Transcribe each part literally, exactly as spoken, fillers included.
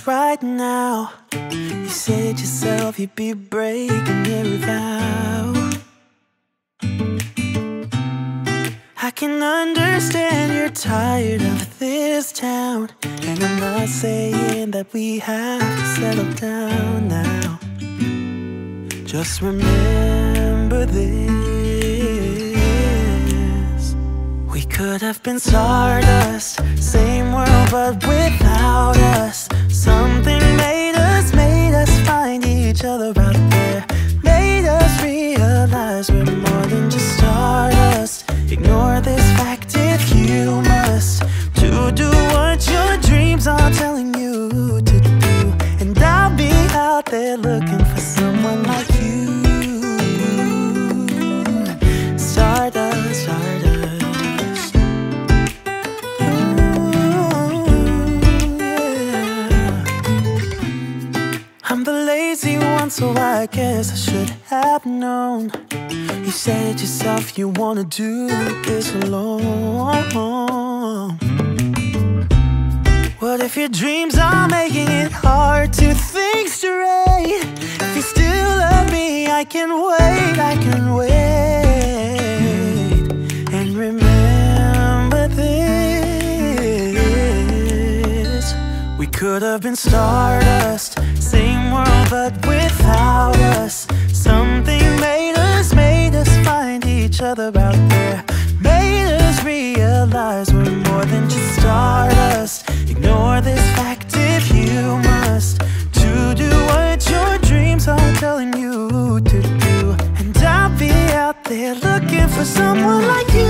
right now. You said yourself you'd be breaking every vow. I can understand you're tired of this town, and I'm not saying that we have to settle down now. Just remember this: we could have been stardust, same world but without us. Something made us, made us find each other out there, made us realize we're more than just stardust. Ignore this fact if you must, to do what your dreams are telling you to do. And I'll be out there looking for someone like you. Stardust, stardust. Ooh, yeah. I'm the lazy one, so I guess I should have known. You said yourself you wanna do this alone. What if your dreams are making it hard to think straight? If you still love me, I can wait, I can wait. And remember this: we could have been stardust, same world but without us. Something made us, made us find each other out there, made us realize we're more than just stardust. Ignore this fact if you must, to do what your dreams are telling you to do. And I'll be out there looking for someone like you.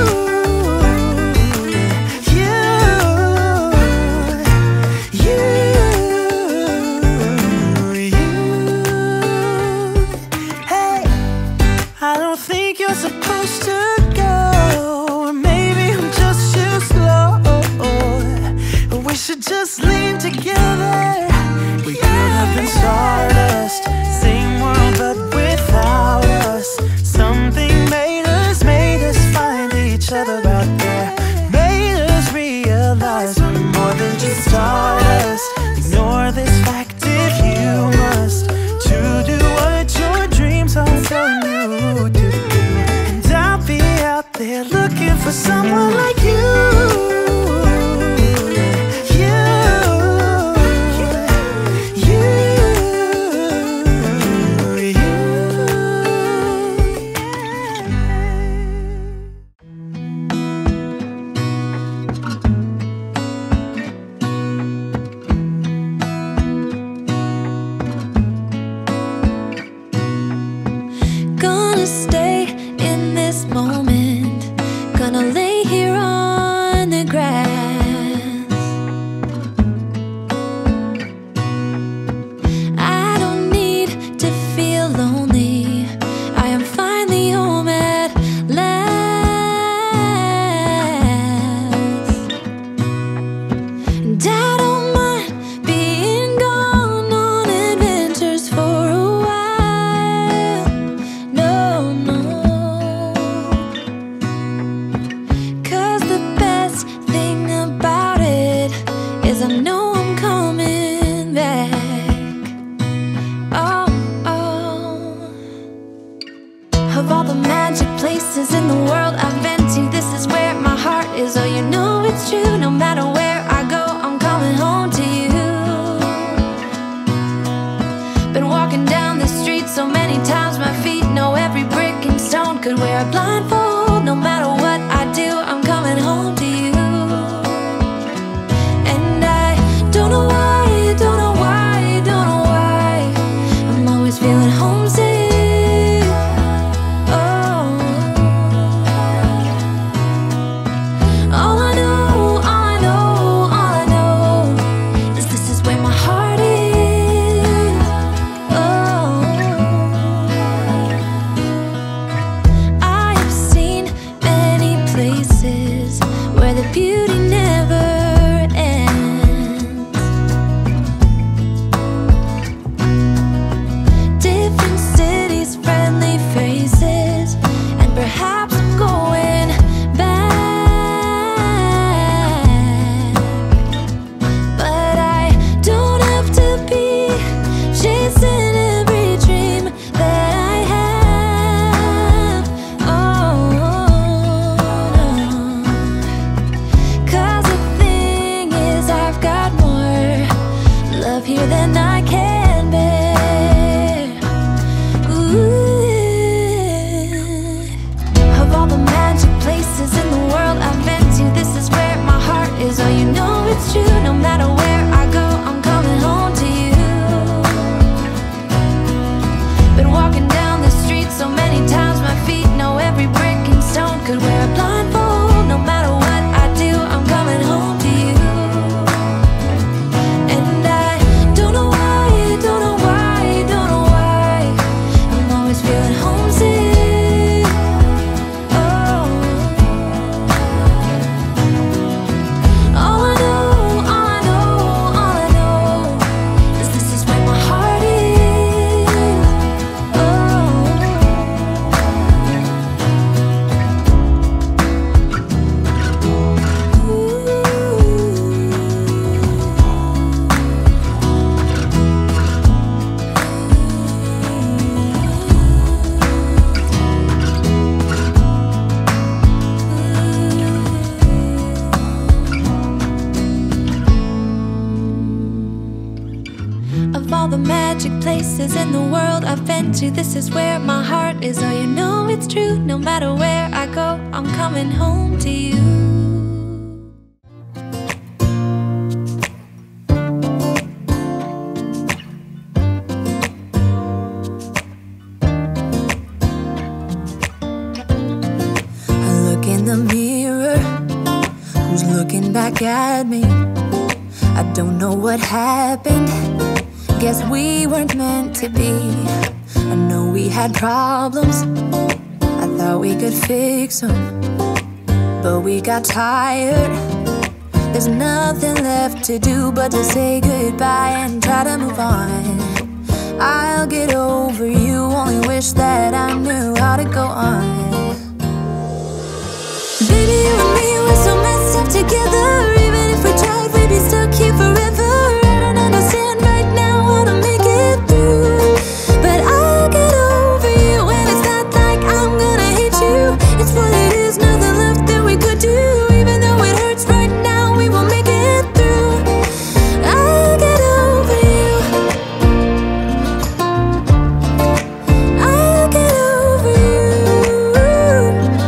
I don't think you're supposed to go, or maybe I'm just too slow. We should just lean together. We could have been stardust, same world but without us. Something made us, made us find each other out there, made us realize we're more than just stardust. Ignore this fact if you must, to do what your dreams are telling you to do. And I'll be out there looking for someone like you. Gonna stay in this moment, gonna lay here on the grass. I don't need to feel lonely, I am finally home at last. And I don't mind being gone on adventures for a while. No, no, 'cause the best thing about it is I know I'm coming back. Oh, oh. Of all the magic places in the world I've been to, this is where my heart is. Oh, you know it's true, no matter where I go, I'm coming home to you. Been walking down the street so many times, my feet know every brick and stone. Could wear a blindfold, no matter what I do, I'm coming home to you. And I don't know why, don't know why, don't know why, I'm always feeling homesick. Oh, all I know, all I know, all I know is this is where my heart is. Oh, I have seen more than I can bear. Ooh. Of all the magic places in the world I've been to, this is where my heart is. Oh, you know it's true. No matter where I go, I'm coming home to you. Been walking down the street so many times, my feet know every brick and stone. Could wear a blindfold, no matter what I do, I'm coming home to you. And I don't know why, don't know why, don't know why I'm always feeling homesick. Oh, all I know, all I know, all I know is this is where my heart is. Oh, of all the magic places in the world I've been to, this is where my heart is. Oh, you know it's true. No matter where I go, I'm coming home to you. I look in the mirror, who's looking back at me? I don't know what happened, guess we weren't meant to be. I know we had problems, I thought we could fix them, but we got tired. There's nothing left to do but to say goodbye and try to move on. I'll get over you, only wish that I knew how to go on. Baby, you and me, we're so messed up together. Even if we tried, we'd be stuck here forever. I don't understand right now how to make it through, but I'll get over you, and it's not like I'm gonna hate you. It's what it is, nothing left that we could do. Even though it hurts right now, we will make it through. I'll get over you. I'll get over you.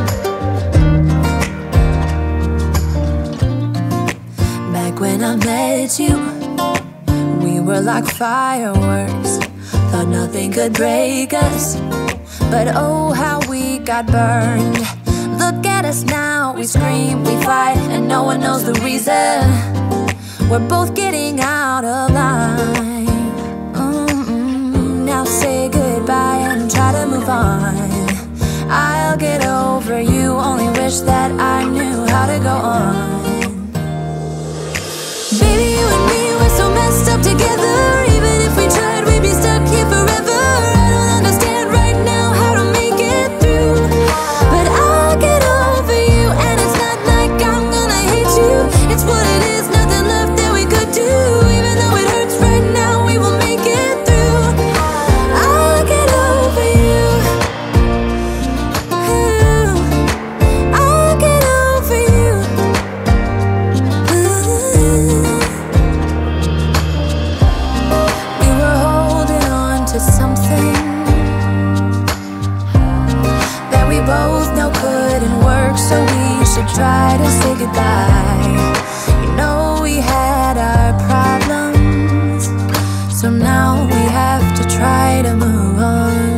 Back when I met you, we were like fireworks. Thought nothing could break us, but oh how we got burned. Look at us now, we scream, we fight, and no one knows the reason. We're both getting out of line. Mm-mm. Now say goodbye and try to move on. I'll get over you, only wish that I knew how to go on. Baby, you and me, we're so messed up together. Even if we tried, we'd be stuck here forever. I don't understand right now how to make it through, but I'll get over you, and it's not like I'm gonna hate you. It's what it is, nothing left that we could do. Even though it hurts right now, we will make it through. I'll get over you. Ooh. I'll get over you. Ooh. We were holding on to something that we both know couldn't work, so we should try to say goodbye. You know we had our problems, so now we have to try to move on.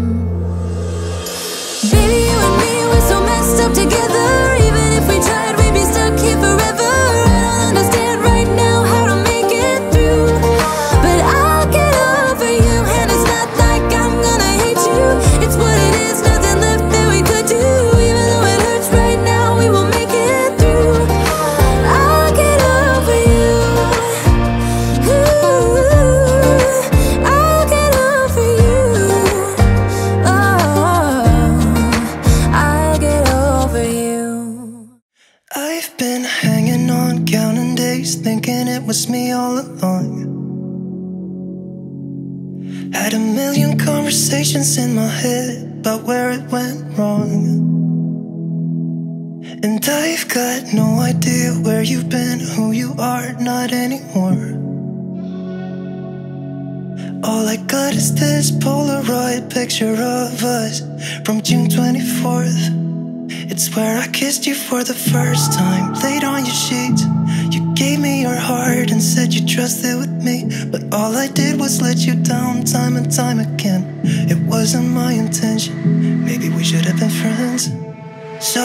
Baby, you and me, we're so messed up together. Even if we tried, we'd be stuck here forever. I don't understand right now how to make it through, but I'll get over you, and it's not like I'm gonna hate you. It's what it is, nothing left that we could do. Even though it hurts right now, we will make it through. I'll get over you. Ooh. I'll get over you. Oh, I'll get over you. I've been hanging on, counting days, thinking it was me all along. Had a million conversations in my head about where it went wrong, and I've got no idea where you've been, who you are, not anymore. All I got is this Polaroid picture of us from June twenty-fourth. It's where I kissed you for the first time, laid on your sheets. You gave me your heart and said you trusted with me, but all I did was let you down time and time again. It wasn't my intention, maybe we should have been friends. So,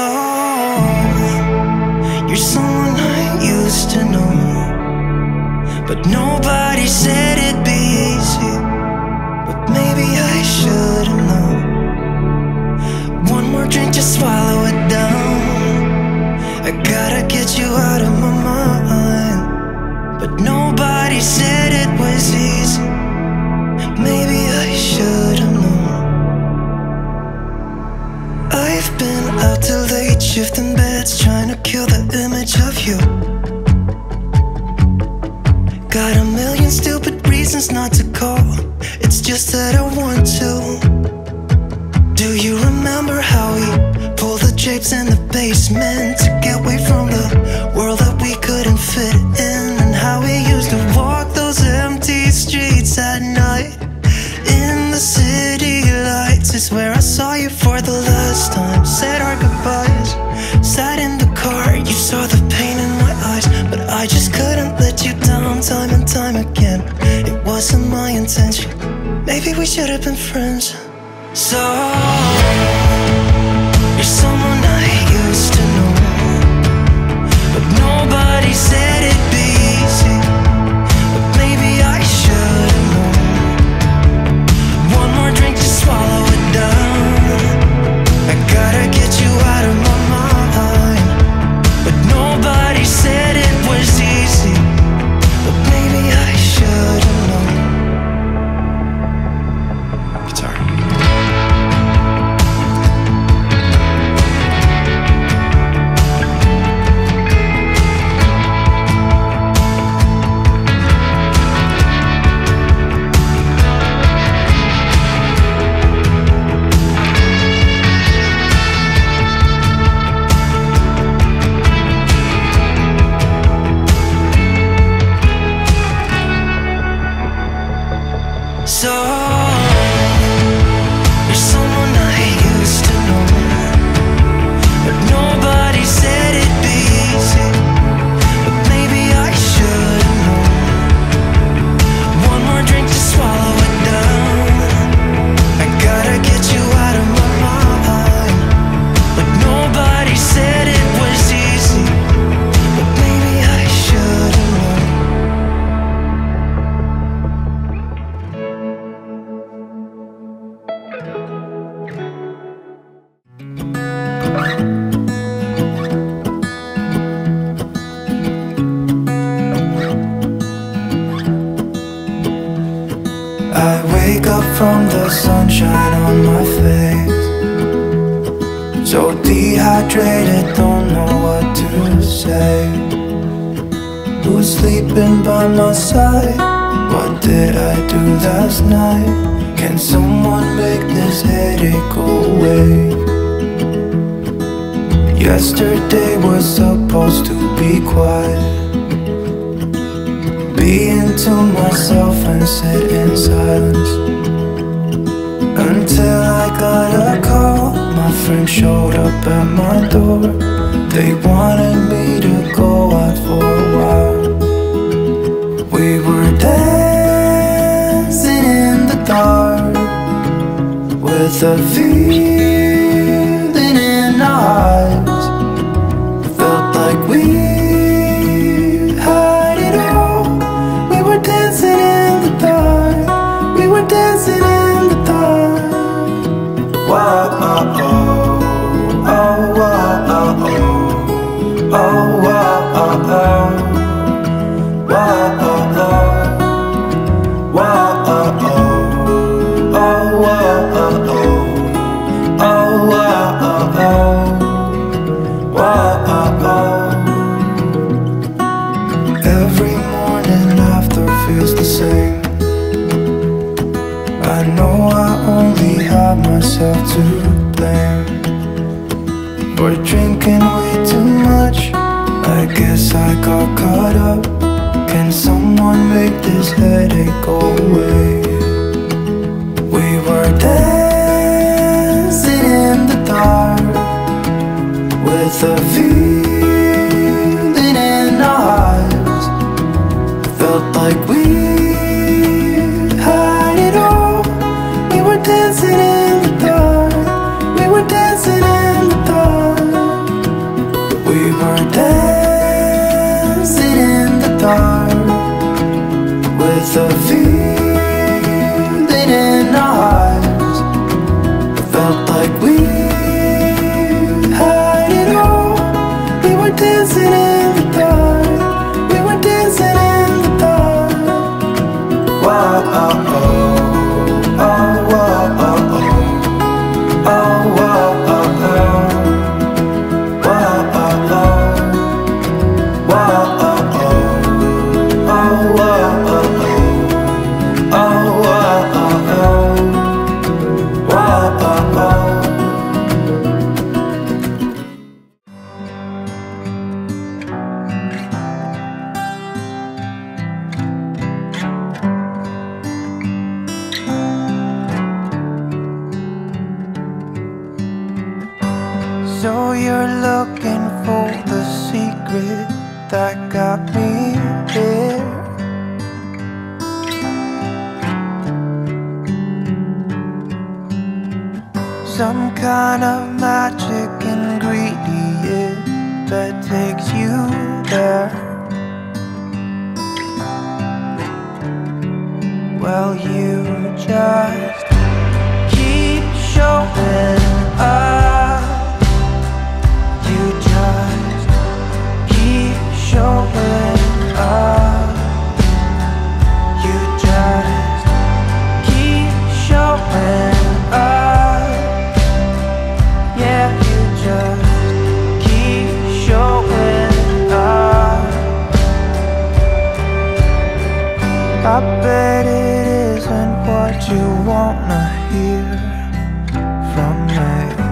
you're someone I used to know, but nobody said it'd be easy. But maybe I should've known. One more drink, just swallow it down. I gotta get you out of my mind. But nobody said it was easy. Maybe I should've known. I've been out till late, shifting beds, trying to kill the image of you. Got a million stupid reasons not to call, it's just that I want to. Do you remember how we pulled the drapes in the basement to get away from the world that we couldn't fit in? And how we used to walk those empty streets at night in the city lights is where I saw you for the last time. Said our goodbyes, sat in the car, you saw the pain in my eyes, but I just couldn't let you down time and time again. It wasn't my intention, maybe we should have been friends. So, you're someone I used to know, but nobody said it'd be easy. But maybe I should've known. One more drink to swallow it down. I gotta get you out of my mind. But nobody said it was easy. But maybe I should've known. Guitar. So, you're someone I used to know, but nobody said it'd be easy. But maybe I should've known. One more drink to swallow it down. I gotta get you out of my mind. But nobody said it was easy. But maybe I should've known. I wake up from the sunshine on my face, so dehydrated, don't know what to say. Who's sleeping by my side? What did I do last night? Can someone make this headache go away? Yesterday was supposed to be quiet, being to myself and sit in silence, until I got a call. My friend showed up at my door. They wanted me to go out for a while. We were dancing in the dark with a feeling in our eyes. Felt like we had it all. We were dancing in the dark. We were dancing in the dark. Wow, oh, oh, oh, oh, oh, oh, oh, oh, oh. Wow, oh, oh, wow, oh, oh, oh, wow, oh, oh, oh, wow, oh, oh, wow, oh, oh. Every morning after feels the same. I know I only have myself to blame for drinking way too much. I guess I got caught up. Can someone make this headache go away? with a feeling in our hearts. Felt like we had it all. We were dancing in the dark. We were dancing in the dark. We were dancing in the dark with a feeling in our hearts. Felt like we had it all. We were dancing in the dark. We were dancing in the dark. Whoa, oh, oh, oh, whoa, oh, oh, oh, whoa, oh, oh, whoa, oh, oh, whoa, oh, oh, oh, whoa, oh, oh. Oh, oh, oh, oh, oh, oh, oh. So you're looking for the secret that got me here. Some kind of magic ingredient that takes you there. Well, you just keep showing up. You just keep showing up. You just keep showing up. Yeah, you just keep showing up. I bet it isn't what you wanna hear from me.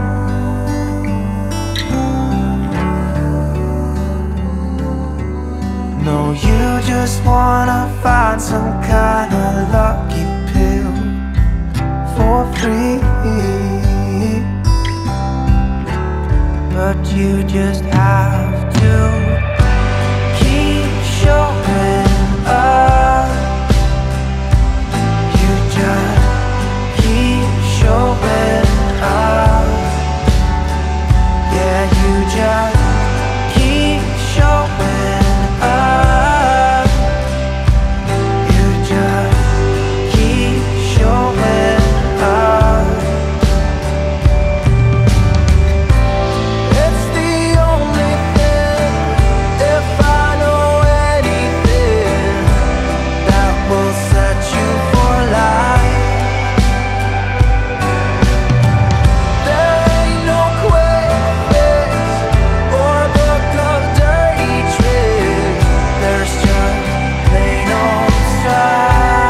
No, you just wanna find some kind of lucky pill for free. But you just have to keep showing up. You just keep showing up. Yeah, you just keep showing up. You just keep showing up. It's the only thing, if I know anything, that will set you for life. There ain't no quick fix or book of dirty tricks. There's just plain old strife.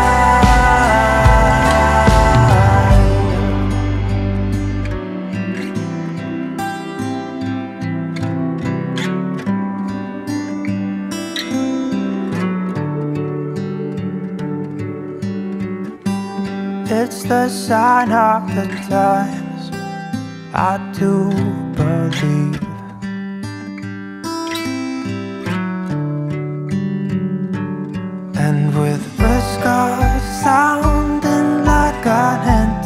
It's the sign of the times, I do believe. And with risk of sounding like an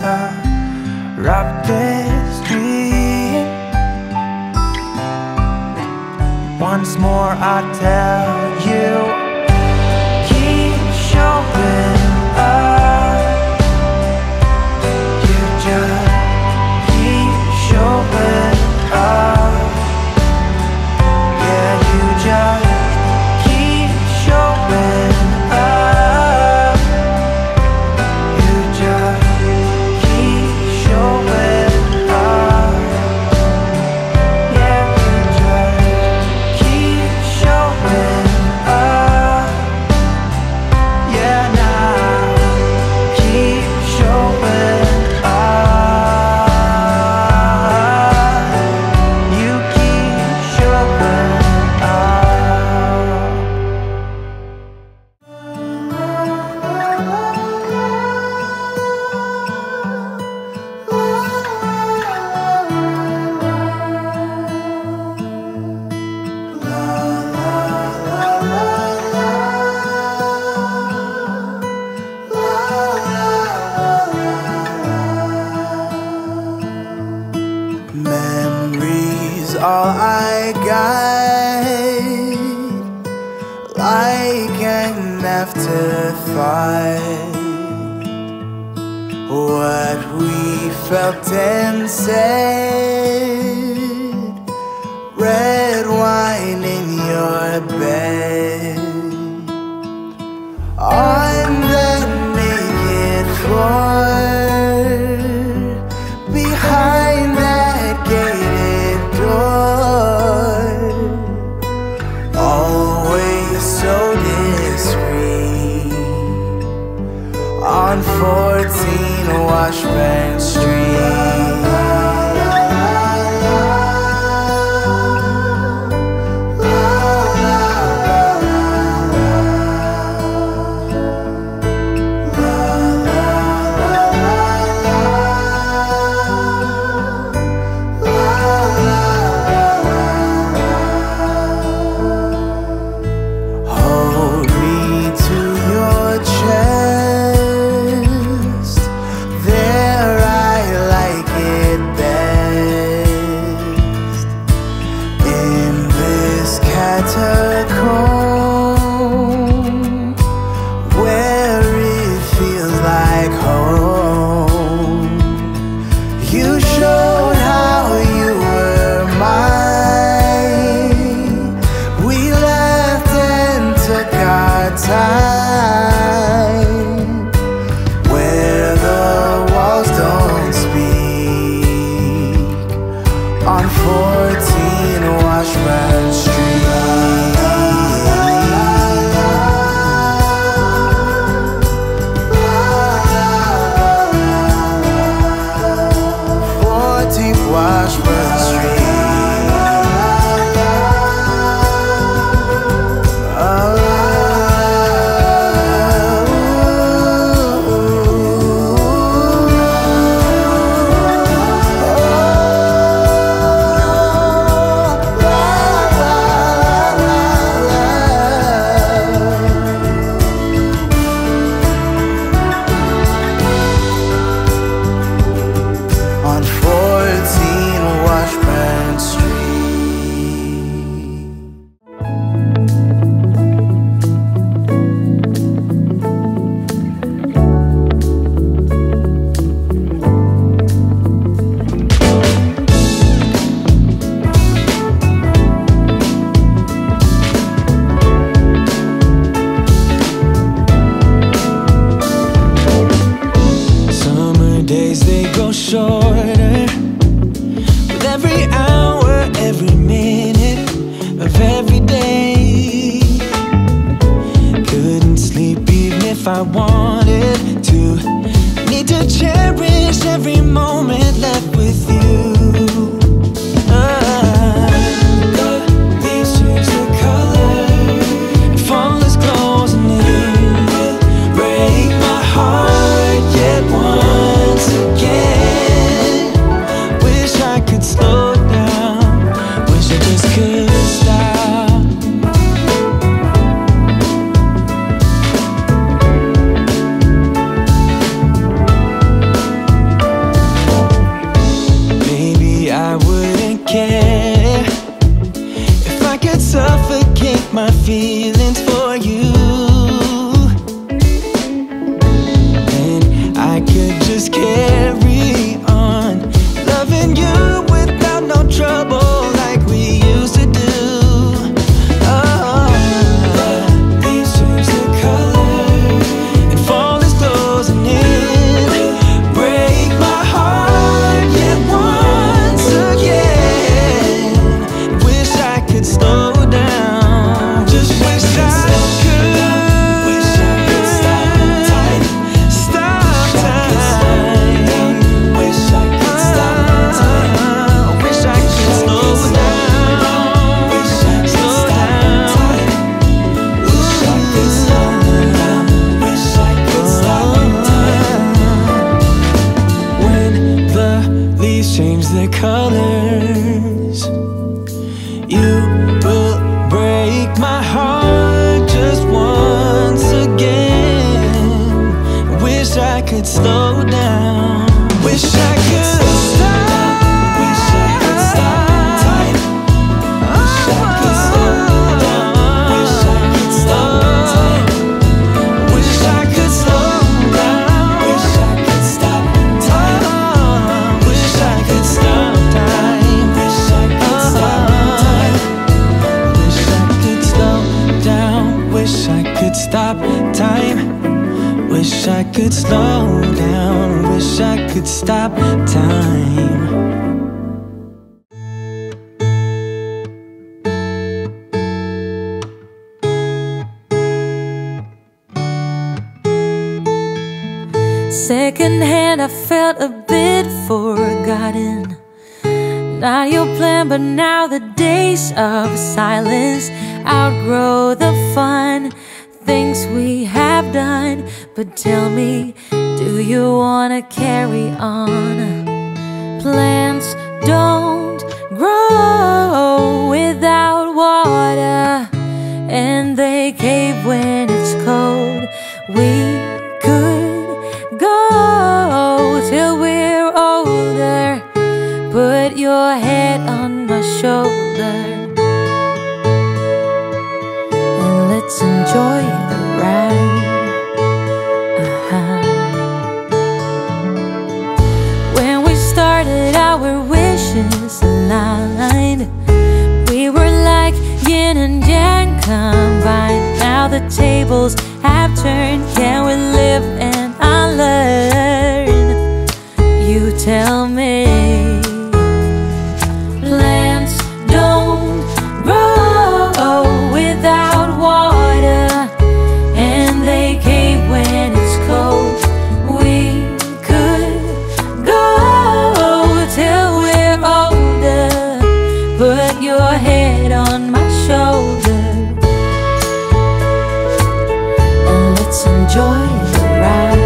interrupted stream, once more I tell you, keep showing up. You just keep showing up. Yeah, you just keep showing up. heart what we felt and said. Red wine in your bed, on the naked floor, behind that gated door, always so discreet, on fourteen Washburn Street. Where it feels like home. You showed how you were mine. We laughed and took our time, where the walls don't speak, on fourteen Washburn Street. Washburn Street. Oh, on fourteen Washburn Summer days, they go shorter with every hour, every minute of every day. Couldn't sleep even if I wanted to. Need to cherish every moment left with you. Ah, the leaves change their color, fall is closing in, will break my heart yet once again. Wish I could slow down, wish I just could stop. Maybe I wouldn't care if I could suffocate my feelings for you, and I could just carry on loving you without no trouble like we used to do. Oh, the leaves change their color and fall is closing in, break my heart yet once again. Wish I could slow down, just wish I could. Wish I could stop time, stop time. Wish I could stop time. Wish I could slow down, wish I could slow down. Wish I could slow down, wish I could stop time. When the leaves change their colors, you will break my heart just once again. Wish I could slow down, wish I could stop, wish I could stop time. Wish I could slow down, wish I could stop time. Wish I could Wish I could slow down, wish I could stop time. Secondhand, I felt a bit forgotten. Not your plan, but now the days of silence outgrow the fun things we have done. But tell me, do you wanna carry on? Plants don't grow without water, and they cave when it's cold. We could go till we're older. Put your head on my shoulder and let's enjoy the ride. uh-huh. When we started, our wishes aligned. We were like yin and yang combined. Now the tables have turned. Can we live and unlearn? You tell me. Plants don't grow without water, and they cave when it's cold. We could go till we're older. Put your head on my shoulder and let's enjoy the ride.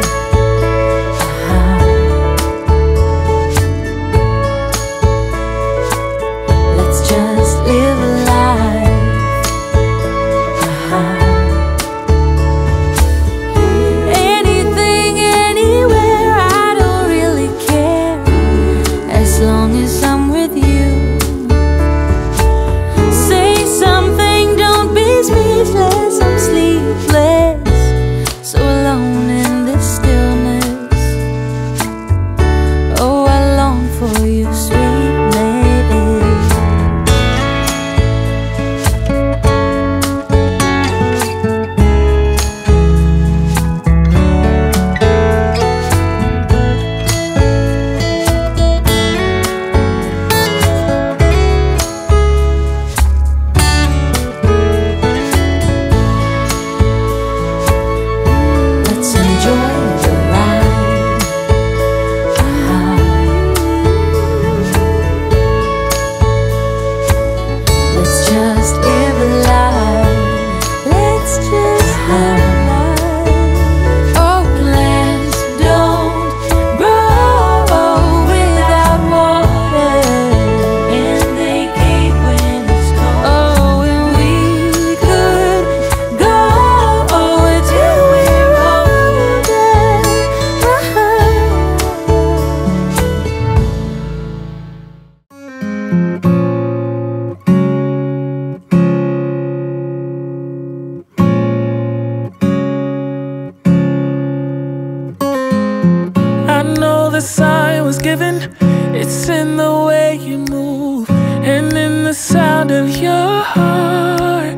The sign was given, it's in the way you move and in the sound of your heart.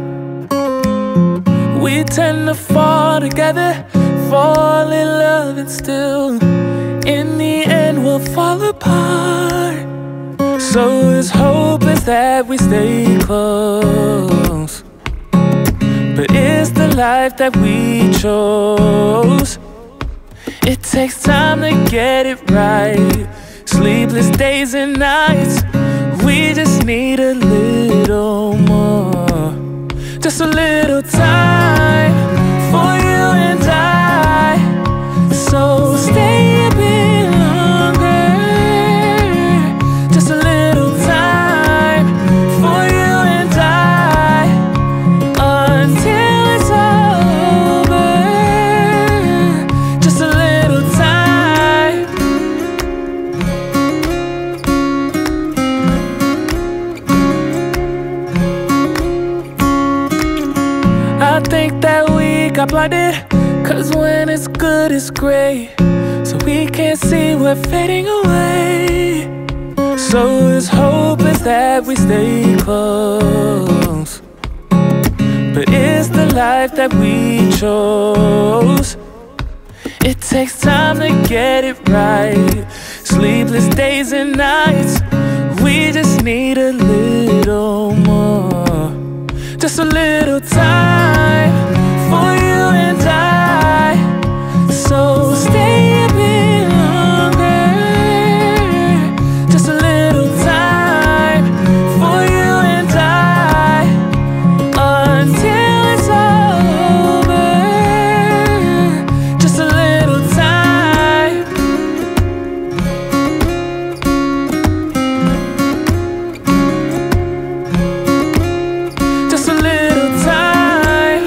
We tend to fall together, fall in love, and still in the end we'll fall apart. So his hope is that we stay close, but it's the life that we chose. It takes time to get it right. Sleepless days and nights. We just need a little more. Just a little time for you and I. So stay a bit longer. Just a little time for you and I, until it's over. Just a little time. I think that we got blinded, cause when it's good it's great, so we can't see we're fading away. So his hope is that we stay close, but it's the life that we chose. It takes time to get it right. Sleepless days and nights. We just need a little more. Just a little time for you and I. So stay a bit longer. Just a little time for you and I, until it's over. Just a little time. Just a little time.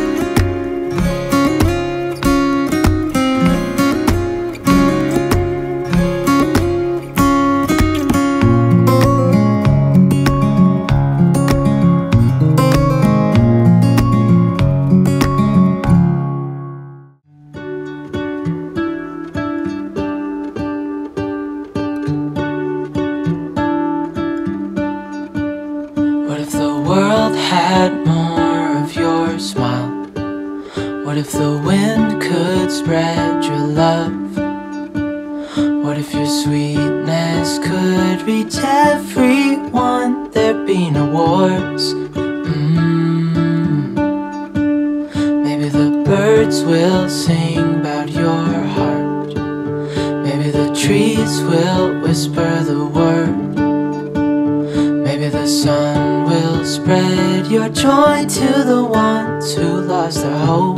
What if the world had more of your smile? What if the wind could spread your love? What if your sweetness could reach everyone? There'd be no wars. mm. Maybe the birds will sing about your heart. Maybe the trees will whisper the word. Maybe the sun will spread your joy to the ones who lost their hope.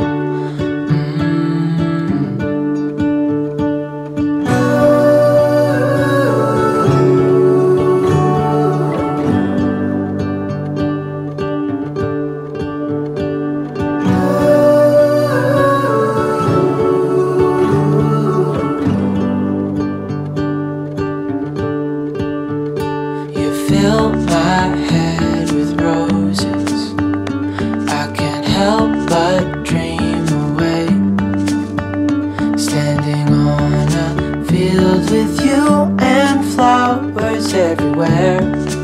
You fill my head with roses. I can't help but dream away, standing on a field with you and flowers everywhere.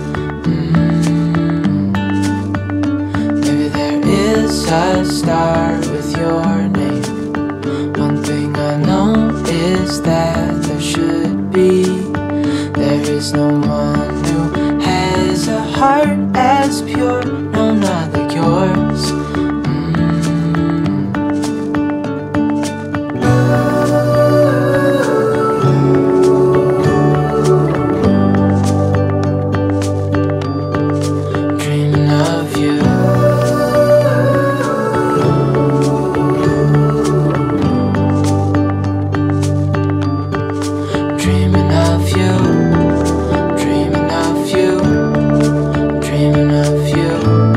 mm. Maybe there is a star with your name. One thing I know is that there should be. There is no one who has a heart as pure, no, not like yours. Dreaming of you. Dreaming of you. Dreaming of you. Dreaming of you.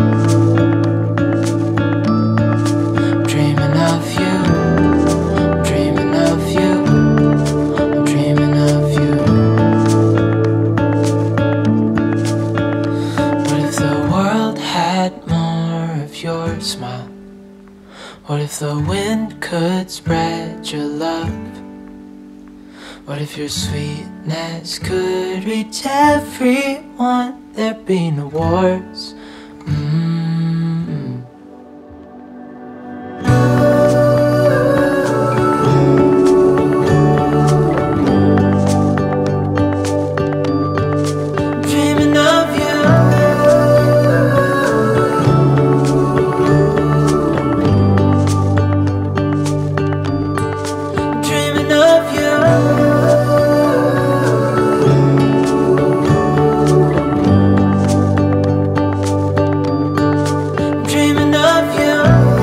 Dreaming of you. Dreaming of you. I'm dreaming of you. What if the world had more of your smile? What if the wind could spread your love? What if your sweetness could reach everyone? There'd be no wars. mm. Dreaming of you. Dreaming of you. Dreaming of you.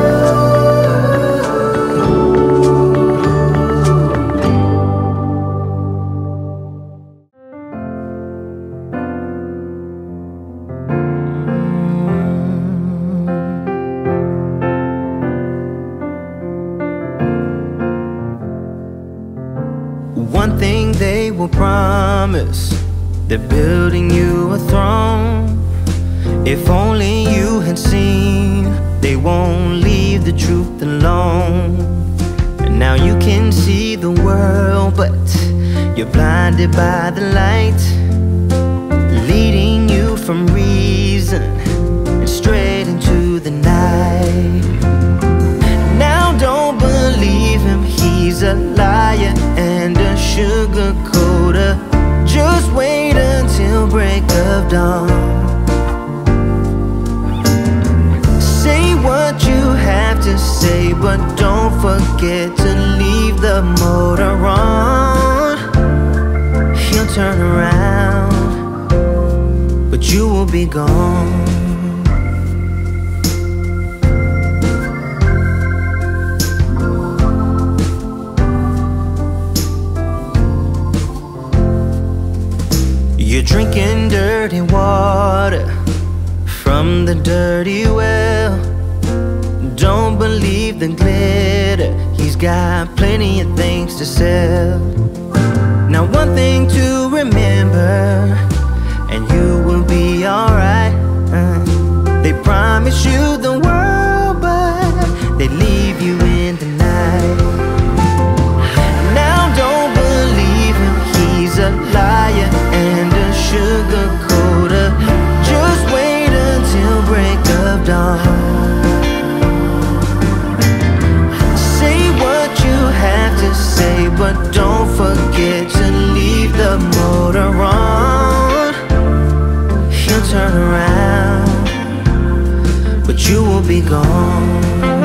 One thing they will promise, they're building you a throne. If only you had seen, they won't leave the truth alone. And now you can see the world, but you're blinded by the light, leading you from reason and straight into the night. Now don't believe him, he's a but don't forget to leave the motor on. He'll turn around, but you will be gone. You're drinking dirty water from the dirty well. Don't believe the glitter, he's got plenty of things to sell. Now one thing to remember, and you will be alright. uh, They promise you the world, but they leave you in the night. Now don't believe him, he's a liar and a sugar coater. Just wait until break of dawn. Say what you have to say, but don't forget to leave the motor on. He'll turn around, but you will be gone.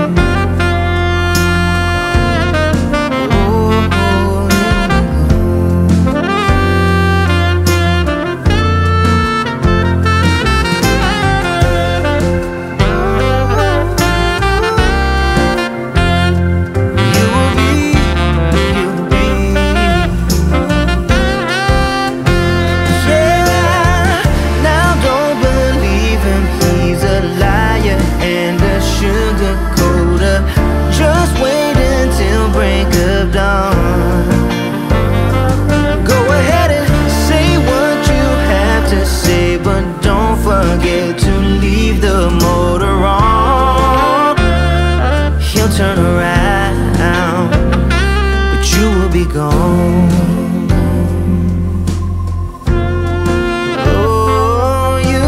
Turn around, but you will be gone. Oh, you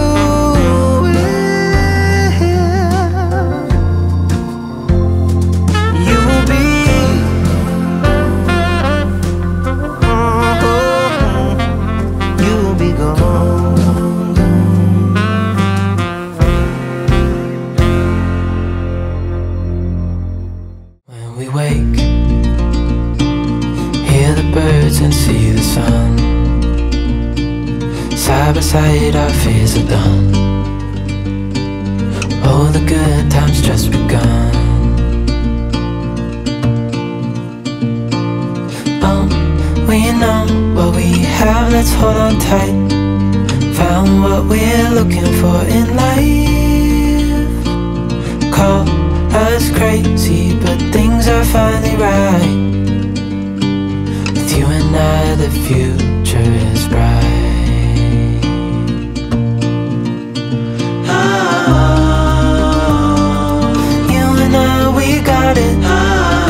will. You will be. Oh, you will be gone. We wake, hear the birds and see the sun. Side by side our fears are done. Oh, the good times just begun. Oh, we know what we have, let's hold on tight. Found what we're looking for in life. Call us crazy, but things are finally right. With you and I, the future is bright. Oh, you and I, we got it. Oh,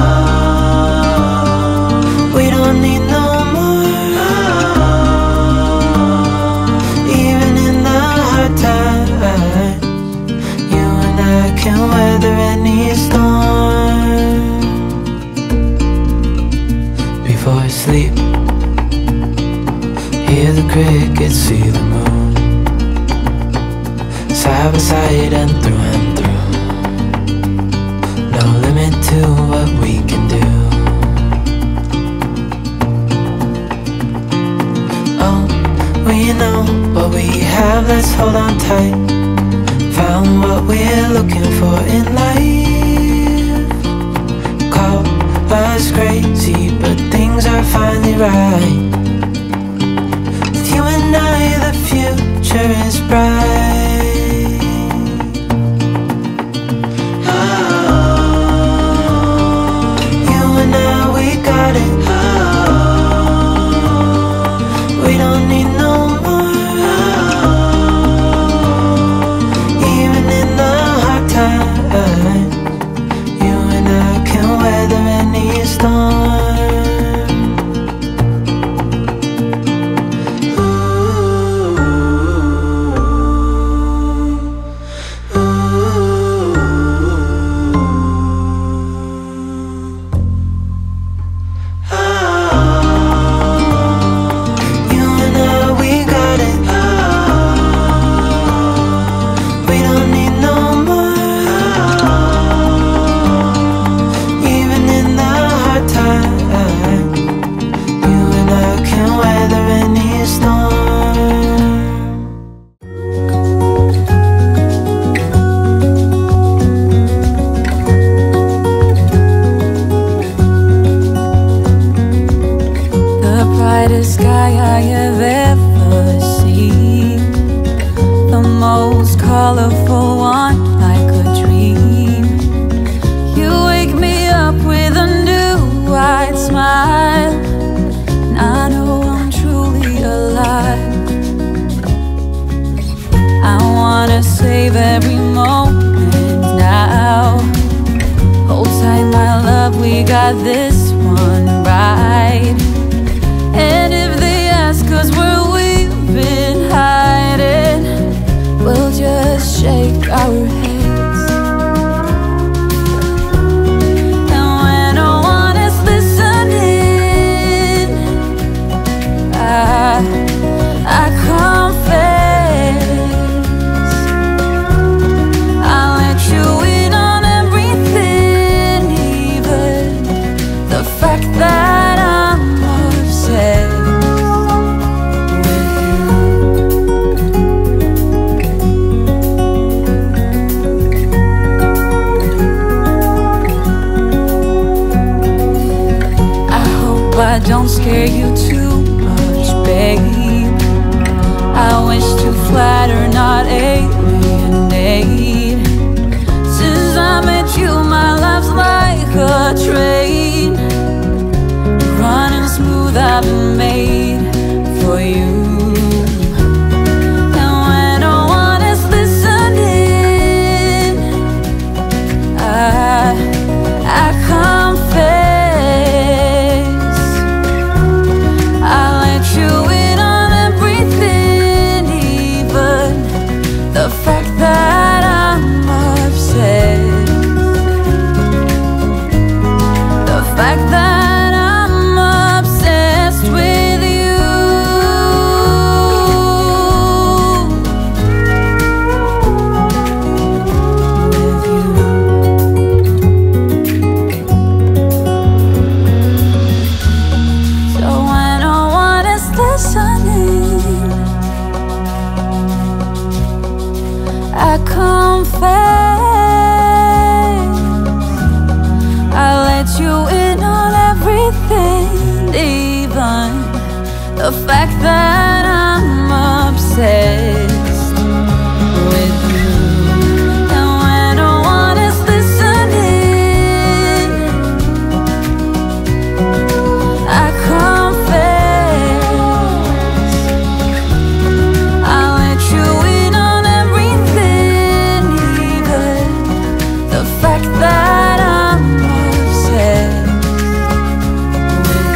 we don't need no more. Oh, even in the hard times, you and I can weather any storm. Before I sleep, hear the crickets, see the moon. Side by side and through and through. No limit to what we can do. Oh, we know what we have, let's hold on tight. Found what we're looking for in life. Call us crazy, but things are finally right. With you and I, the future is bright. Oh, you and I, we got it. Oh, we don't need no more. You and I can weather any storm. Ooh. brightest sky I have ever seen, the most colorful one like a dream. You wake me up with a new white smile, and I know I'm truly alive. I wanna save every moment now. Hold tight, my love, we got this one right. And if they ask us where we've been hiding, we'll just shake our heads. And when no one is listening, I, I confess, I'll let you in on everything, even the fact that I'm obsessed. I don't scare you too much, babe. I wish to flatter, not alienate. Since I met you, my life's like a train, running smooth, I've been made for you. And when no one is listening, I, I confess, the fact that I'm obsessed, the fact that I'm obsessed with you, with you. So when no one is listening, I confess, I let you in on everything, even the fact that I'm obsessed with you. And when no one is listening, I confess, I let you in on everything, the fact that I'm obsessed with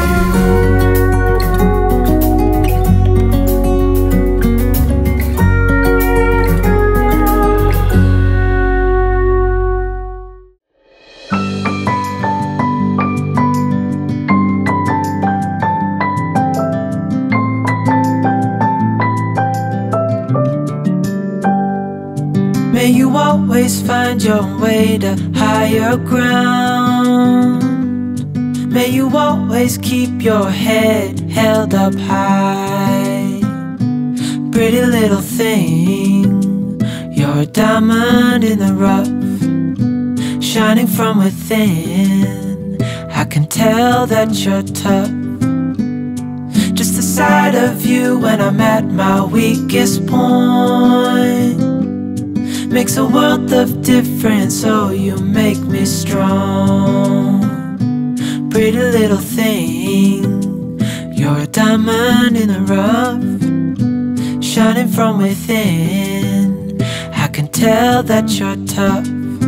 May you always find your way to higher ground. May you always keep your head held up high. Pretty little thing, you're a diamond in the rough, shining from within. I can tell that you're tough. Just the sight of you when I'm at my weakest point makes a world of difference, oh, you make me strong. Pretty little thing, you're a diamond in the rough, shining from within. I can tell that you're tough.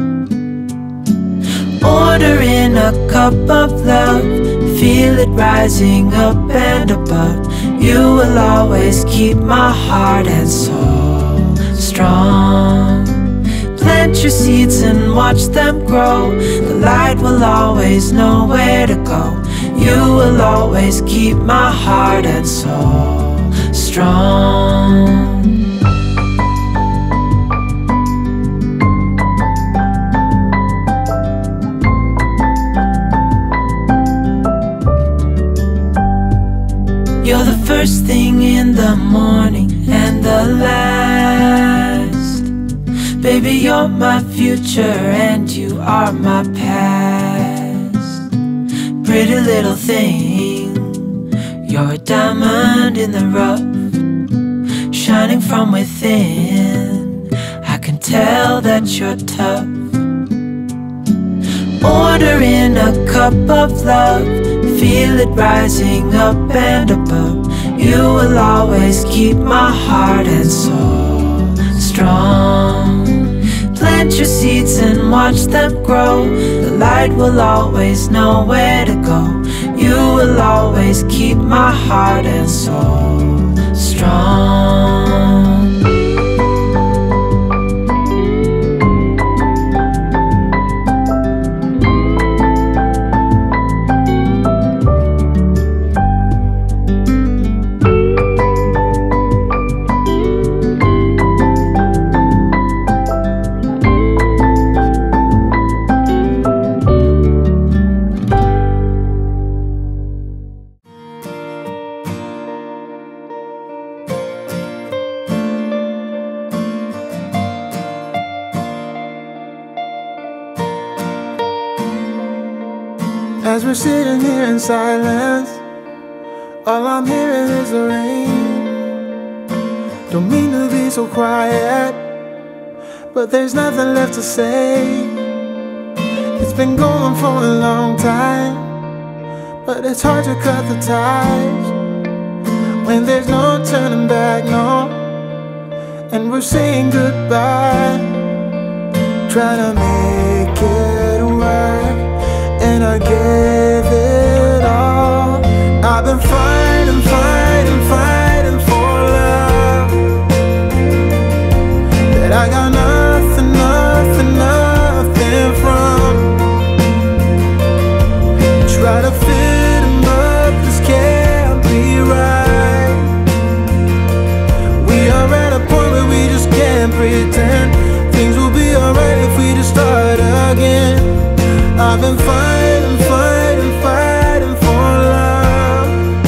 Order in a cup of love, feel it rising up and above. You will always keep my heart and soul strong. Plant your seeds and watch them grow. The light will always know where to go. You will always keep my heart and soul strong. You're the first thing in the morning and the last. Baby, you're my future and you are my past. Pretty little thing, You're a diamond in the rough, shining from within. I can tell that you're tough. Ordering a cup of love, feel it rising up and above. You will always keep my heart and soul strong. Plant your seeds and watch them grow. The light will always know where to go. You will always keep my heart and soul strong. As we're sitting here in silence, all I'm hearing is the rain. Don't mean to be so quiet, but there's nothing left to say. It's been going for a long time, but it's hard to cut the ties when there's no turning back, no. And we're saying goodbye, trying to make it work. And I gave it all. I've been fighting, fighting, fighting for love that I got nothing, nothing, nothing from. Try to fit him up, this can't be right. We are at a point where we just can't pretend things will be alright if we just start again. I've been fighting, fighting, fighting for love.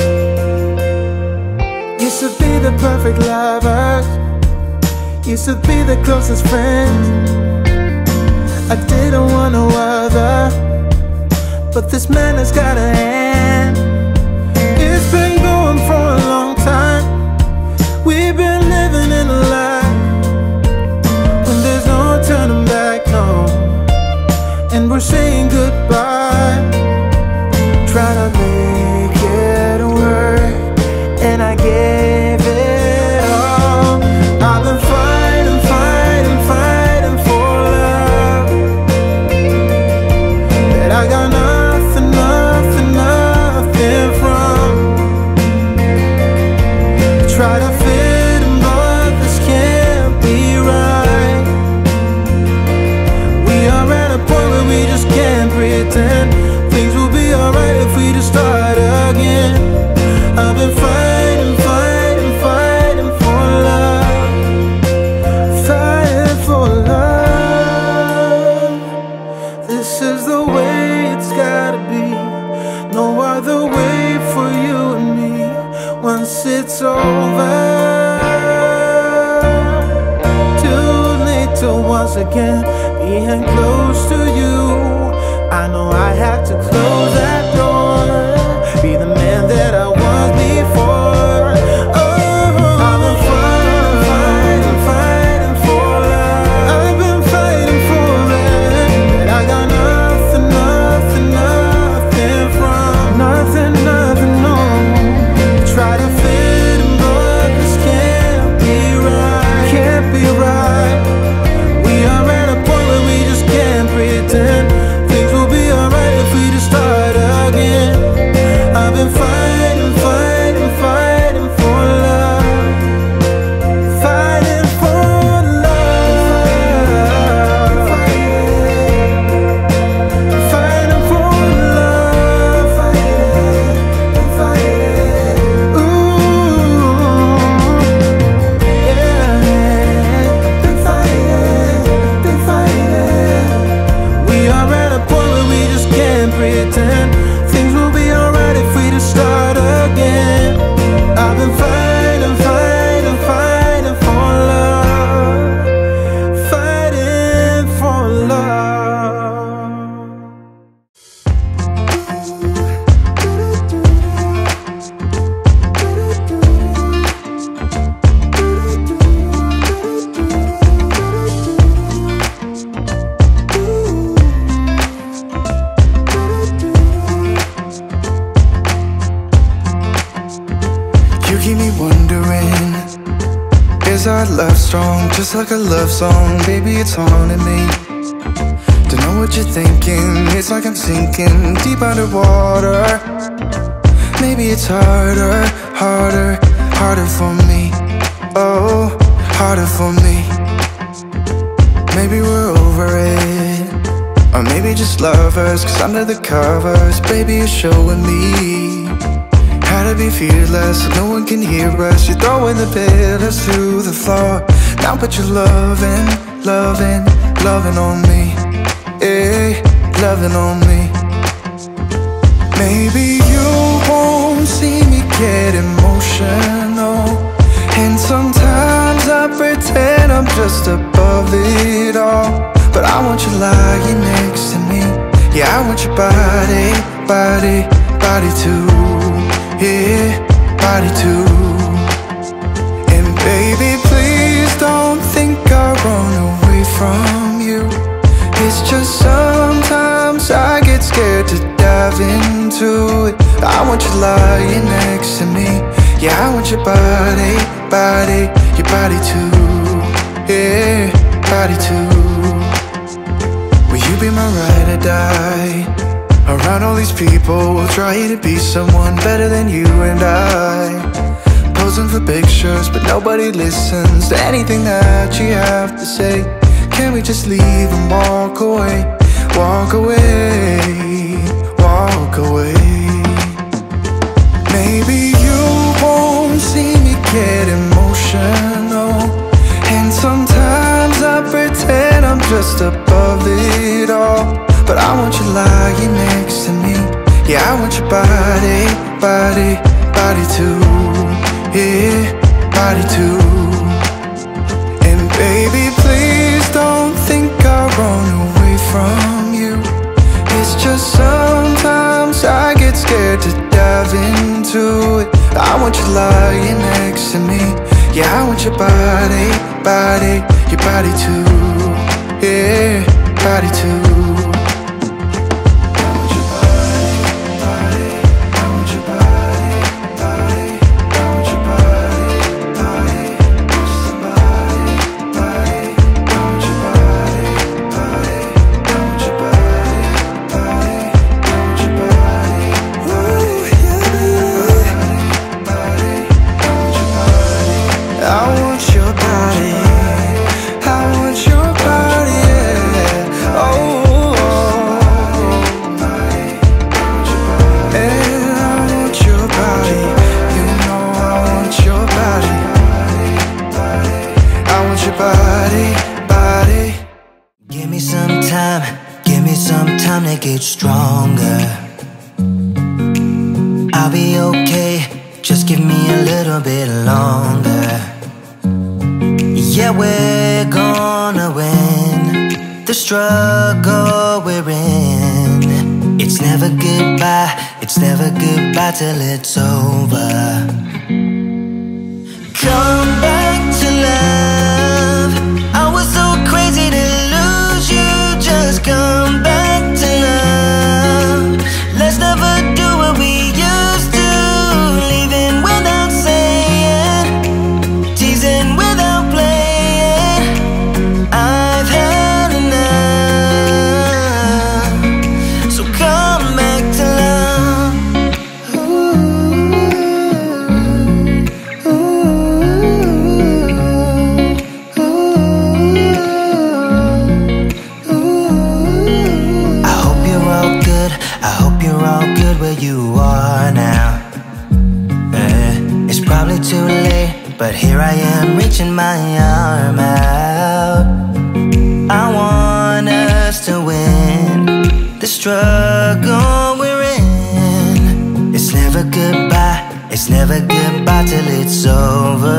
Used to be the perfect lovers, used to be the closest friends. I didn't want no other, but this man has got a hand. It's been going for a long time. We've been living in a lie when there's no turning back, no. And we're saying goodbye, trying to make it work. And I gave it all. I've been fighting, fighting, fighting for love that I got nothing, nothing, nothing from. Try to fit him, but this can't be right. We are at a point where we just can't pretend things will be alright if we just start again. I've been fighting, fighting, fighting for love, fighting for love. This is the way it's gotta be, no other way for you and me. Once it's over, too late to once again being close to you. I know I have to close that door, be the man that I was before. Oh, I've been fighting, fighting, fighting for love. I've been fighting for that, that I got nothing, nothing, nothing from. Nothing, nothing, no. Try to fit him, but this can't be right. Can't be right. We are at a point where we just can't pretend things will be alright if we just start again. I've been fighting, fighting, fighting for love, fighting for love, fighting for love, fighting, fighting. Ooh, yeah, been fighting, been fighting. We are at a point where we just can't pretend things will be alright if we just start keep me wondering, is our love strong, just like a love song? Baby, it's haunting me. Don't know what you're thinking, it's like I'm sinking deep underwater. Maybe it's harder, harder, harder for me. Oh, harder for me. Maybe we're over it, or maybe just lovers, cause under the covers, baby, you're showing me how to be fearless, so no one can hear us. You're throwing the pillars to the floor. Now put your loving, loving, loving on me. Eh, loving on me. Maybe you won't see me get emotional, and sometimes I pretend I'm just above it all. But I want you lying next to me. Yeah, I want your body, body, body too. Yeah, body too. And baby, please don't think I run away from you. It's just sometimes I get scared to dive into it. I want you lying next to me. Yeah, I want your body, body, your body too. Yeah, body too. Will you be my ride or die? Around all these people, we'll try to be someone better than you and I. Posing for pictures, but nobody listens to anything that you have to say. Can we just leave and walk away? Walk away, walk away. Maybe you won't see me get emotional, and sometimes I pretend I'm just above it all. But I want you lying next to me. Yeah, I want your body, body, body too. Yeah, body too. And baby, please don't think I'll run away from you. It's just sometimes I get scared to dive into it. I want you lying next to me. Yeah, I want your body, body, your body too. Yeah, body too. Get stronger. I'll be okay, just give me a little bit longer. Yeah, we're gonna win the struggle we're in. It's never goodbye, it's never goodbye till it's over. Come back to love. I was so crazy to lose you. Just come back to love. Let's never do what we used to. Leaving without saying, teasing without playing. I've had enough. So come back to love. Ooh, ooh, ooh. I hope you're all good. I hope you're all good where you are now. Eh, it's probably too late, but here I am reaching my arm out. I want us to win the struggle we're in. It's never goodbye, it's never goodbye till it's over.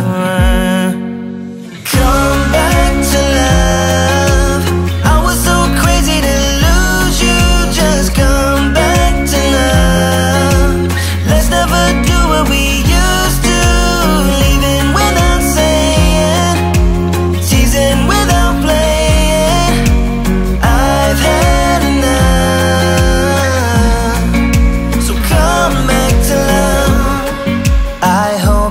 Come back to love. I was so crazy to lose you. Just come back to love. Let's never do what we used to. Leaving without saying, teasing without playing. I've had enough. So come back to love. I hope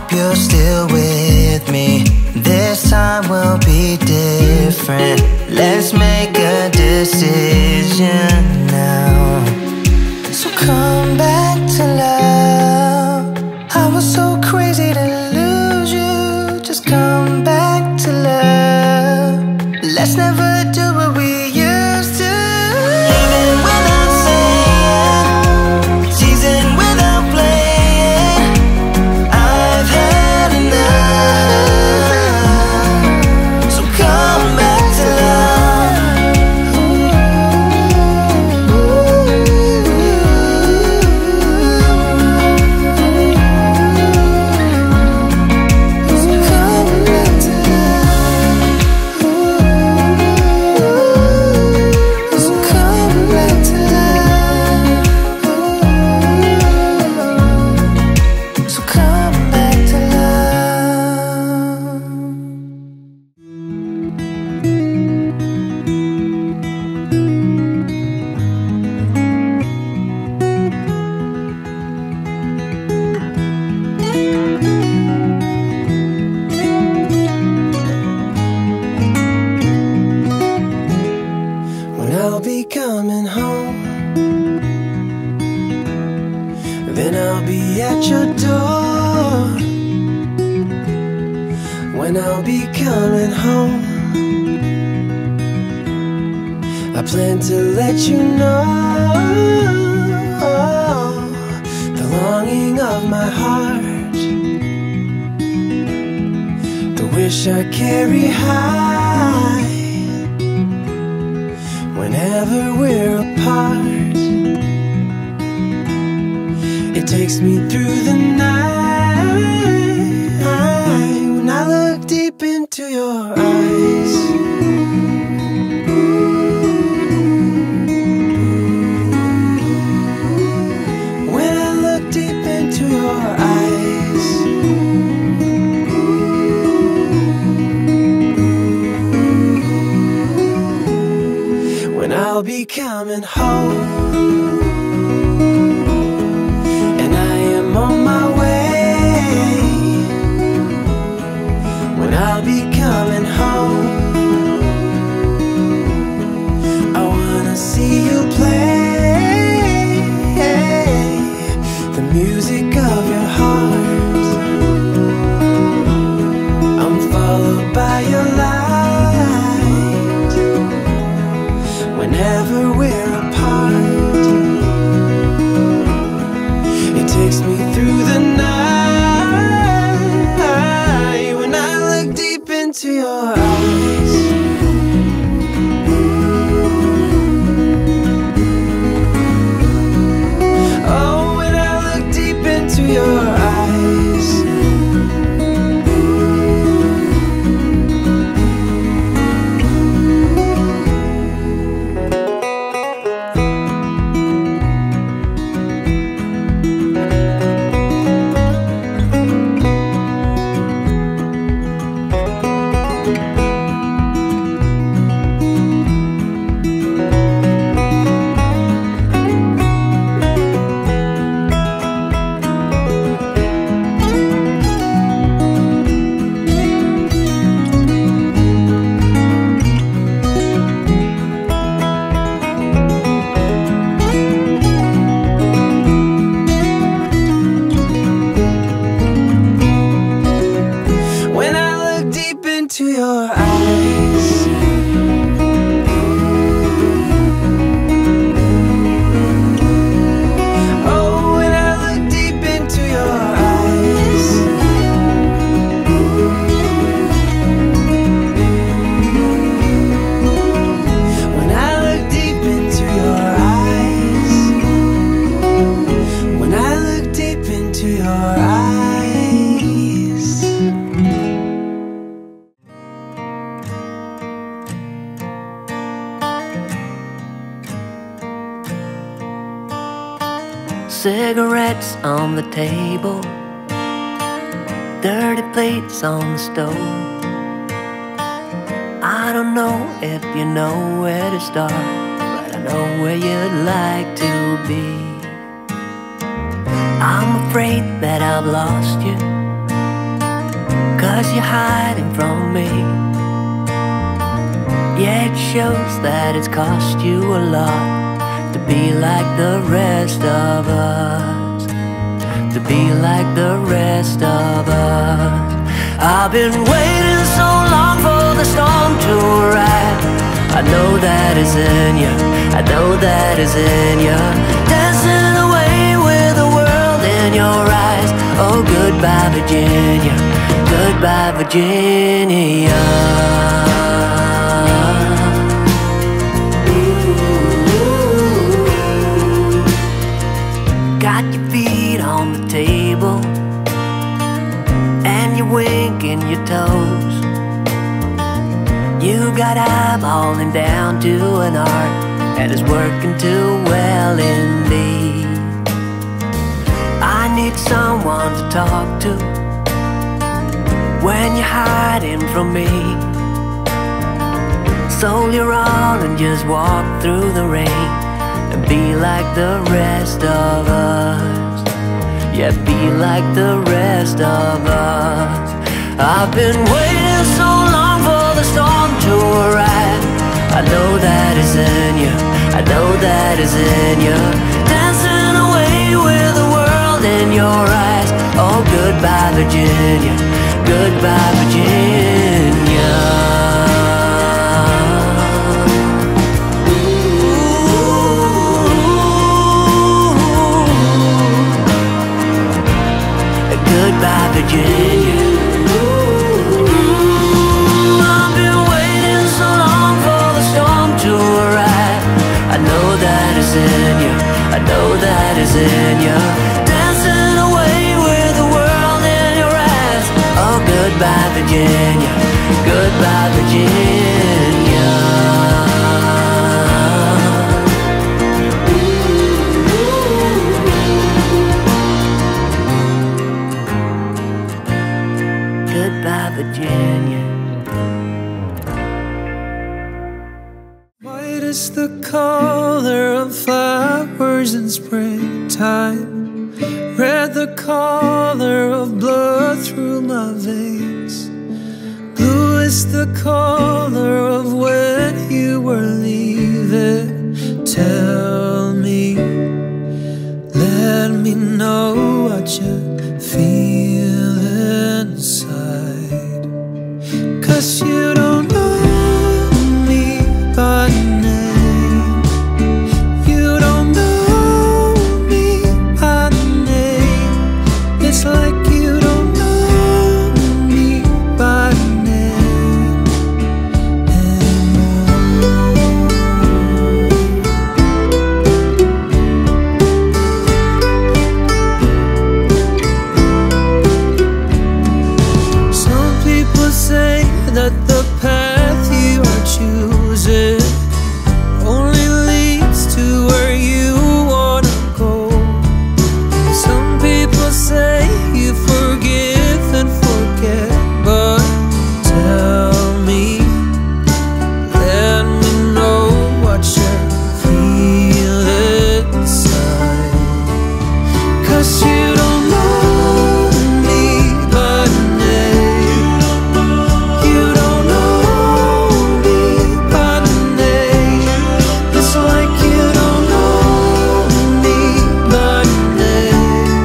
then I'll be at your door. When I'll be coming home, I plan to let you know the longing of my heart, the wish I carry high whenever we're apart. It takes me through the night when I look deep into your eyes. When I look deep into your eyes, when I'll be coming home, on my way. When I'll be coming home, I wanna see you play the music of your heart. I'm followed by your light whenever we're apart. Takes me through the night when I look deep into your eyes. Oh, when I look deep into your eyes. To your eyes, oh, when I look deep into your eyes, when I look deep into your eyes, when I look deep into your eyes. Cigarettes on the table, dirty plates on the stove. I don't know if you know where to start, but I know where you'd like to be. I'm afraid that I've lost you, 'cause you're hiding from me. Yeah, it shows that it's cost you a lot to be like the rest of us, to be like the rest of us. I've been waiting so long for the storm to arrive. I know that is in you, I know that is in you. Dancing away with the world in your eyes. Oh, goodbye Virginia, goodbye Virginia. Got your feet on the table and you're winking your toes. You got eyeballing down to an art and it's working too well indeed. I need someone to talk to when you're hiding from me. Sold your all and just walk through the rain and be like the rest of us. Yeah, be like the rest of us. I've been waiting so long for the storm to arrive. I know that is in you, I know that is in you. Dancing away with the world Goodbye, Virginia. Goodbye, Virginia. Goodbye, Virginia. I've been waiting so long for the storm to arrive. I know that it's in you, I know that it's in you. Dancing away with the world in your eyes. Oh, goodbye, Virginia. Goodbye, Virginia. Goodbye, Virginia. White is the color of flowers in springtime. Red the color of blood through my veins. Blue is the color of when you were leaving. Tell me, let me know what you feel inside. 'Cause you don't know me by name. You don't know me by name. It's like you don't know me by name anymore. Some people say that the path you are choosing only leads to where you wanna go. Some people say you forgive and forget, but tell me, let me know what you feel inside. 'Cause you don't know me by name. You don't know me by name. It's like you don't know me by name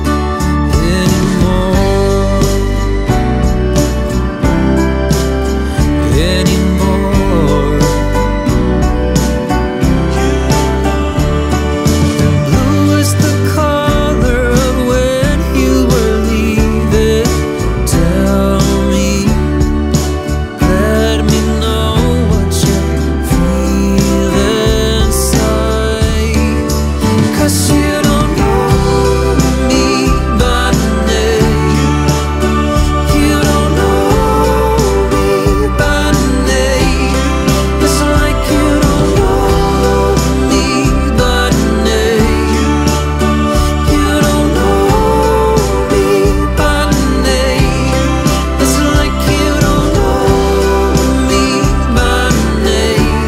anymore. Anymore. Blue is the color of when you were leaving. Tell me, let me know what you feel inside. 'Cause you don't know me by name. You don't know me by name. It's like you don't know me by name. You don't know me by name. It's like you don't know me by name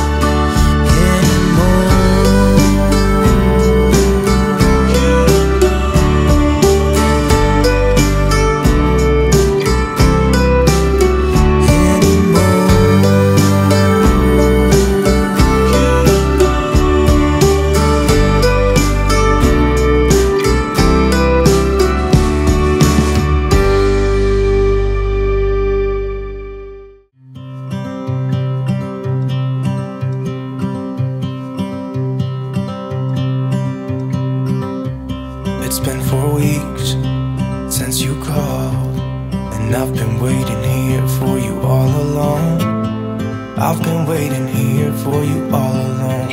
It's been four weeks since you called, and I've been waiting here for you all along. I've been waiting here for you all along.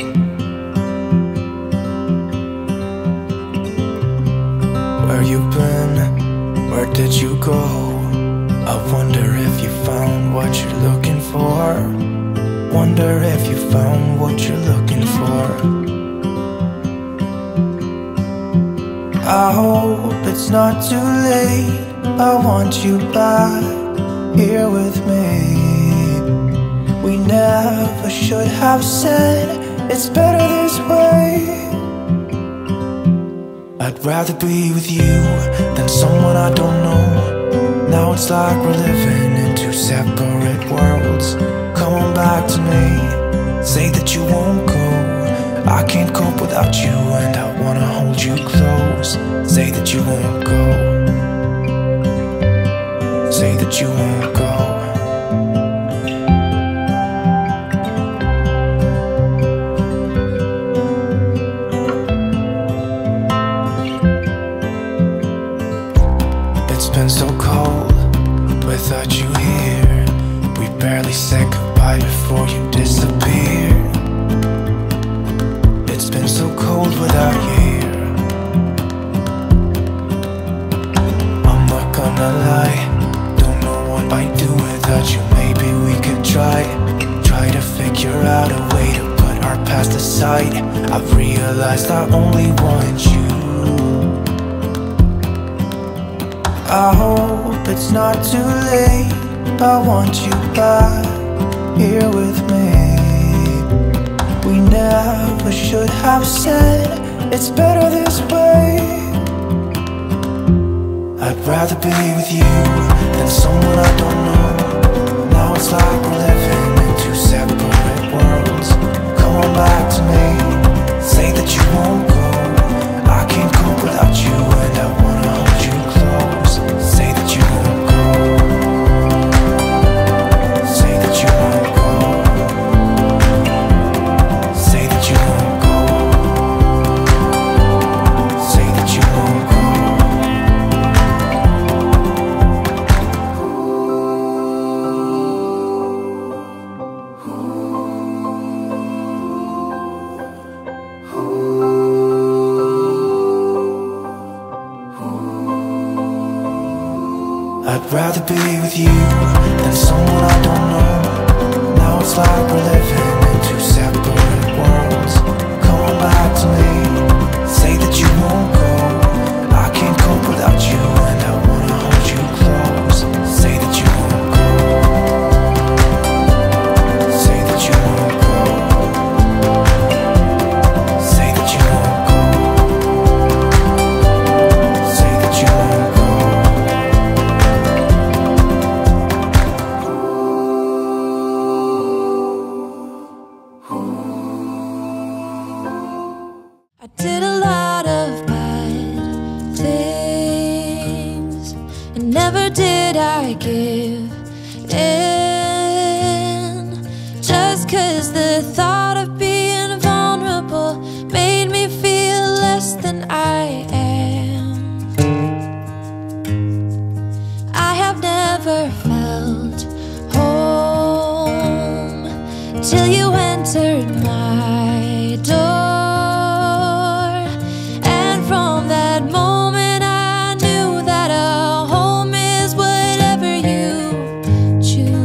Where you been? Where did you go? I wonder if you found what you're looking for. Wonder if you found what you're looking for. I hope it's not too late. I want you back here with me. We never should have said it's better this way. I'd rather be with you than someone I don't know. Now it's like we're living in two separate worlds. Come on back to me, say that you won't go. I can't cope without you and I wanna hold you close. Say that you won't go. that you won't go. It's been so cold without you here. We barely said goodbye before you disappeared. It's been so cold without you here. I'm not gonna lie, don't know what I'd do without you. Maybe we could try, try to figure out a way to put our past aside. I've realized I only want you. I hope it's not too late, I want you back here with me. We never should have said it's better this way. I'd rather be with you than someone I don't know. Now it's like we're living in two separate worlds. Come on back to me, say that you won't go. I can't cope without you and I wanna hold you close. Say that you won't go. Say that you won't go. Say that you won't go. Say that you won't go. I'd rather be with you than someone I don't know. Now it's like we're living in two separate worlds. Come on back to me, say that you won't go. I can't cope without you and I wanna hold you close. Say that you won't go. Say that you won't go. Say that you won't go. Say that you won't go. I did a lot of bad things, and never did I give in. Just 'cause the thought of being vulnerable made me feel less than I am. I have never felt home till you entered my door. Choose.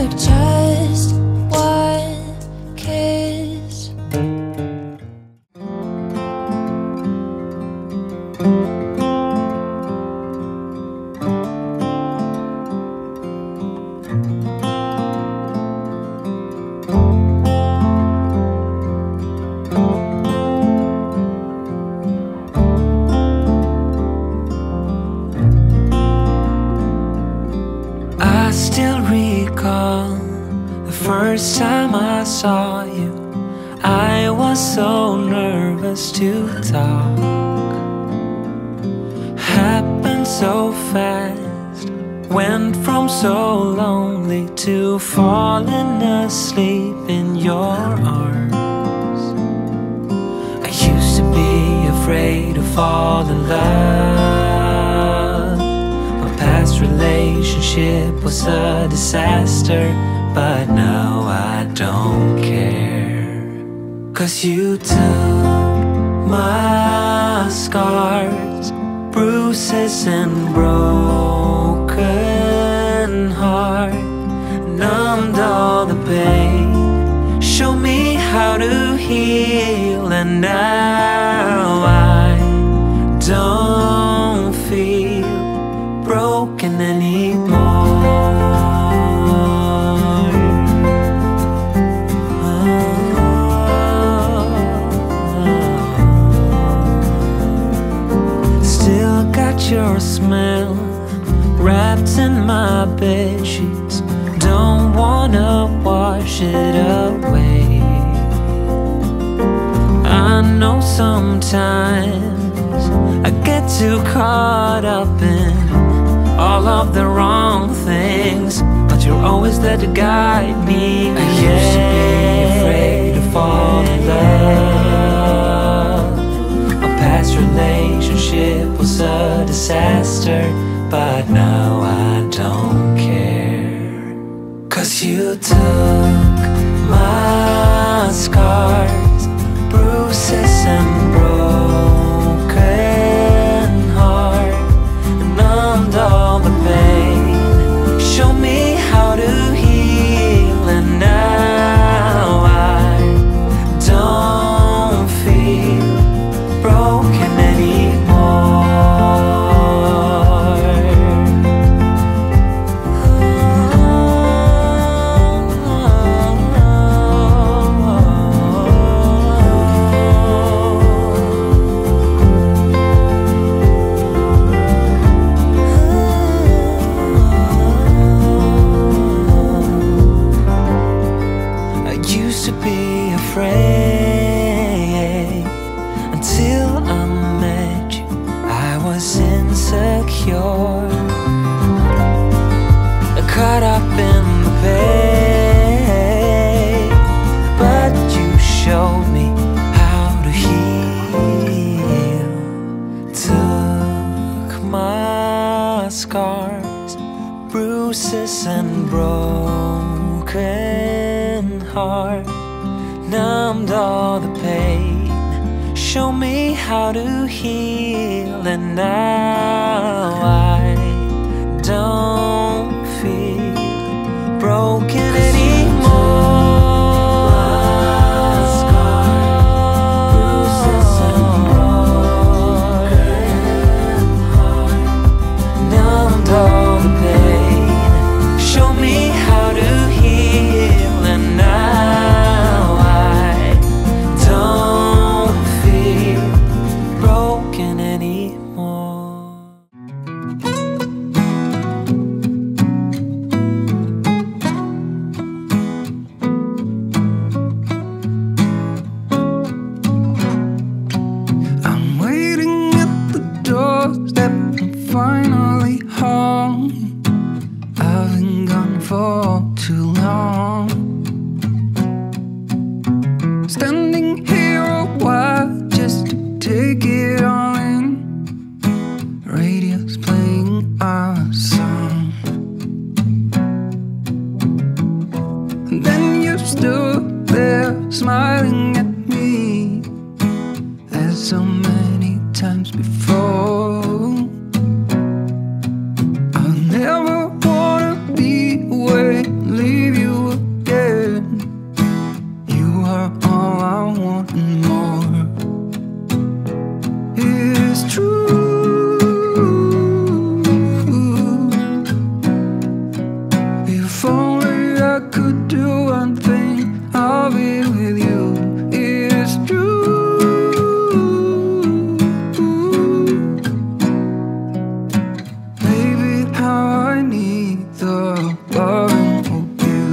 took just one kiss. I still recall the first time I saw you. I was so nervous to talk. Happened so fast. Went from so lonely to falling asleep in your arms. I used to be afraid to fall in love. My past relationship was a disaster, but now I don't care. 'Cause you took my scars, bruises and broken heart, numbed all the pain, show me how to heal, and now I don't feel broken anymore. Still got your smell wrapped in my bedsheets. Don't wanna wash it away. I know sometimes I get too caught up in all of the wrong things, but you're always there to guide me. I used to be afraid to fall in love. A past relationship was a disaster, but now I don't care. 'Cause you took my scars, bruises and broken heart, numbed all the pain, show me how to heal, and now I don't feel broken anymore. Afraid until I met you, I was insecure, caught up in the pain, but you showed me how to heal. Took my scars, bruises and broken heart, numbed all the pain, show me how to heal, and now I don't feel broken anymore. Numbed all the pain, show me how to heal, and now I don't feel broken anymore. I'm waiting at the doorstep, I'm finally home. I've been gone for too long. Standing here a while just to take it all in. Radio's playing our song, and then you stood there smiling at me, as so many times before. I'll never wanna be away, leave you If only I could do one thing, I'll be with you. It is true. Baby, how I need the loving of you.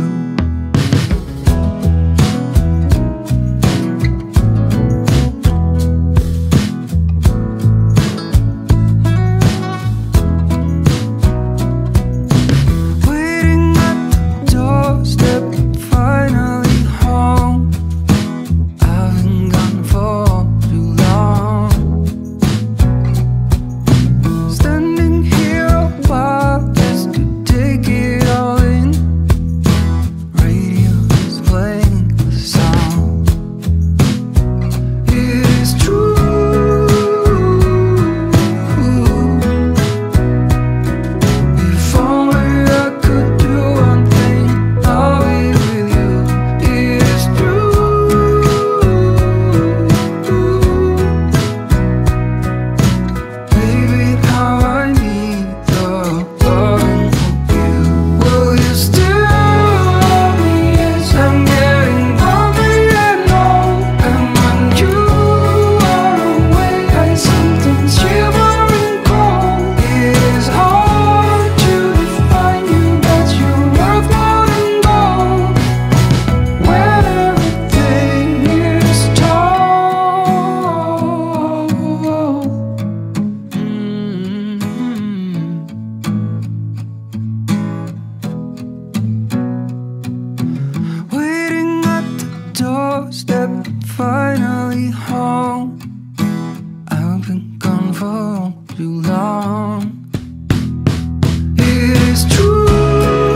Waiting at the doorstep, finally home. I've been gone for too long. Standing here a while just to take it all in. Radio is playing the song. It is true. If only I could do one thing, I'll be with you. It is true. Baby, how I need the loving of you. Will you still love me as I'm getting lonely and old? And when you are away, I sometimes shiver and cold. It is hard to define you, but you're worth more than gold. When everything is told. Waiting at the doorstep, finally home. I've been gone for too long. It is true.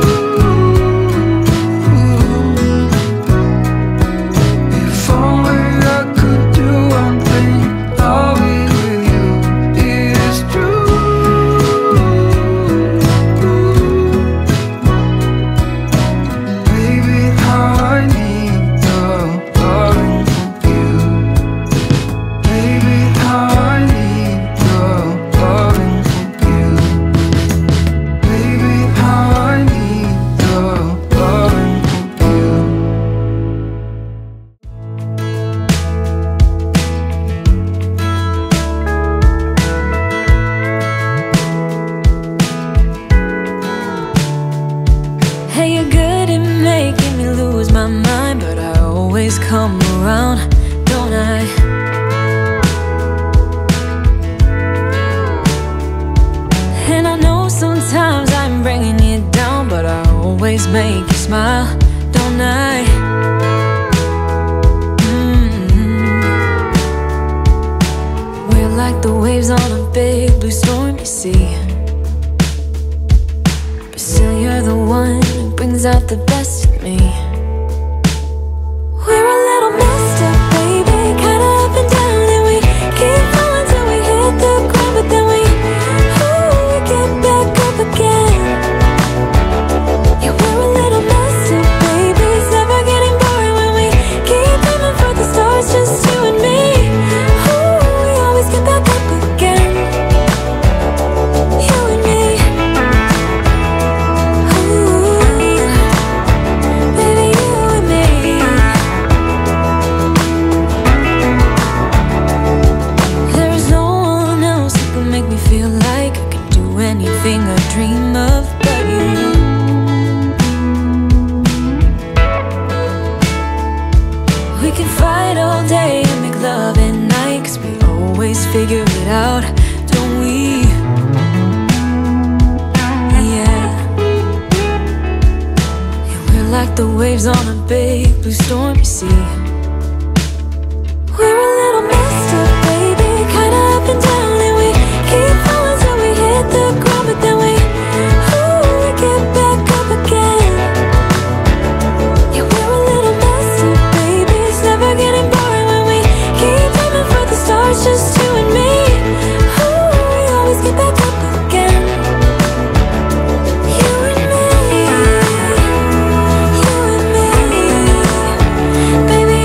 If only I could do one thing, I'll be with you. It is true. Baby, how I need the loving of you. Baby, how I need the loving of you. Baby, how I need the loving of you. Hey, you're good at making me lose my mind, but I always come around, don't I? And I know sometimes I'm bringing you down, but I always make you smile, don't I? Mm. We're like the waves on a big blue stormy sea, but still you're the one who brings out the best in me. We're a little messed up, baby, kinda up and down, and we keep falling till we hit the ground, but then we, ooh, we get back up again. Yeah, we're a little messed up, baby, it's never getting boring when we keep aiming for the stars, just you and me. Ooh, we always get back up again. You and me. Ooh, baby, you and me. There's no one else who can make me feel like I can do anything I dream of but you. We can fight all day and make love at night, 'cause we always figure it out, don't we? Yeah. And we're like the waves on a big blue stormy sea. We're a little messed up, baby, kinda up and down, and we keep falling till we hit the ground, but then we, ooh, we get back up again. Yeah, we're a little messed up, baby, it's never getting boring when we keep aiming for the stars, just you and me. Ooh, we always get back up again. You and me, you and me, baby.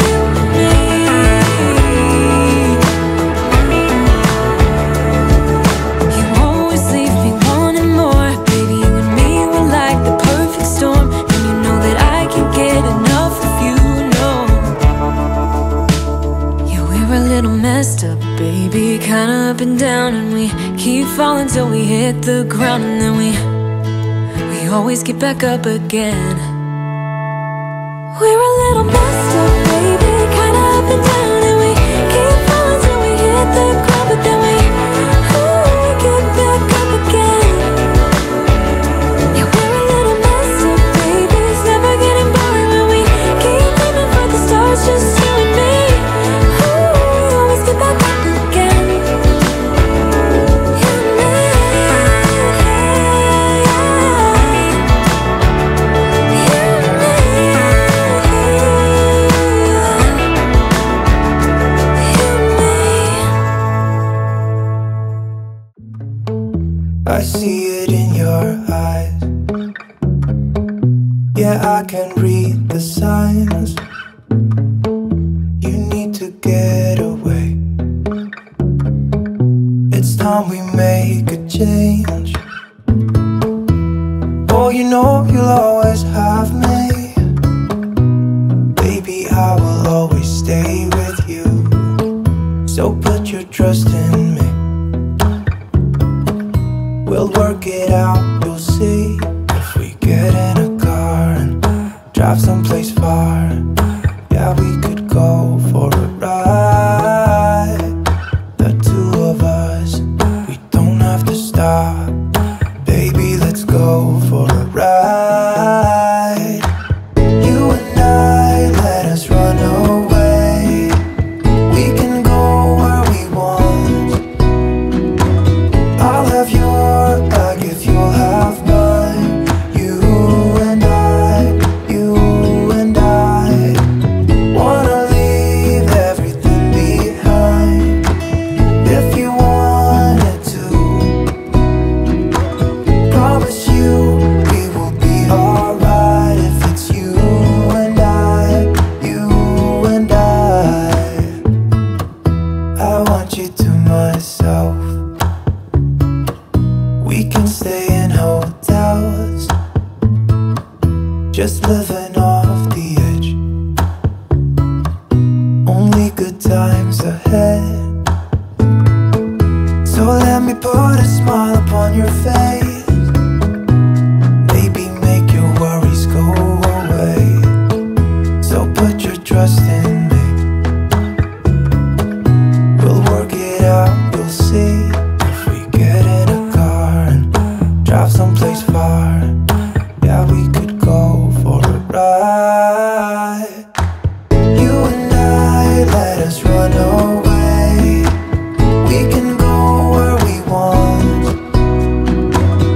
falling till we hit the ground, and then we we always get back up again. We're a little messed up, baby, kinda up and down, and we keep falling till we hit the ground, but then we ooh, get back up again. Yeah, we're a little messed up, baby, it's never getting boring when we keep aiming for the stars, just you and me. Ooh, we always get back up again. You and me, you and me. I see it in your eyes. Yeah, I can read the signs. You need to get away. It's time we make a change. Oh, you know you'll always have me. Baby, I will always stay with you. So put your trust in me. We'll work it out, you'll see. If we get in a car and drive someplace far, yeah, we could go for a ride. The two of us, we don't have to stop. Baby, let's go for a ride. You and I, let us run away. We can go where we want. I'll have your back if you'll have mine. You and I, you and I wanna leave everything behind. If you wanted to, promise you we will be alright. If it's you and I, you and I, I want you to myself. We can stay in hotels, just living off the edge. Only good times ahead. So let me put a smile upon your face. Maybe make your worries go away. So put your trust in me. We'll work it out, you'll see. If we get in a car and drive someplace far, yeah, we could go for a ride. You and I, let us run away. We can go where we want.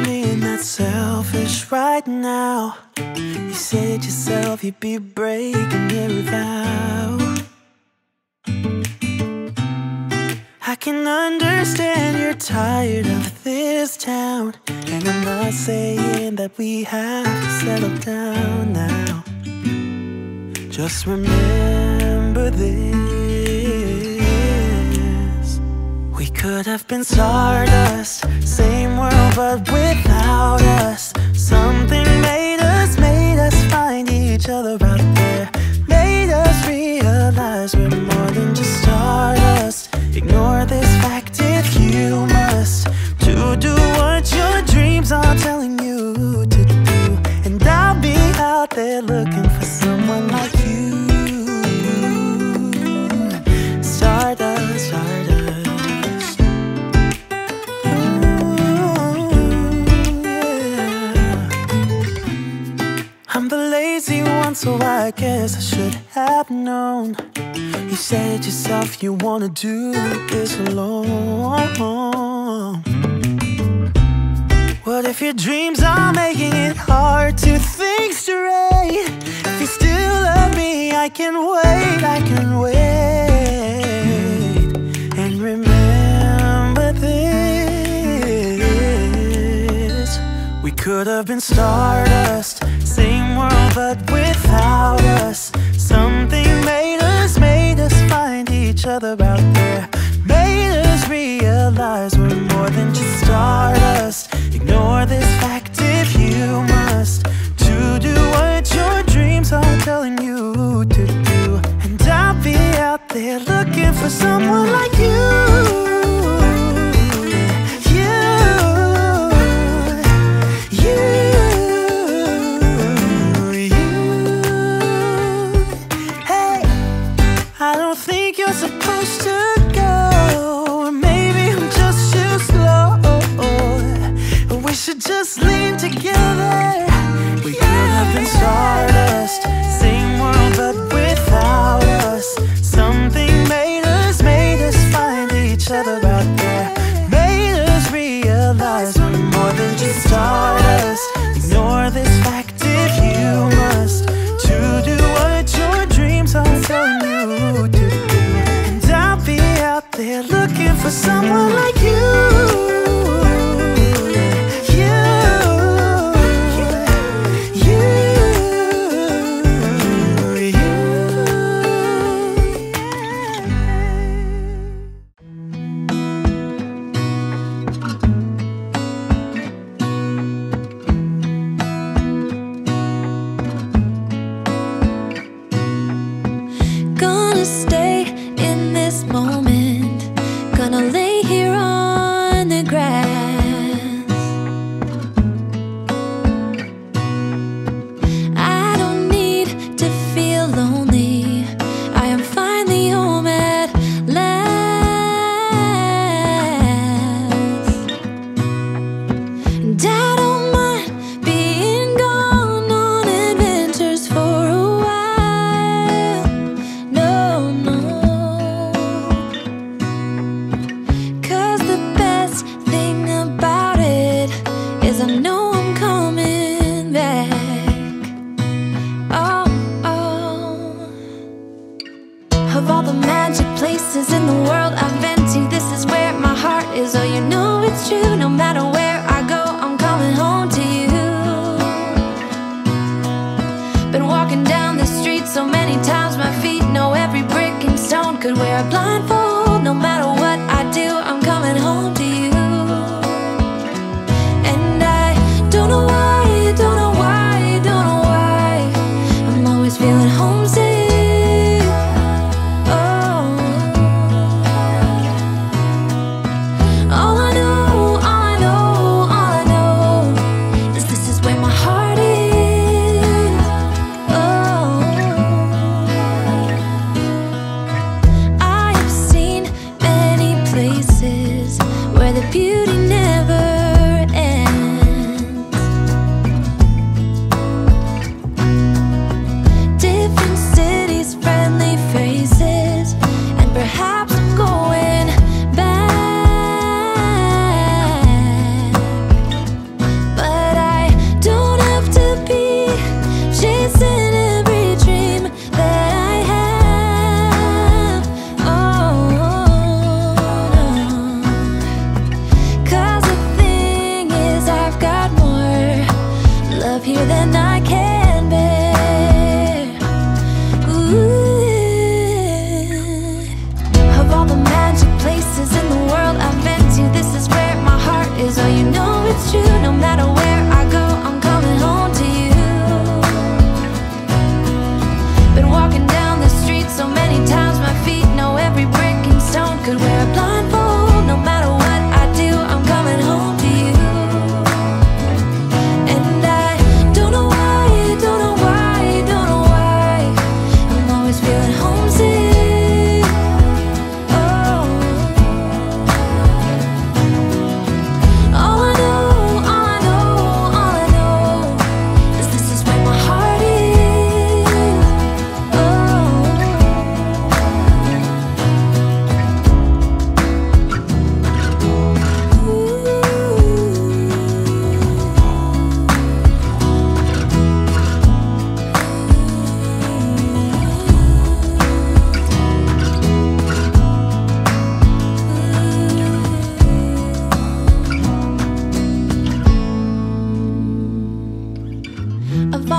being that selfish right now. You said yourself you'd be breaking every vow. I can understand you're tired of this town, and I'm not saying that we have to settle down now. Just remember this: we could have been stardust, same world but without us. Something made us, made us find each other out there. Made us realize we're more than just stardust. Ignore this fact if you must, to do what your dreams are telling you to do. And I'll be out there looking for someone like you. Stardust, stardust. Ooh, yeah. I'm the lazy one, so I guess I should have known. You said yourself you wanna do this alone. What if your dreams are making it hard to think straight? If you still love me, I can wait, I can wait. And remember this: we could have been stardust, same world but without us. Something made us, made us find each other out there. Made us realize we're more than just stardust. Ignore this fact if you must, to do what your dreams are telling you to do. And I'll be out there looking for someone like you. Supposed to go, or maybe I'm just too slow. We should just lean together. We could have been stardust, same world but without us. Something made us, made us find each other out there. Made us realize we're more than just stardust. Ignore this fact if you must, to do what your dreams are telling you to do. Out there looking for someone like you. You, you, you. Gonna stay in this moment, gonna lay here on the grass. I don't need to feel lonely, I am finally home at last. And I don't mind being gone on adventures for a while. No, no. I know I'm coming back. Oh, oh. Of all the magic places in the world I've been to, this is where my heart is. Oh, you know it's true. No matter where I go, I'm coming home to you. Been walking down the street so many times, my feet know every brick and stone. Could wear a blindfold. No matter what I do, I'm coming home to you. And I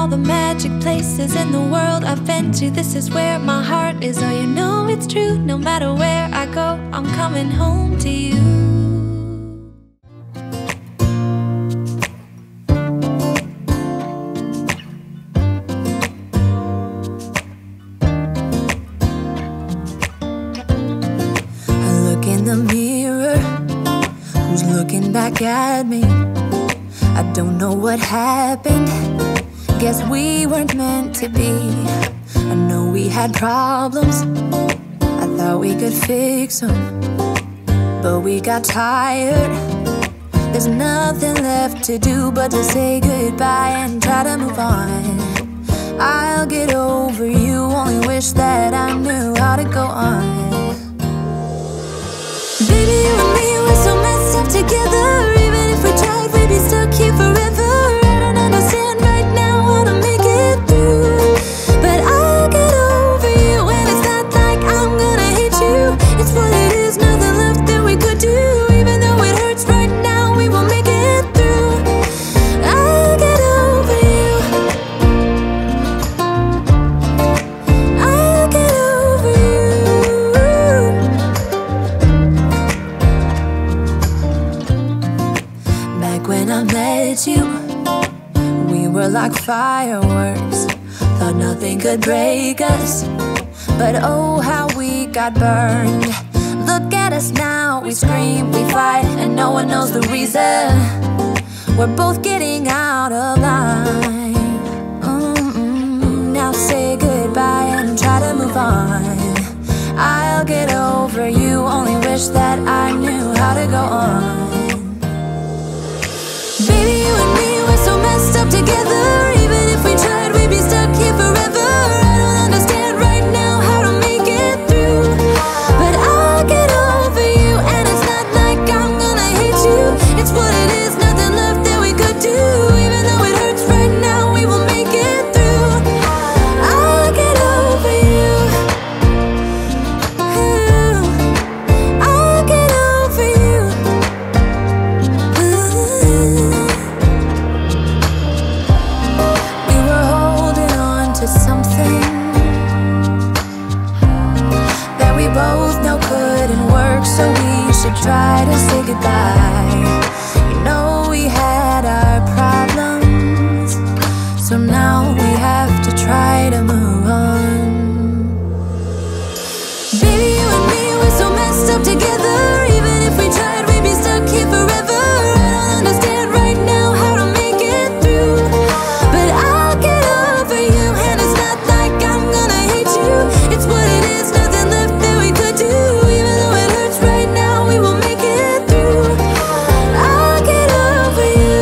all the magic places in the world I've been to. This is where my heart is. Oh, you know it's true. No matter where I go, I'm coming home to you. In the mirror, who's looking back at me? I don't know what happened. Guess we weren't meant to be. I know we had problems. I thought we could fix them, but we got tired. There's nothing left to do but to say goodbye and try to move on. I'll get over you, only wish that I knew how to go on. Baby, you and me, we're so messed up together. Even if we tried, we'd be stuck here forever. I don't understand right now how to make it through, but I'll get over you, and it's not like I'm gonna hate you. It's what it is, nothing left that we could do. Even though it hurts right now, we will make it through. I'll get over you. I'll get over you. When I met you, we were like fireworks. Thought nothing could break us, but oh how we got burned. Look at us now, we scream, we fight, and no one knows the reason. We're both getting out of line. Mm-mm. Now say goodbye and try to move on. I'll get over you, only wish that I knew how to go on. Baby, you and me, we're so messed up together. Even if we tried, we'd be stuck here forever. I don't understand right now how to make it through, but I'll get over you, and it's not like I'm gonna hate you. It's what it is, nothing left that we could do. Even though it hurts right now, we will make it through. I'll get over you. I'll get over you. Something that we both know couldn't work, so we should try to say goodbye. You know we had our problems, so now we have to try to move on. Baby, you and me, we're so messed up together. Even if we tried, we'd be stuck here forever. I don't understand right now how to make it through, but I'll get over you, and it's not like I'm gonna hate you. It's what it is, nothing left that we could do. Even though it hurts right now, we will make it through. I'll get over you.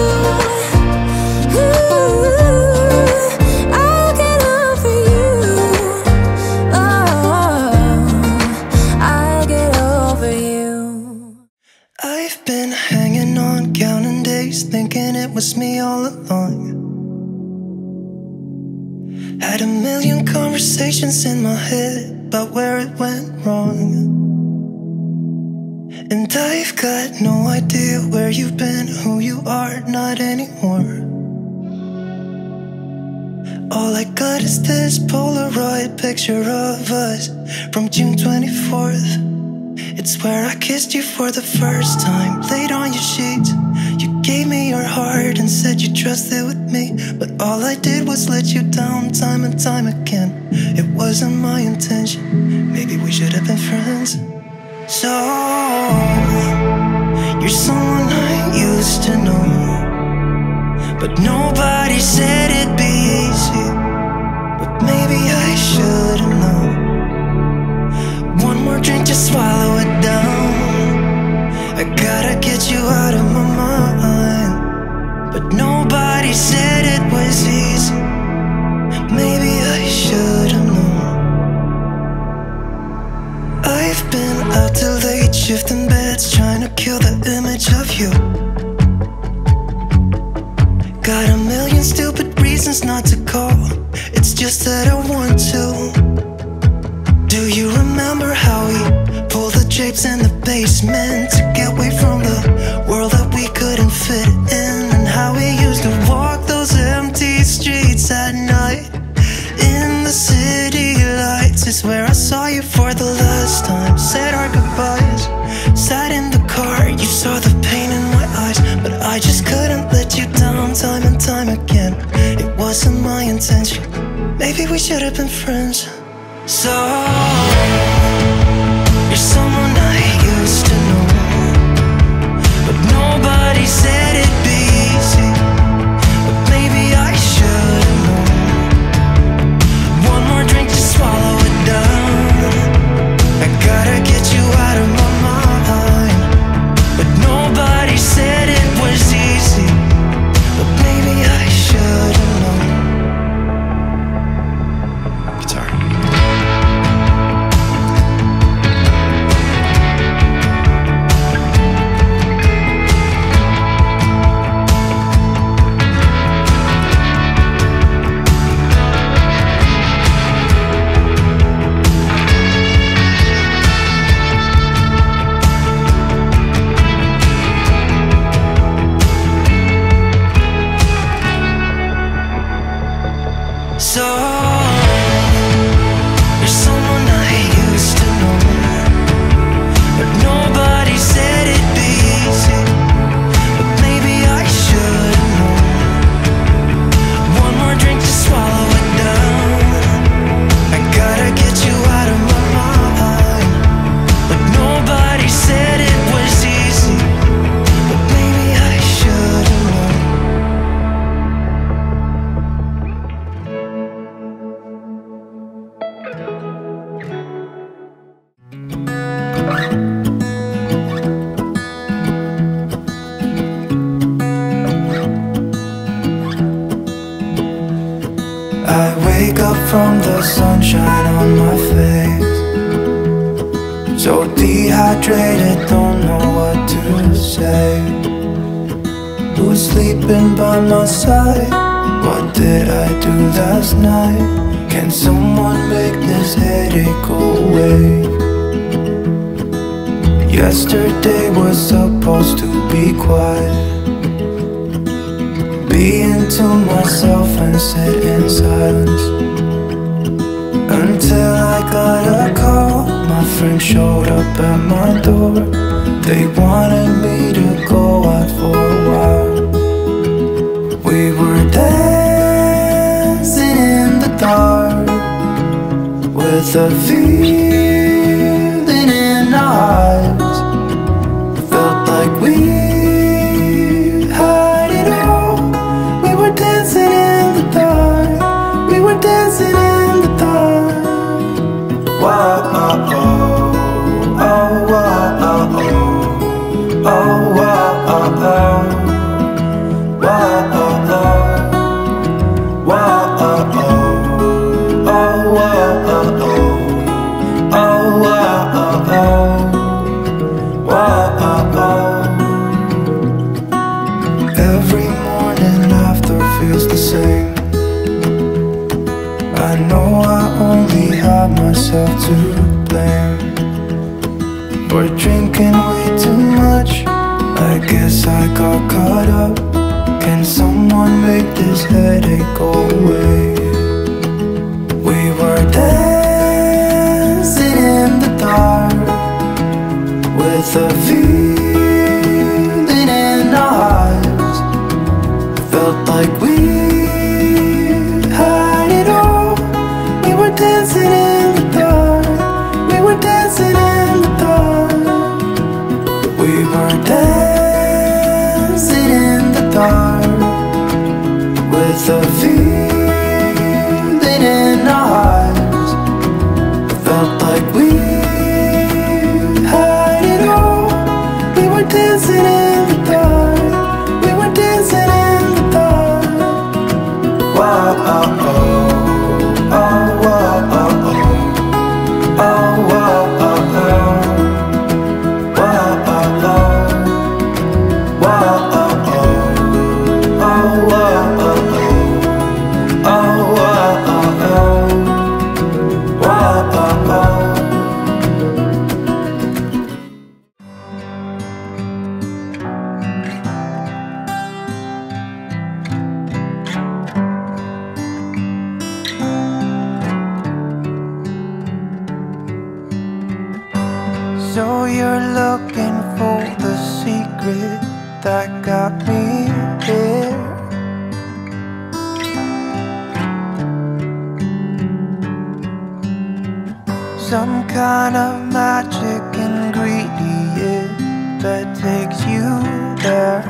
Ooh, I'll get over you. Oh, I'll get over you. I've been hanging on, counting days, thinking it was me all along. Had a million conversations in my head about where it went wrong, and I've got no idea where you've been, who you are, not anymore. All I got is this Polaroid picture of us from June twenty-fourth. It's where I kissed you for the first time, laid on your sheets. You gave me your heart and said you trusted with me, but all I did was let you down time and time again. It wasn't my intention, maybe we should have been friends. So, you're someone I used to know, but nobody said it'd be easy. But maybe I should've known. One more drink, just swallow it down. I gotta get you out of my mind, but nobody said it was easy. Maybe I should've known. I've been out till late, shifting beds, trying to kill the image of you. Got a million stupid reasons not to call, it's just that I want to. Do you remember how we pulled the drapes in the basement to get away from the world that we couldn't fit in? And how we used to walk those empty streets at wasn't my intention. Maybe we should have been friends. So you're someone I used to know, but nobody said it'd be easy. But maybe I should have known. One more drink to swallow it down. I gotta get you out of my mind. But nobody said it was easy. But maybe I should have known. Guitar. So you're someone I used to know, but nobody said it'd be easy. But maybe I should have known. One more drink to swallow it down. I gotta get you out of my mind. But nobody said it was easy. But maybe I should have known. I wake up from the sunshine on my face, so dehydrated, don't know what to say. Who's sleeping by my side? What did I do last night? Can someone make this headache go away? Yesterday was supposed to be quiet, being to myself and sit in silence, until I got a call. My friend showed up at my door. They wanted me to go out for a while. We were dancing in the dark, with a feeling in our eyes. Felt like we had it all. We were dancing in the dark. We were dancing in the dark. Wow, oh, oh, oh, wow, oh, oh, oh, wow, oh, oh, wow, oh, oh, wow, oh, oh, oh, wow, oh, oh, oh, wow, oh, oh, wow, oh, oh. Every morning after feels the same. I know I only have myself to blame for drinking way too much. I guess I got caught up. Can someone make this headache go away? We were dancing in the dark, with a feeling in our eyes. Felt like we had it all. We were dancing in the dark. We were dancing in the dark. We were dancing in the dark, with a feeling in our eyes. Felt like we had it all. We were dancing in the dark. We were dancing in the dark. Wow, oh, oh, oh, wow, oh, oh, oh, wow, oh, oh, wow, oh, oh, wow, oh, oh, oh, wow, oh, oh, oh, wow, oh, oh, wow, oh, oh. So you're looking for the secret that got me here. some kind of magic ingredient that takes you there.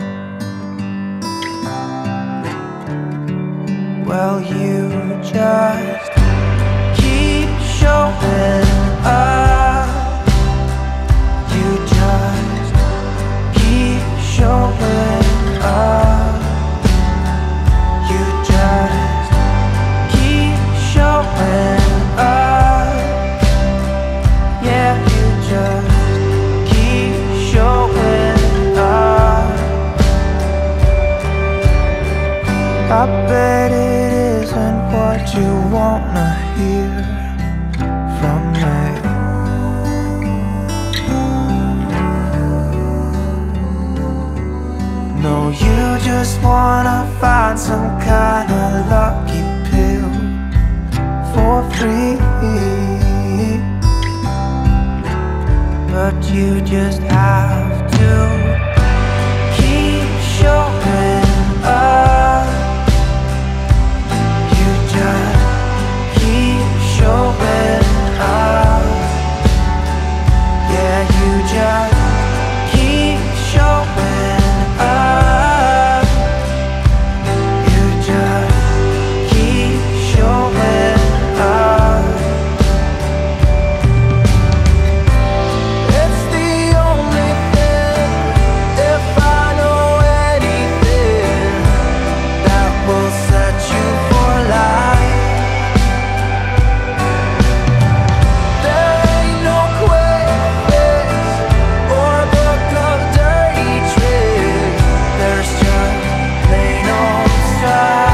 Well, you just keep showing up. You just keep showing up. You just keep showing up. Yeah, you just keep showing up. I bet it isn't what you wanna hear from me. No, you just wanna find some kind of lucky pill for free. But you just have to keep showing up. You just keep showing up. Yeah, you just keep showing up. You just keep showing up. It's the only thing, if I know anything, that will set you for life. There ain't no quick fix or book of dirty tricks. There's just plain old style.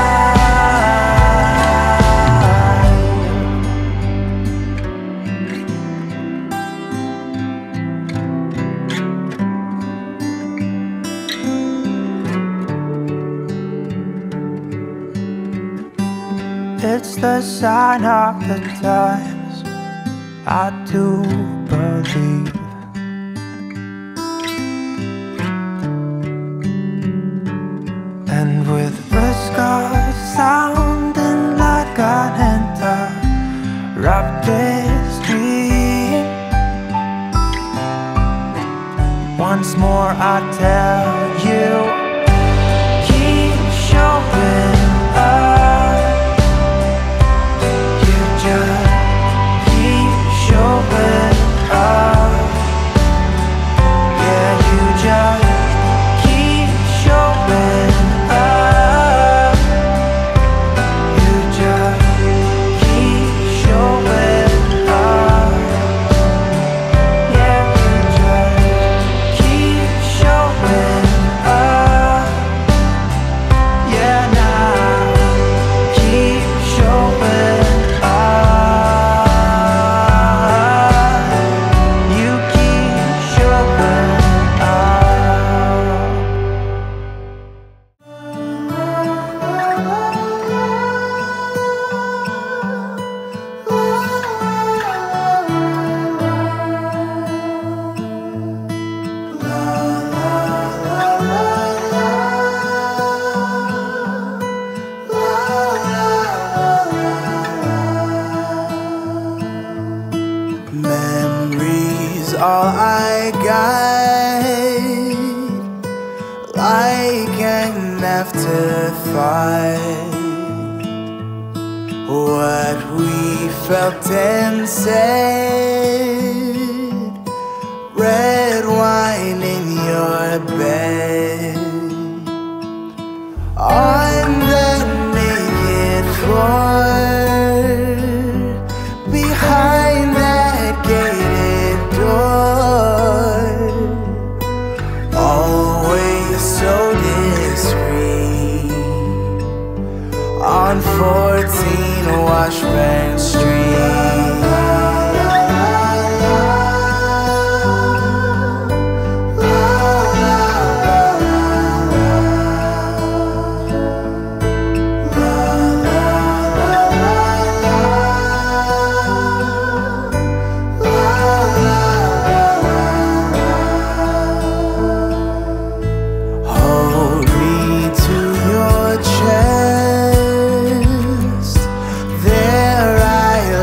It's the sign of the times, I do believe. And with risk of sounding like an interrupted stream, once more I tell you, keep showing up. You just keep showing up. Yeah, you just keep showing up. You just keep showing up. Yeah, you just keep showing up. Yeah, now keep showing up. You keep showing up. Memories all I got, like an afterthought. What we felt and said, red wine in your bed, on the naked floor, behind that gated door, always so discreet, on fourteen Washburn Street. Hold me to your chest, there I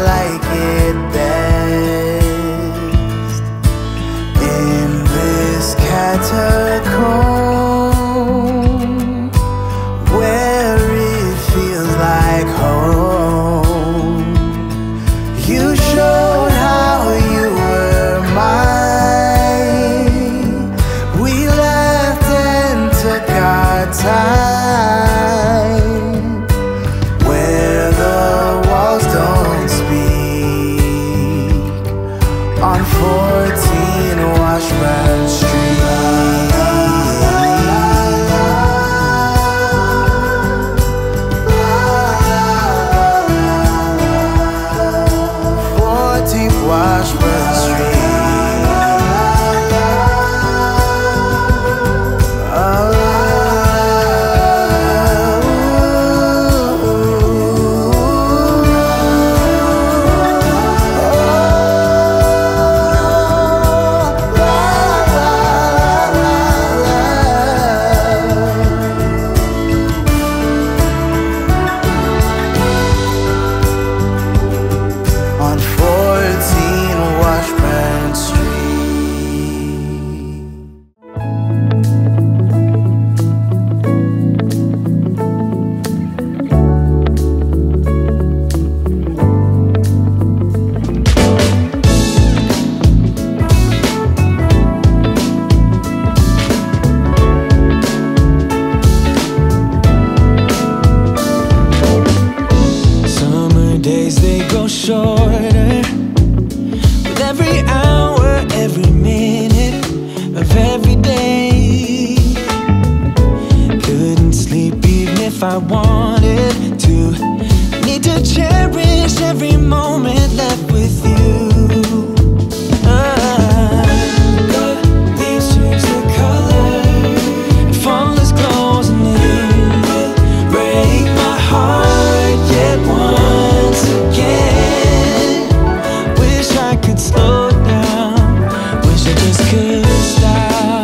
if I wanted to. Need to cherish every moment left with you. Ah, the leaves change their color, and fall is closing in. Will break my heart yet once again. Wish I could slow down, wish I just could stop.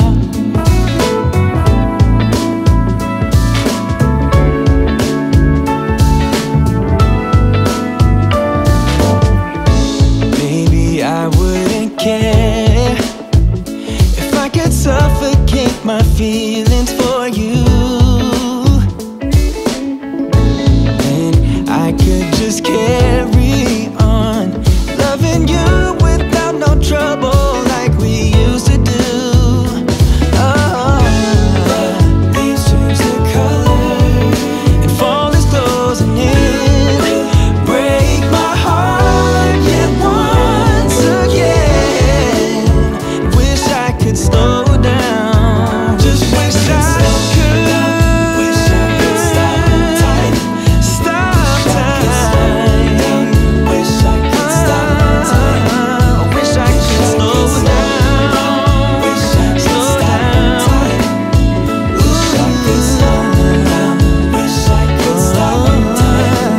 I wouldn't care if I could suffocate my feelings for you, and I could just carry on loving you without no trouble like we used to do. Oh, the leaves change their color, and fall is closing in. Break my heart yet once again. Wish I could slow down. Just wish I could. Wish I could stop time. Stop time. Wish I could stop time. Wish I could slow down. Wish I could slow down. Wish I could slow down. Wish I could stop time.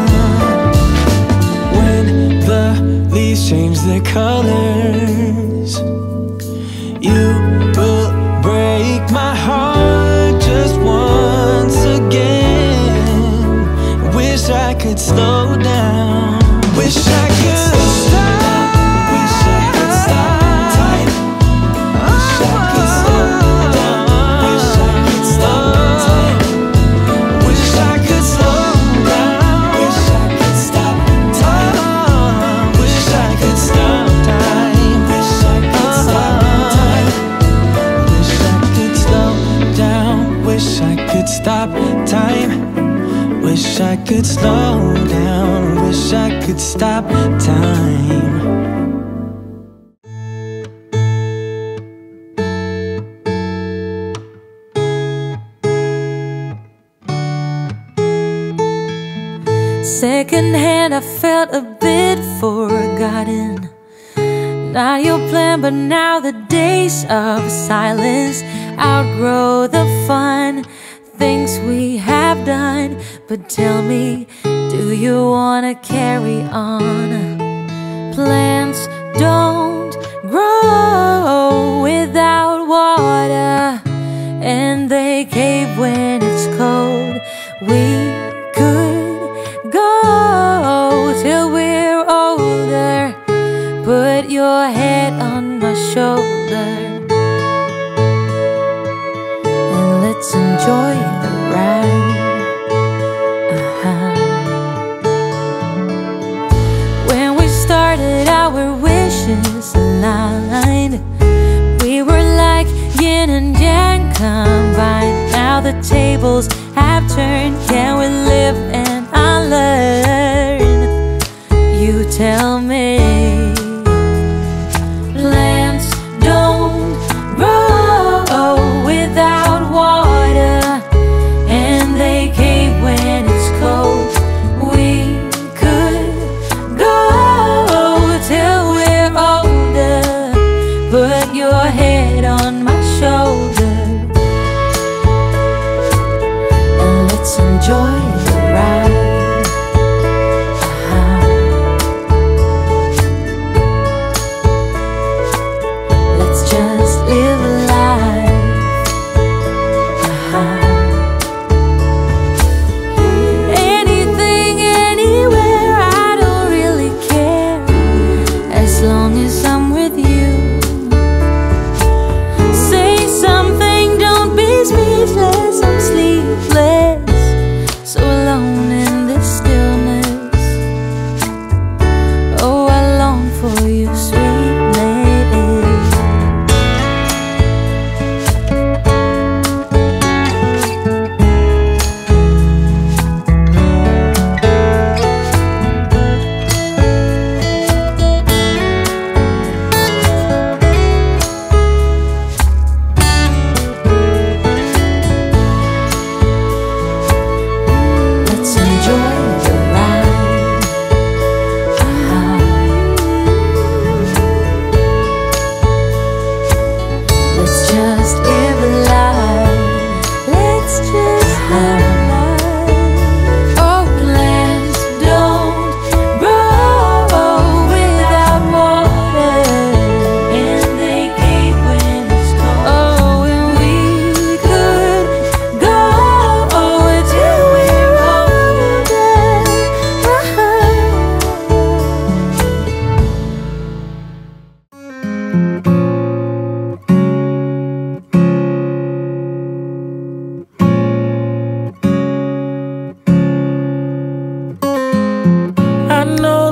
When the leaves change their colors, you will break my heart just once again. Wish I could slow down. Wish I could stop. Wish I could stop time. Wish I could slow down. Wish I could stop time. Wish I could slow down. Wish I could stop time. Wish I could stop time. Wish I could stop time. Wish I could slow down. Wish I could stop time. Wish I could slow down. Wish I could stop time. Secondhand, I felt a bit forgotten. Not your plan, but now the days of silence outgrow the fun things we have done. But tell me, do you wanna carry on? Plants don't grow without water, and they cave when it's cold. We could go till we're older. Put your head on my shoulder, and let's enjoy the ride. uh-huh. When we started, our wishes aligned. We were like yin and yang combined. Now the tables have turned. Can we live and unlearn? You tell me. Plants don't grow without water, and they cave when it's cold. We could go till we're older. Put your head on my shoulder, and let's enjoy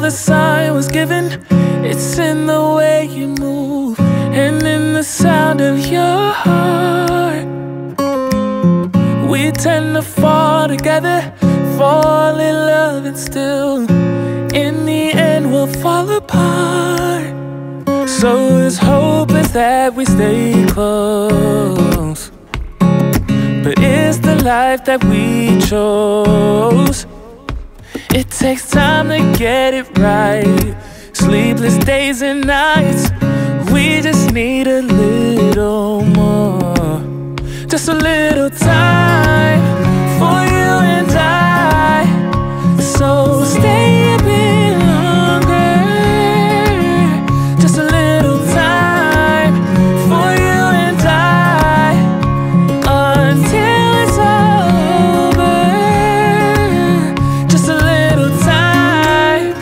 the sign was given. It's in the way you move and in the sound of your heart. We tend to fall together, fall in love, and still in the end we'll fall apart. So as hope is that we stay close, but it's the life that we chose. It takes time to get it right, sleepless days and nights. We just need a little more, just a little time for you and I. So stay a bit longer, just a little time for you and I, until it's over. Just a little time.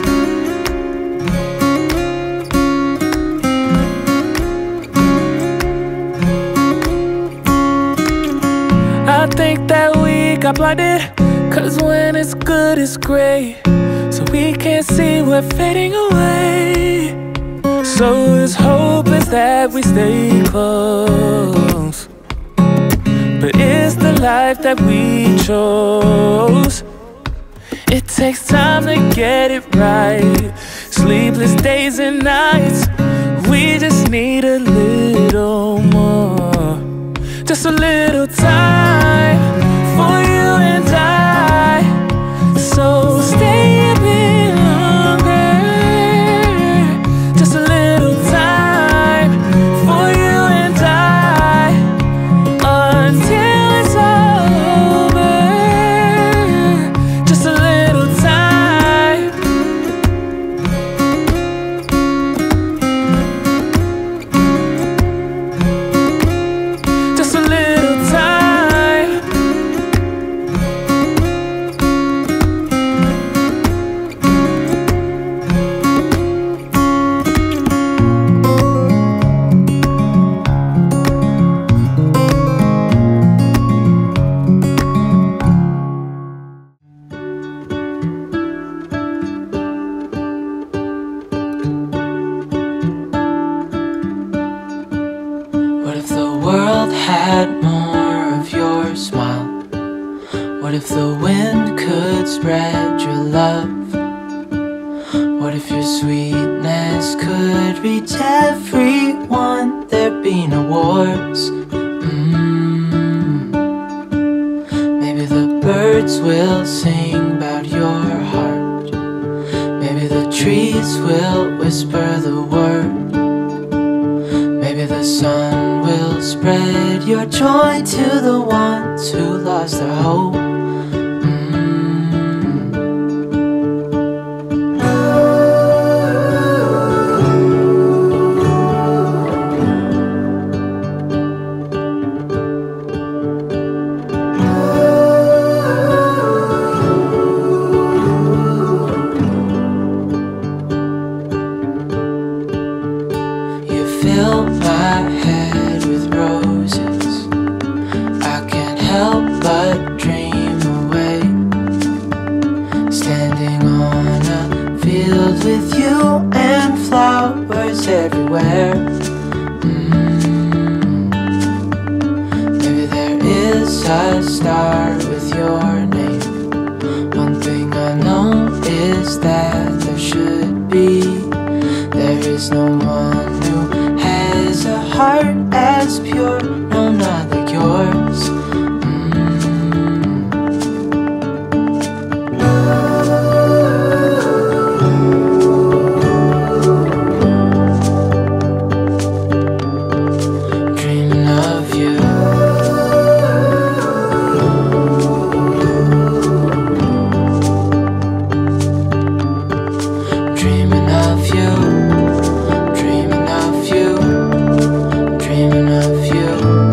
I think that we got blinded, cause when it's good it's great, so we can't see we're fading away. So as hope is that we stay close, but it's the life that we chose. It takes time to get it right, sleepless days and nights. We just need a little more, just a little time for you and I. So stay a bit longer, just a little time for you and I, until it's over. Just a little time. Just a little time. What if the world had more of your smile? What if the wind could spread your love? What if your sweetness could reach everyone? There'd be no wars. mm. Maybe the birds will sing about your heart. Maybe the trees will whisper the word. Maybe the sun will spread your joy to the ones who lost their hope. You fill my head with roses. I can't help but dream away, standing on a field with you and flowers everywhere. mm. Maybe there is a star with your name. One thing I know is that there should be. There is no one who has a heart as pure, no, not like yours. Dreaming of you. Dreaming of you. Dreaming of you. Dreaming of you.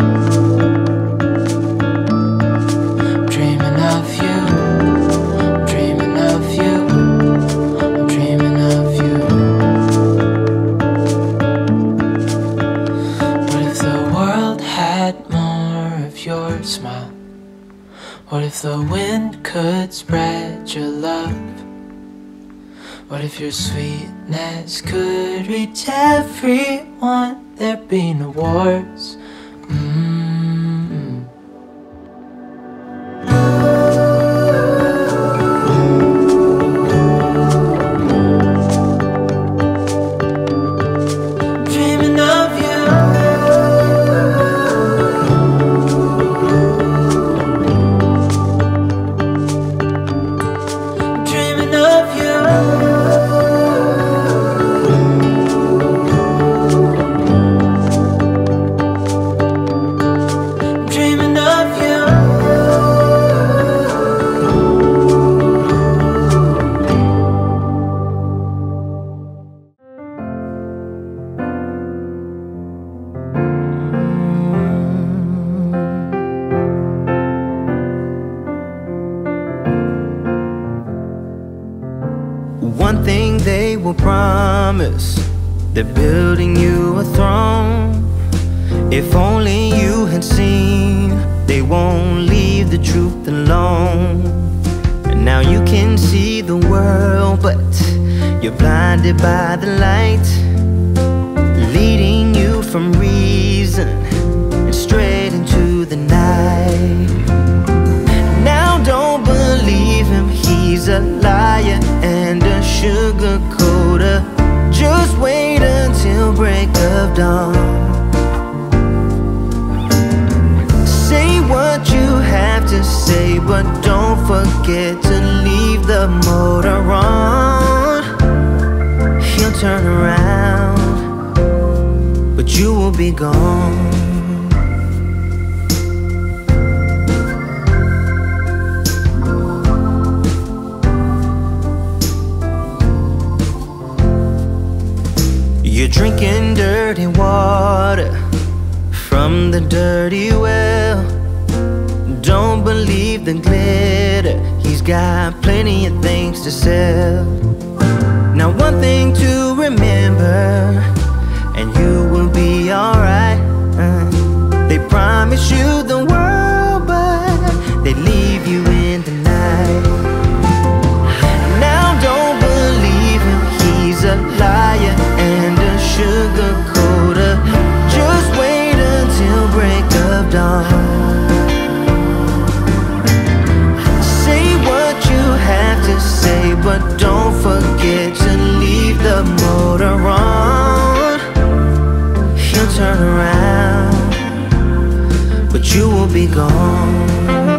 Dreaming of you. Dreaming of you. I'm dreaming of you. What if the world had more of your smile? What if the wind could spread your love? What if your sweetness could reach everyone? There'd be no wars. Mm-hmm. One thing they will promise, they're building you a throne. If only you had seen, they won't leave the truth alone. And now you can see the world, but you're blinded by the light, leading you from reason and straight into the night. Now don't believe him, he's a liar and a sugar coater. Just wait until break of dawn. Say what you have to say, but don't forget to leave the motor on. He'll turn around, but you will be gone. You're drinking dirty water from the dirty well. Don't believe the glitter, he's got plenty of things to sell. Now one thing to remember, and you will be alright. uh, They promise you the world, but they leave you in the night. Now don't believe him, he's a liar and a sugar coater. Just wait until break of dawn. Say what you have to say, but don't forget to leave the motor on. He'll turn around, but you will be gone.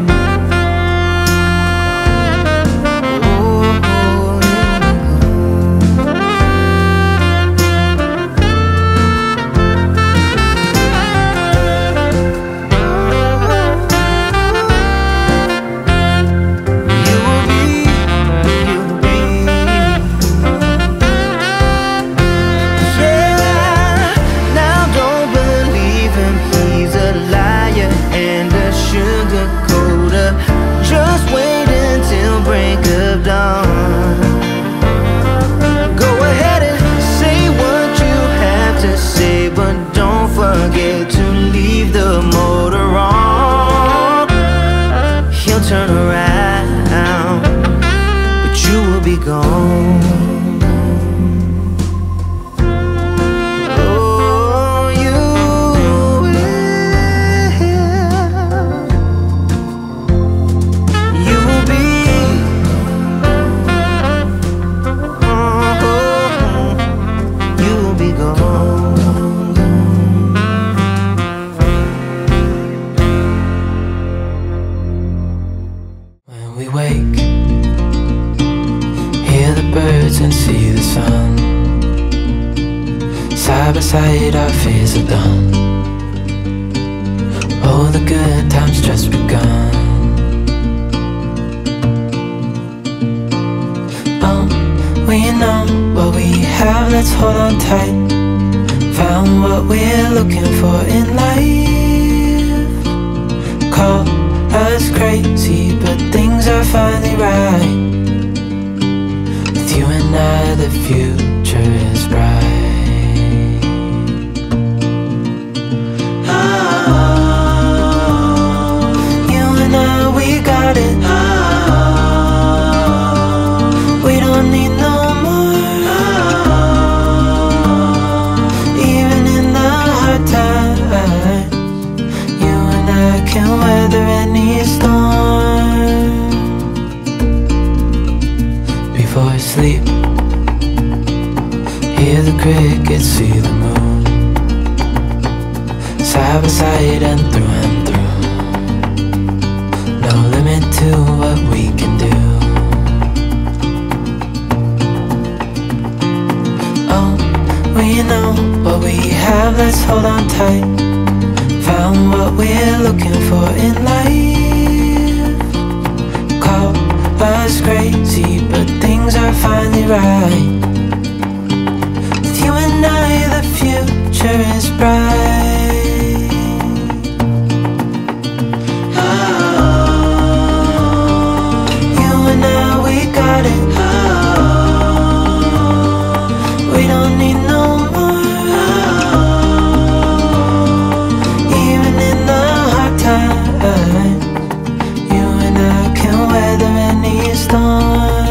Turn around, but you will be gone. Oh, you will. You will be. Oh, you will be gone. We wake, hear the birds and see the sun. Side by side our fears are done. Oh, the good times just begun. Oh, we know what we have, let's hold on tight. Found what we're looking for in life. Call us crazy, but things are finally right. With you and I, the future is bright. Oh, you and I, we got it. Oh, we don't need no more sleep. Hear the crickets, see the moon, side by side and through and through. No limit to what we can do. Oh, we know what we have, let's hold on tight. Found what we're looking for in life. Call us crazy, but things are finally right. With you and I, the future is bright. Oh, you and I, we got it. Oh, we don't need no more. Oh, even in the hard times, you and I can weather any storm.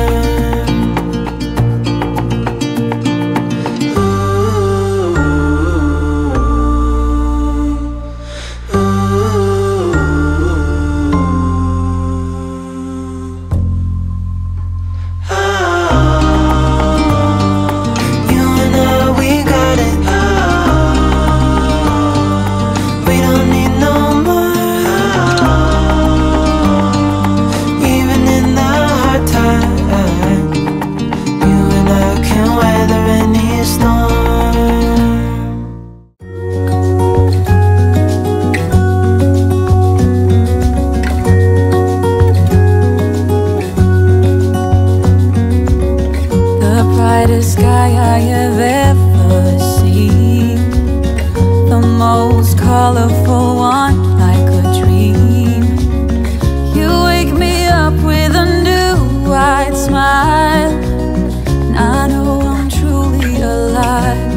Brightest sky I have ever seen, the most colorful one like a dream. You wake me up with a new white smile, and I know I'm truly alive.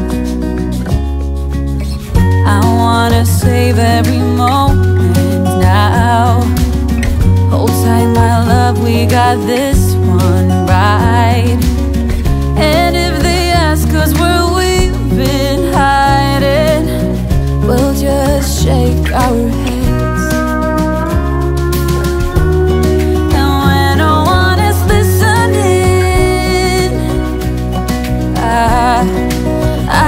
I wanna save every moment now. Hold tight, my love, we got this one right. And if they ask us where we've been hiding, we'll just shake our heads. And when no one is listening, I, I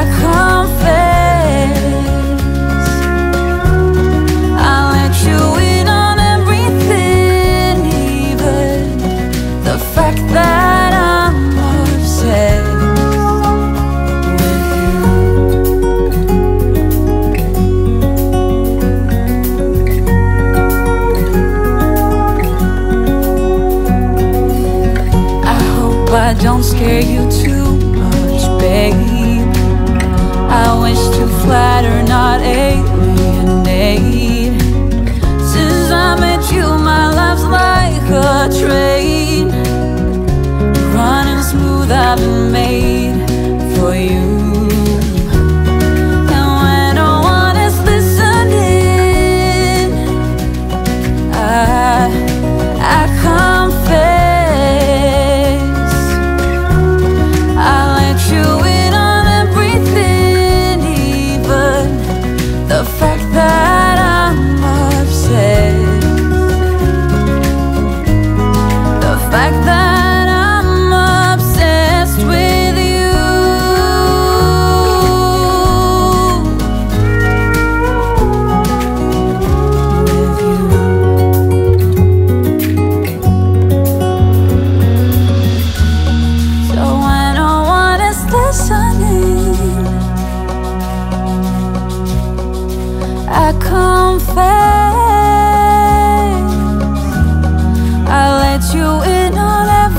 confess, I'll let you in on everything, even the fact that I'm obsessed with you. I hope I don't scare you too much, babe. I wish to flatter, not alienate. Since I met you, my life's like a train, running smooth, I've been made for you. And when no one is listening, I, I confess, I'll let you in on everything, even the fact that I'm obsessed, the fact that I confess, I let you in on everything.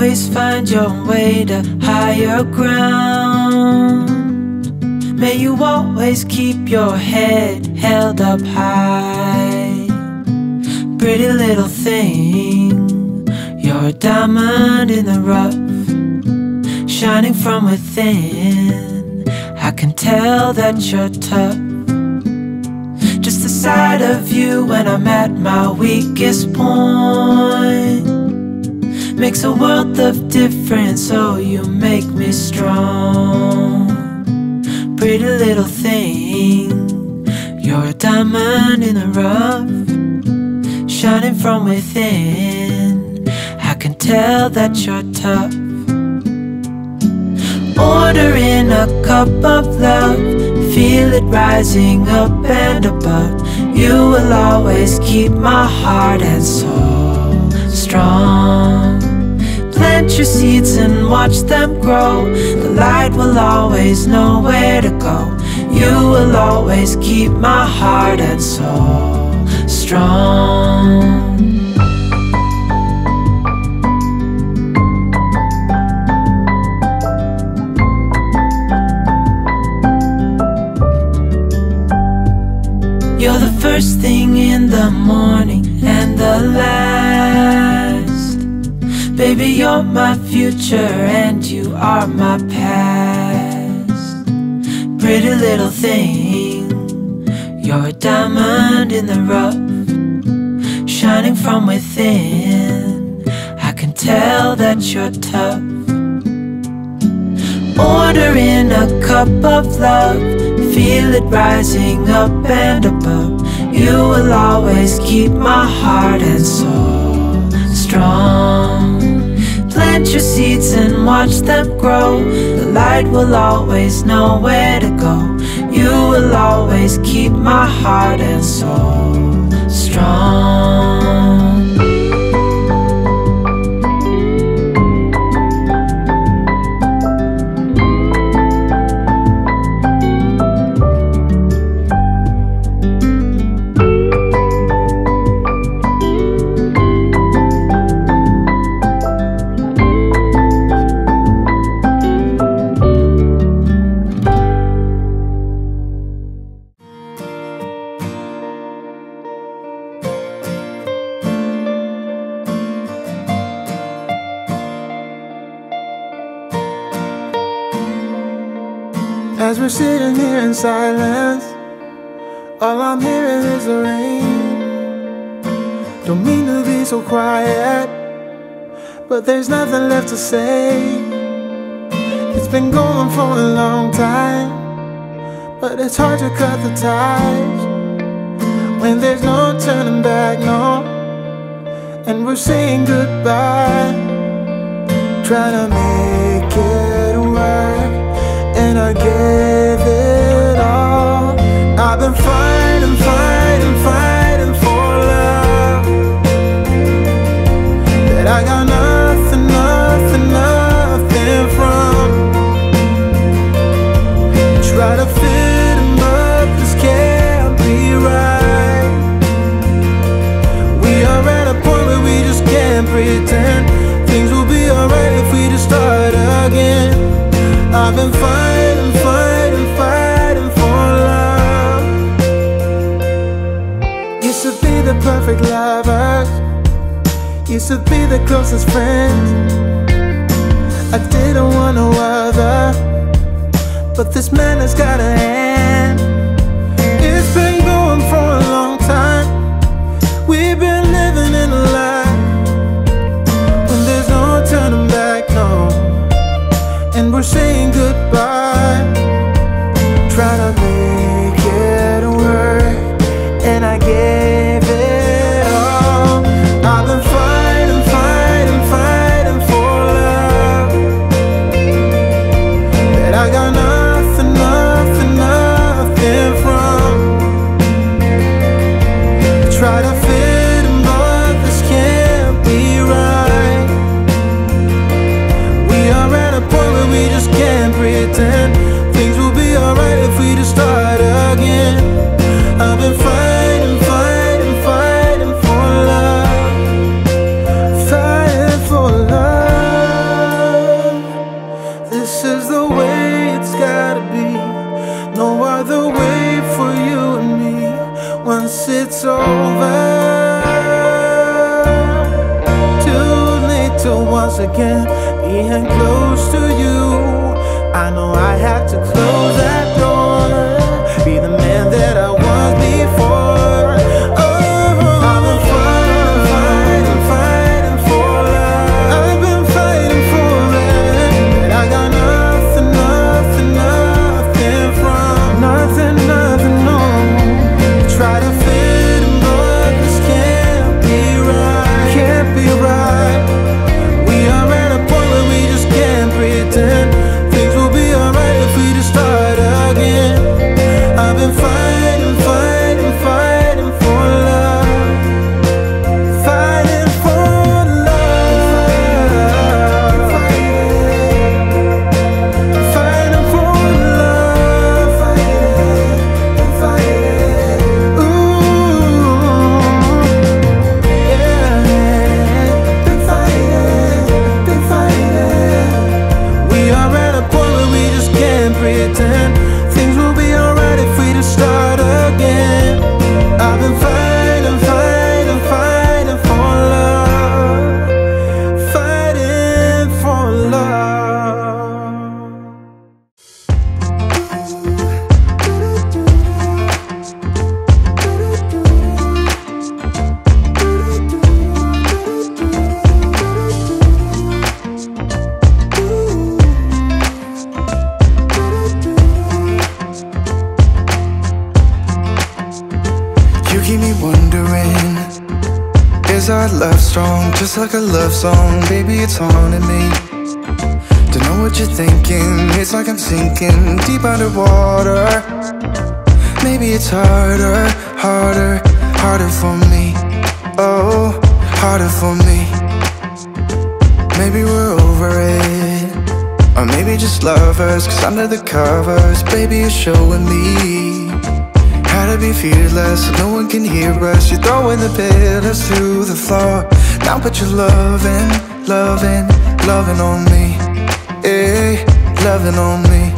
always find your way to higher ground. May you always keep your head held up high. Pretty little thing, you're a diamond in the rough, shining from within. I can tell that you're tough. Just the sight of you when I'm at my weakest point makes a world of difference, oh you make me strong. Pretty little thing, you're a diamond in the rough, shining from within. I can tell that you're tough. Ordering a cup of love, feel it rising up and above. You will always keep my heart and soul strong. Plant your seeds and watch them grow. The light will always know where to go. You will always keep my heart and soul strong. You're the first thing in the morning and the last. Baby, you're my future and you are my past. Pretty little thing, you're a diamond in the rough, shining from within. I can tell that you're tough. Ordering a cup of love, feel it rising up and above. You will always keep my heart and soul strong. Plant your seeds and watch them grow. The light will always know where to go. You will always keep my heart and soul strong. As we're sitting here in silence, all I'm hearing is the rain. Don't mean to be so quiet, but there's nothing left to say. It's been going for a long time, but it's hard to cut the ties when there's no turning back, no. And we're saying goodbye, trying to make it work, and I gave it all. I've been fighting, fighting, fighting for love that I got nothing, nothing, nothing from. Try to fit him up, this can't be right. We are at a point where we just can't pretend things will be alright if we just start again. I've been fighting, fighting, fighting for love. Used to be the perfect lovers, used to be the closest friends. I didn't want no other, but this man has got a hand. It's been going for a long time. We've been living in a lie when there's no turning back, no. And we're saying goodbye, trying to make it work, and I gave it all. I've been fighting, fighting, fighting for love that I got nothing, nothing, nothing from. Try to fit him, but this can't be right. We are at a point where we just can't pretend things will be alright if we just start again. I've been fighting, fighting it's over. Too late to once again being close to you. I know I have to close that door, be the man that I was before. Oh, I've been fighting, fighting, fighting for love. I've been fighting for it, but I got nothing, nothing, nothing from nothing, nothing, no. Try to fit in, but this can't be right, can't be right. We are at a point where we just can't pretend things will be alright if we just start again. I've been fighting, fighting, fighting for love, fighting for love, fighting for love, ooh, yeah, been fighting, been fighting. We are at a point where we just can't pretend things will be alright if we just start again. I've been fighting, fighting, fighting for love, fighting for love. You keep me wondering, is our love strong? Just like a love song, baby, it's haunting me. Don't know what you're thinking, it's like I'm sinking deep underwater. Maybe it's harder, harder, harder for me. Oh, harder for me. Maybe we're over it, or maybe just lovers, cause under the covers, baby, you're showing me how to be fearless so no one can hear us. You're throwing the pillars to the floor. Now put your loving, loving, loving on me. Eh, loving on me.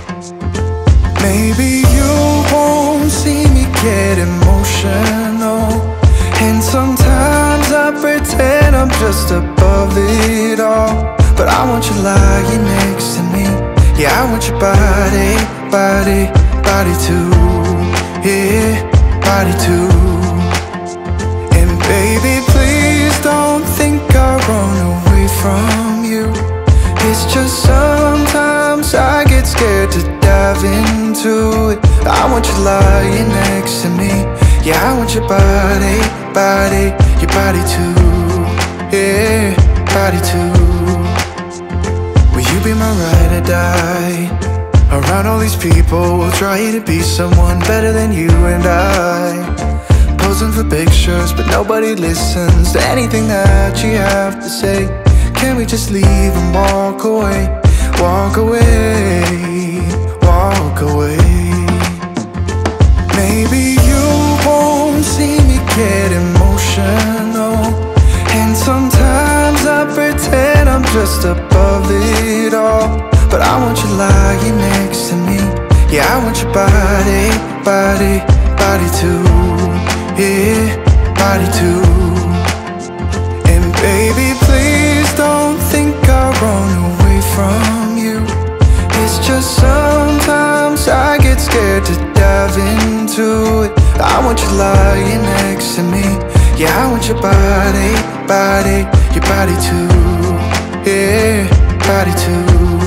Maybe you won't see me get emotional, and sometimes I pretend I'm just above it all. But I want you lying next to me. Yeah, I want your body, body, body too. Yeah, body too. And baby, please don't think I'll run away from you. It's just sometimes I get scared to dive into it. I want you lying next to me. Yeah, I want your body, body, your body too. Yeah, body too. Will you be my ride or die? Around all these people, we'll try to be someone better than you and I. Posing for pictures, but nobody listens to anything that you have to say. Can we just leave and walk away? Walk away, walk away. Maybe you won't see me get emotional, and sometimes I pretend I'm just above it all. But I want you lying next to me. Yeah, I want your body, body, body too. Yeah, body too. And baby, please don't think I'll run away from you. It's just sometimes I get scared to dive into it. I want you lying next to me. Yeah, I want your body, body, your body too. Yeah, body too.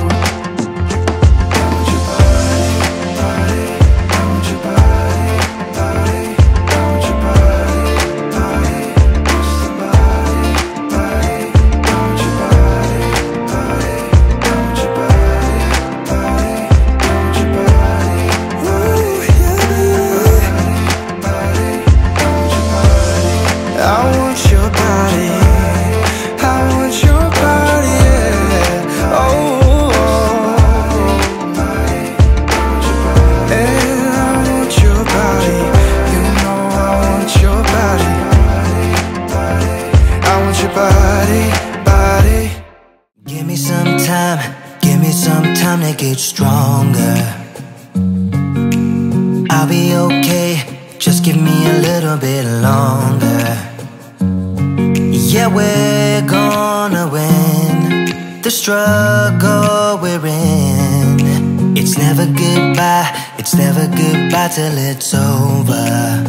time to get stronger. I'll be okay, just give me a little bit longer. Yeah, we're gonna win the struggle we're in. It's never goodbye, it's never goodbye till it's over.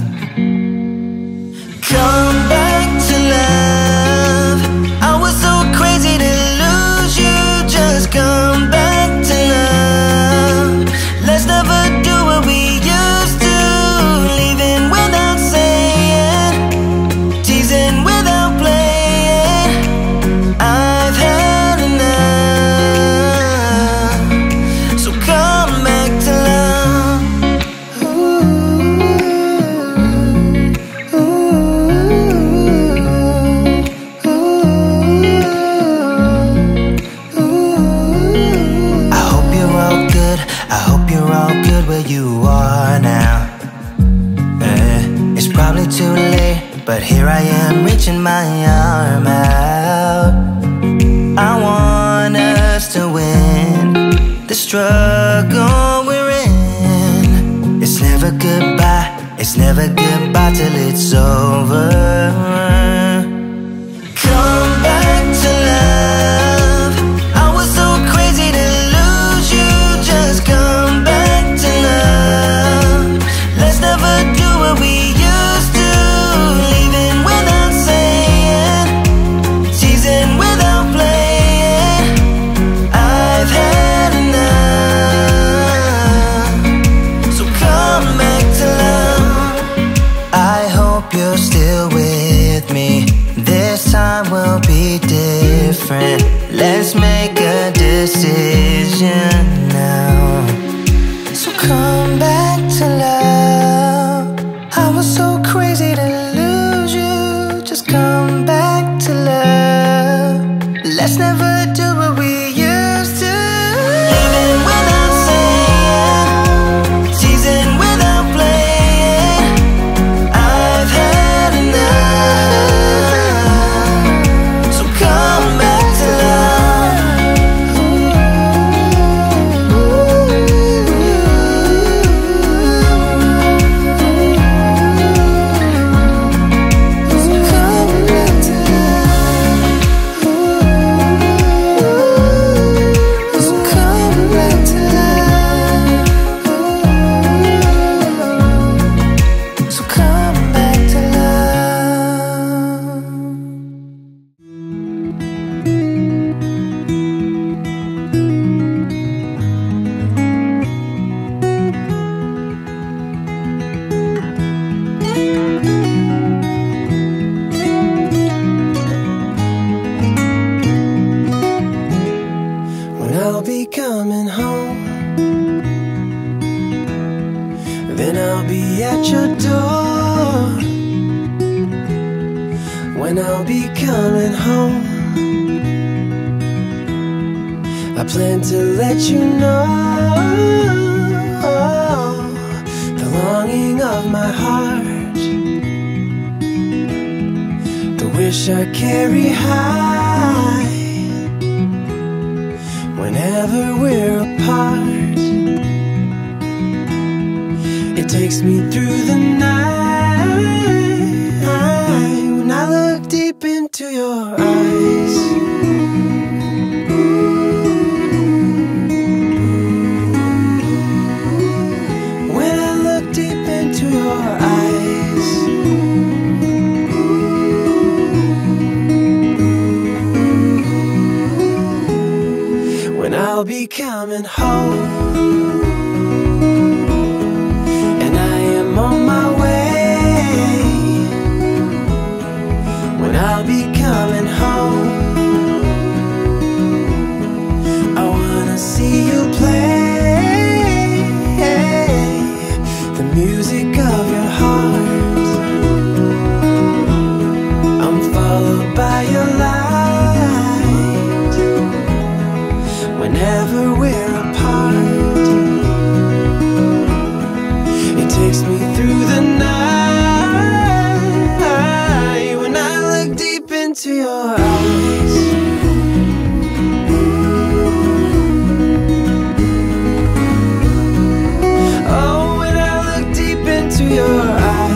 Come back to love. I was so crazy to lose you. Just come back to love. Let's never do what we used to. Leaving without saying, teasing without playing. I've had enough. So come back to love. Ooh, ooh, ooh. I hope you're all good. I hope you're all good where you are now. Eh, it's probably too late, but here I am reaching my arm out. I want us to win the struggle we're in. It's never goodbye, it's never goodbye till it's over. Come back to love. I was so crazy to lose you. Just come back to love. Let's never do what we used to. Leaving without saying, teasing without playing. I've had enough. So come back to love. I hope you're still with me. This time will be different. Let's make a decision now. So come back to love. I was so crazy to lose you. Just come back to love. Let's never do what we used to. Leaving without saying, teasing without playing. I've had enough. So come back to love. So come back to love. So come back to love. So come back to love. When I'll be coming home, then I'll be at your door. When I'll be coming home, I plan to let you know the longing of my heart, the wish I carry high. Whenever we're apart, it takes me through the night. When I look deep into your eyes, when I look deep into your eyes, when I'll be coming home, and I am on my way. When I'll be coming home, I wanna see you play the music of your heart. I'm followed by your light. Whenever we're apart, it takes me through the night. When I look deep into your eyes, oh, when I look deep into your eyes.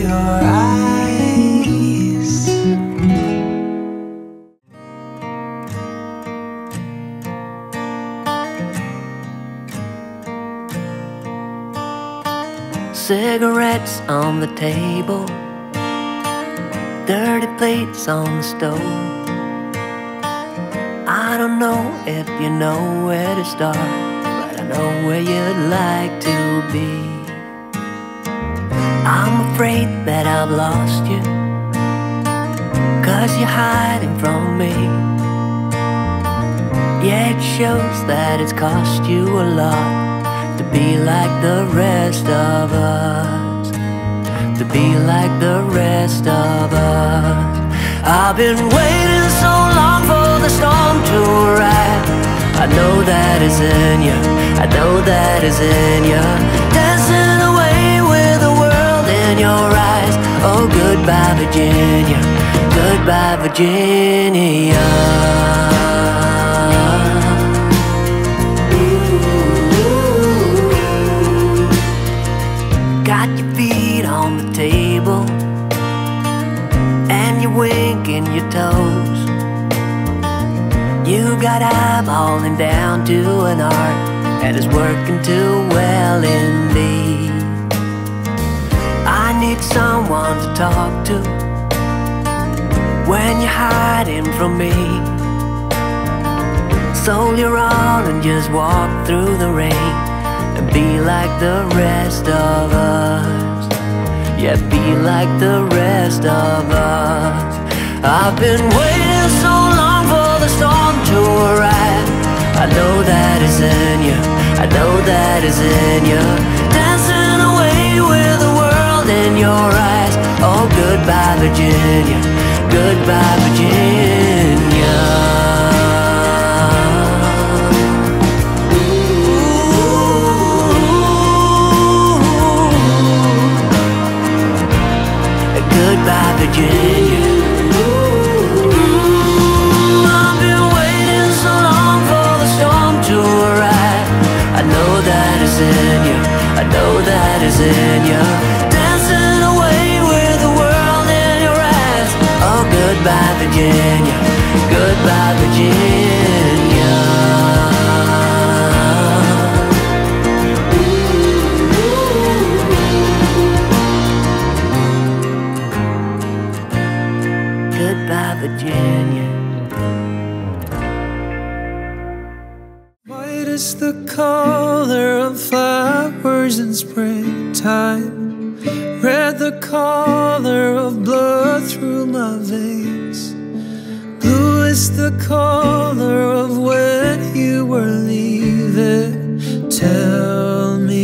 your eyes. Cigarettes on the table, dirty plates on the stove. I don't know if you know where to start, but I know where you'd like to be. I'm afraid that I've lost you, 'cause you're hiding from me. Yeah, it shows that it's cost you a lot to be like the rest of us, to be like the rest of us. I've been waiting so long for the storm to arrive. I know that is in you, I know that is in you. Dancing away with the world in your eyes. Oh, goodbye Virginia, goodbye Virginia. Got your feet on the table and you're winking your toes. You got eyeballing down to an art that is working too well indeed. I need someone to talk to when you're hiding from me. Soldier on and just walk through the rain and be like the rest of us. Yeah, be like the rest of us. I've been waiting so long for the storm to arrive. I know that is in you, I know that is in you. Dancing away with the world in your eyes. Oh, goodbye Virginia, goodbye Virginia. Goodbye Virginia. Mm, I've been waiting so long for the storm to arrive. I know that is in you, I know that is in you. Dancing away with the world in your eyes. Oh, goodbye Virginia, goodbye Virginia. Goodbye, Virginia. White is the color of flowers in springtime. Red the color of blood through my veins. Blue is the color of when you were leaving. Tell me,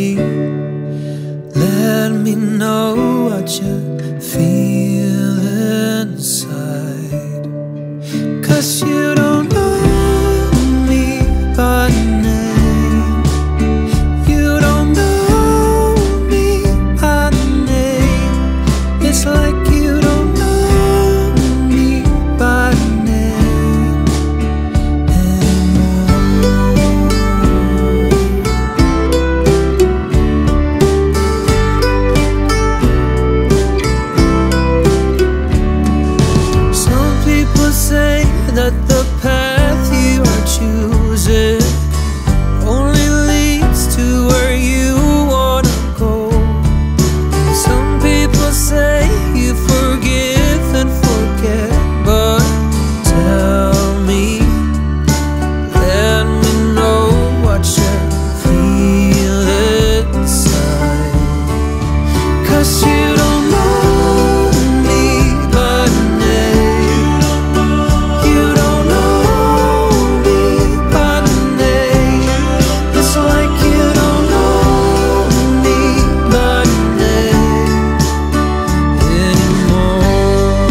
let me know what you feel inside. 'Cause you don't know me by name. You don't know me by name. It's like you don't know me by name anymore. Some people say that the path you are choosing only leads to where you wanna go. Some people say you forgive and forget, but tell me, let me know what you feel inside. 'Cause you don't know me by name. You don't know me by name. It's like you don't know me by name anymore.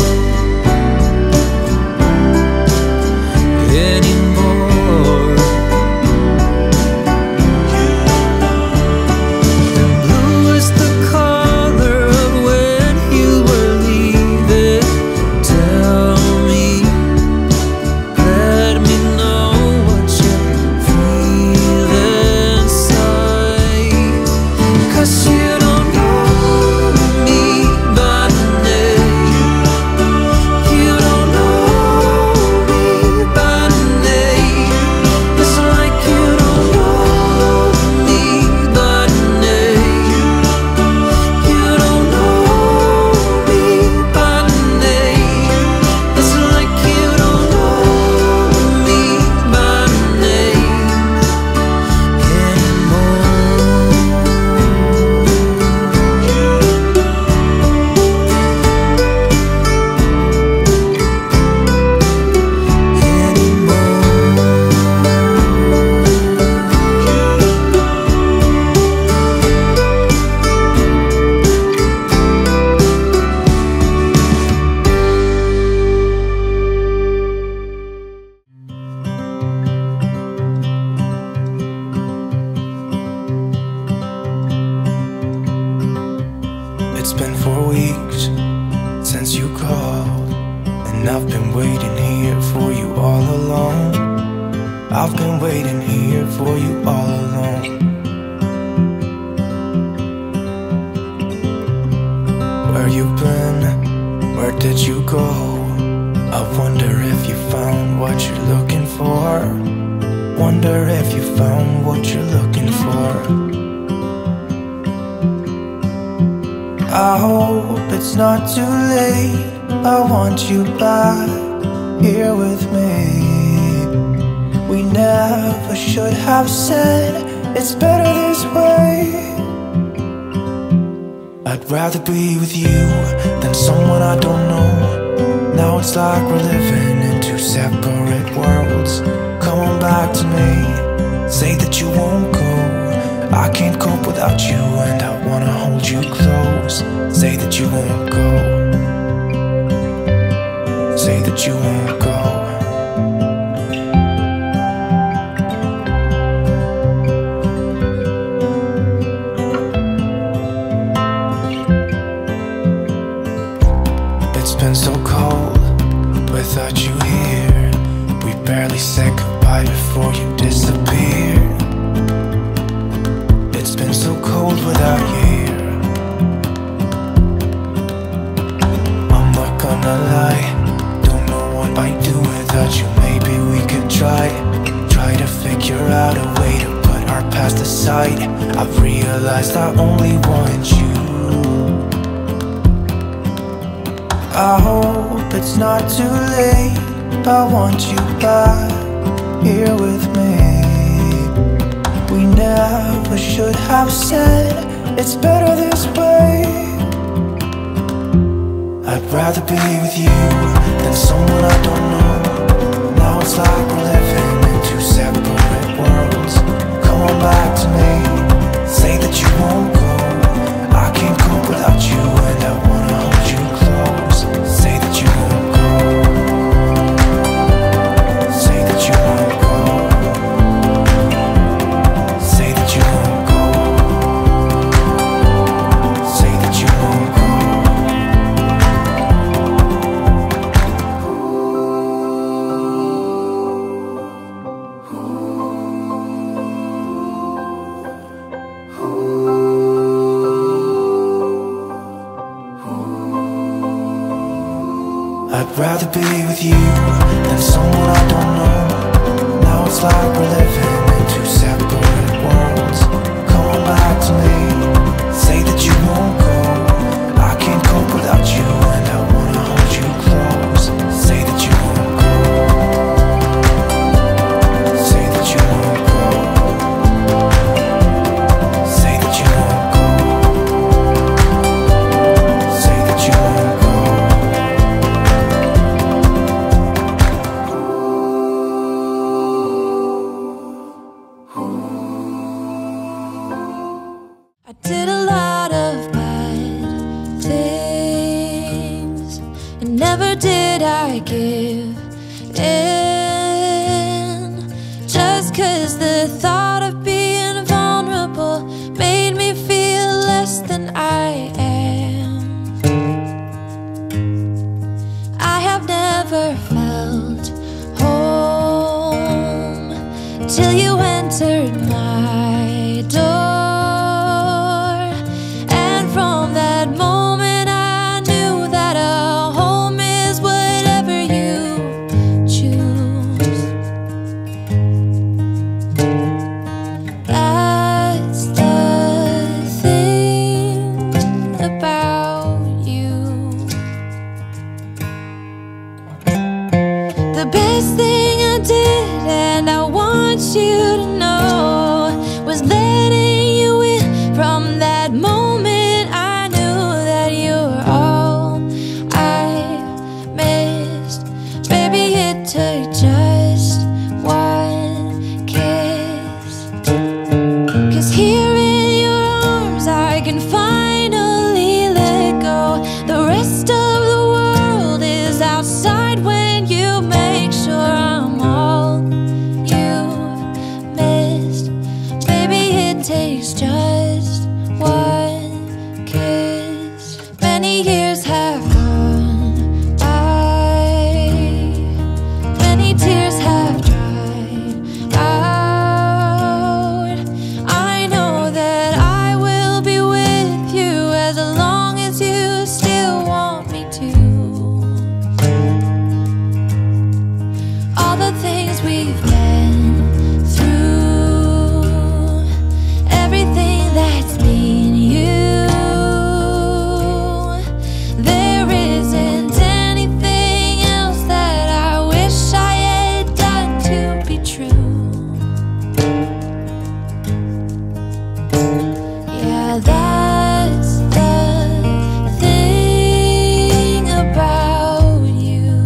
Anymore. And blue is the color of when It's been four weeks since you called, and I've been waiting here for you all along. I've been waiting here for you all along. Where you been? Where did you go? I wonder if you found what you're looking for. Wonder if you found what you're looking for. I hope it's not too late. I want you back here with me. We never should have said it's better this way. I'd rather be with you than someone I don't know. Now it's like we're living in two separate worlds. Come on back to me, say that you won't go. I can't cope without you and I wanna hold you close. Say that you won't go. Say that you won't go. It's been so cold without you here. We barely said goodbye before you disappeared. It's been so cold without you here. I'm not gonna lie, don't know what I'd do without you. Maybe we could try, try to figure out a way to put our past aside. I've realized I only want you. I hope it's not too late. I want you back here with me. We never should have said it's better this way. I'd rather be with you than someone I don't know. Now it's like we're living in two separate worlds. Come on back to me, say that you won't go. I can't cope without you and I wanna hold you close. Say that you won't go. Say that you won't go. Say that you won't go. Say that you won't go. I'd rather be with you than someone I don't know. Now it's like we're living in two separate worlds. Come on back to me, say that you won't go. I can't cope without you and I wanna hold you close. Say that you won't go. Say that you won't go. Say that you won't go. Say that you won't go. I did a lot of bad things, and never did I give in. Just 'cause the thought of being vulnerable made me feel less than I am. I have never felt home till you entered my door. The best thing I did, and I want you to know, was letting you in. From that moment I knew that you were all I missed. Baby, it took just one kiss. 'Cause here in your arms I can finally let go. The rest of the world is outside when you make sure I'm all you've missed. Many years have gone by, many tears have dried out. I know that I will be with you as long as you still want me to. All the things we've been through, everything that's been you, there isn't anything else that I wish I had done to be true. Yeah, that's the thing about you.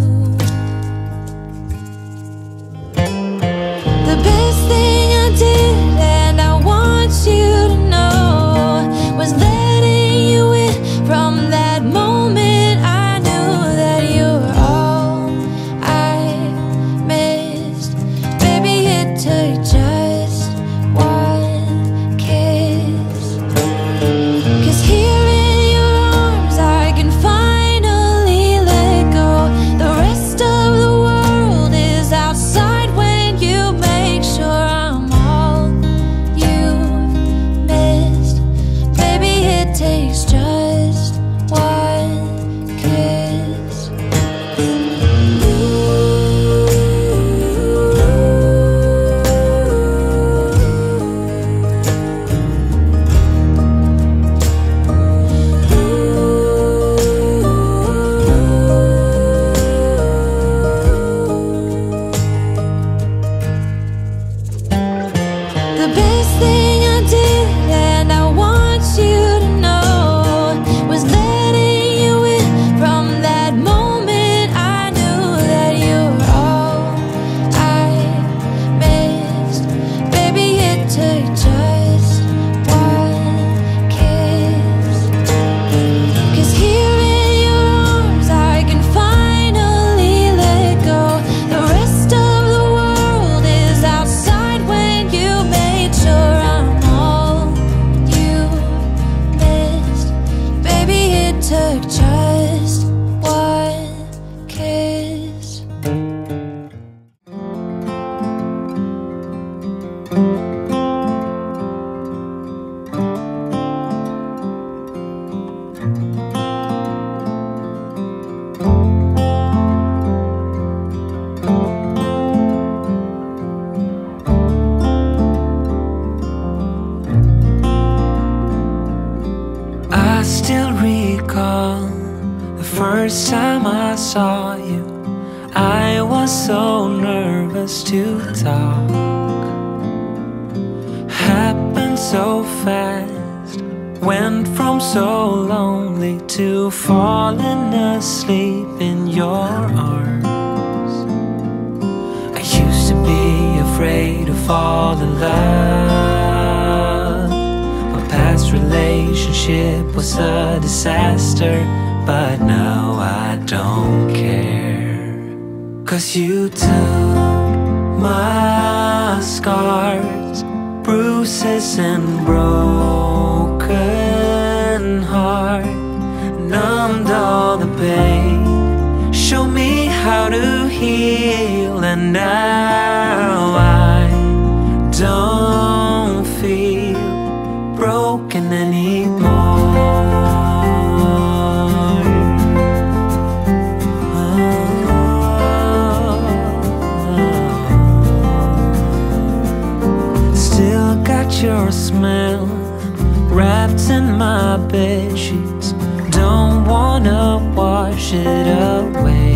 The best thing I did, and I want you to know, was letting you in from that moment. I knew that you were all I missed. Baby, it took just one kiss. 'Cause here in your arms I can finally let go. The rest of the world is outside when you make sure I'm all you've missed. Baby, it takes just one kiss. The best thing I did, and I want you to know, was letting you in from that moment. I knew that you were all I missed. Baby, it took just one kiss. 'Cause here in your arms I can finally let go. The rest of the world is outside when you made sure I'm all you missed. Baby, it took just one kiss. I still recall the first time I saw you. I was so nervous to talk. Happened so fast, went from so lonely to falling asleep in your arms. I used to be afraid to fall in love. My past relationship was a disaster, but now I don't care. 'Cause you took my scars, bruises and broken heart, numbed all the pain, showed me how to heal, and now I don't feel broken anymore. Still got your smell wrapped in my bedsheets. Don't wanna wash it away.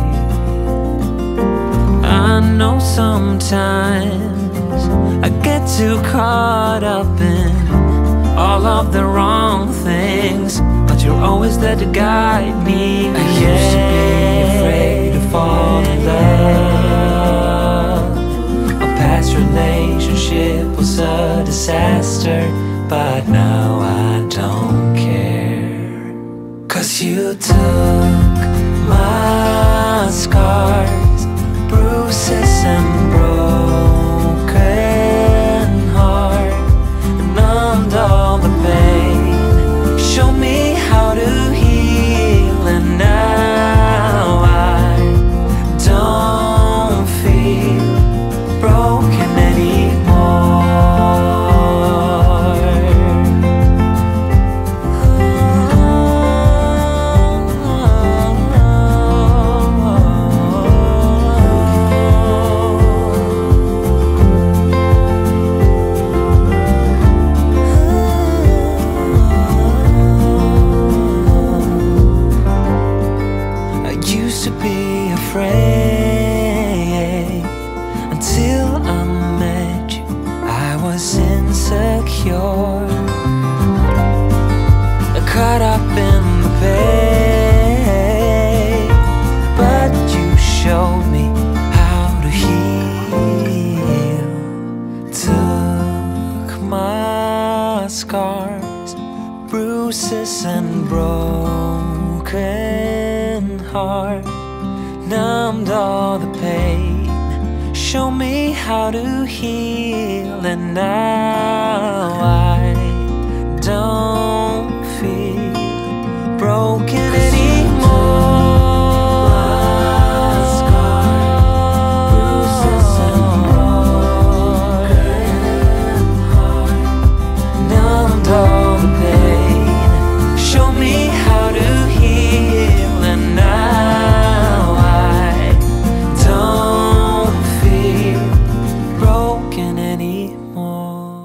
I know sometimes I get too caught up in all of the wrong things, but you're always there to guide me. I used to be afraid to fall in love. A past relationship was a disaster, but now I don't care. 'Cause you took my scars, bruises and broken heart, numbed all the pain, show me how to heal. been the pain, but you showed me how to heal. Took my scars, bruises and broken heart, numbed all the pain, show me how to heal, and now I don't feel broken anymore. Numbed all the pain, show me how to heal, and now I don't feel broken anymore.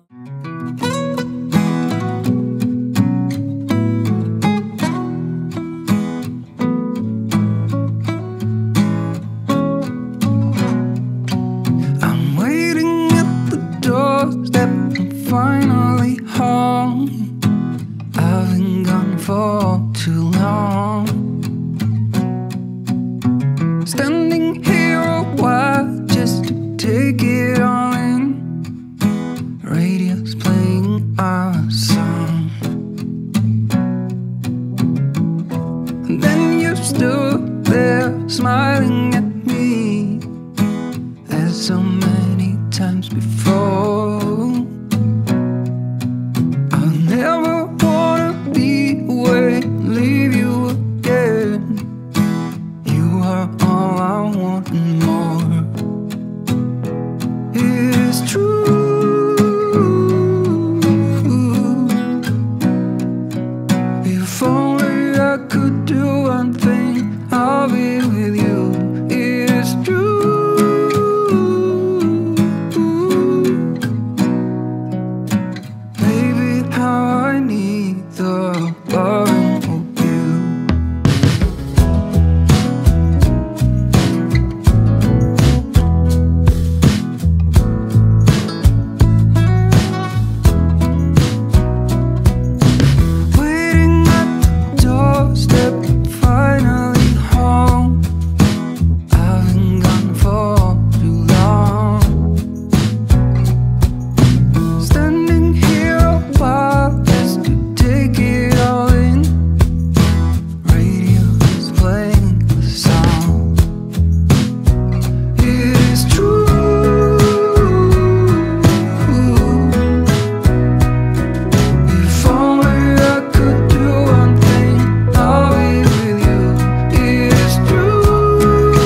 I'm waiting at the doorstep, I'm finally home. I've been gone for too long. Standing here a while just to take it all in. Radio's playing our song, and then you stood there smiling at me, as so many times before. I'll never wanna be away, leave you again. You are all I want and more. It is true. If only I could do one thing, I'll be with you. It is true. Baby, how I need the loving of you. Waiting at the doorstep, finally home. I've been gone for too long. Standing here a while just to take it all in. Radio is playing the song. It is true. If only I could do one thing, I'll be with you. It is true.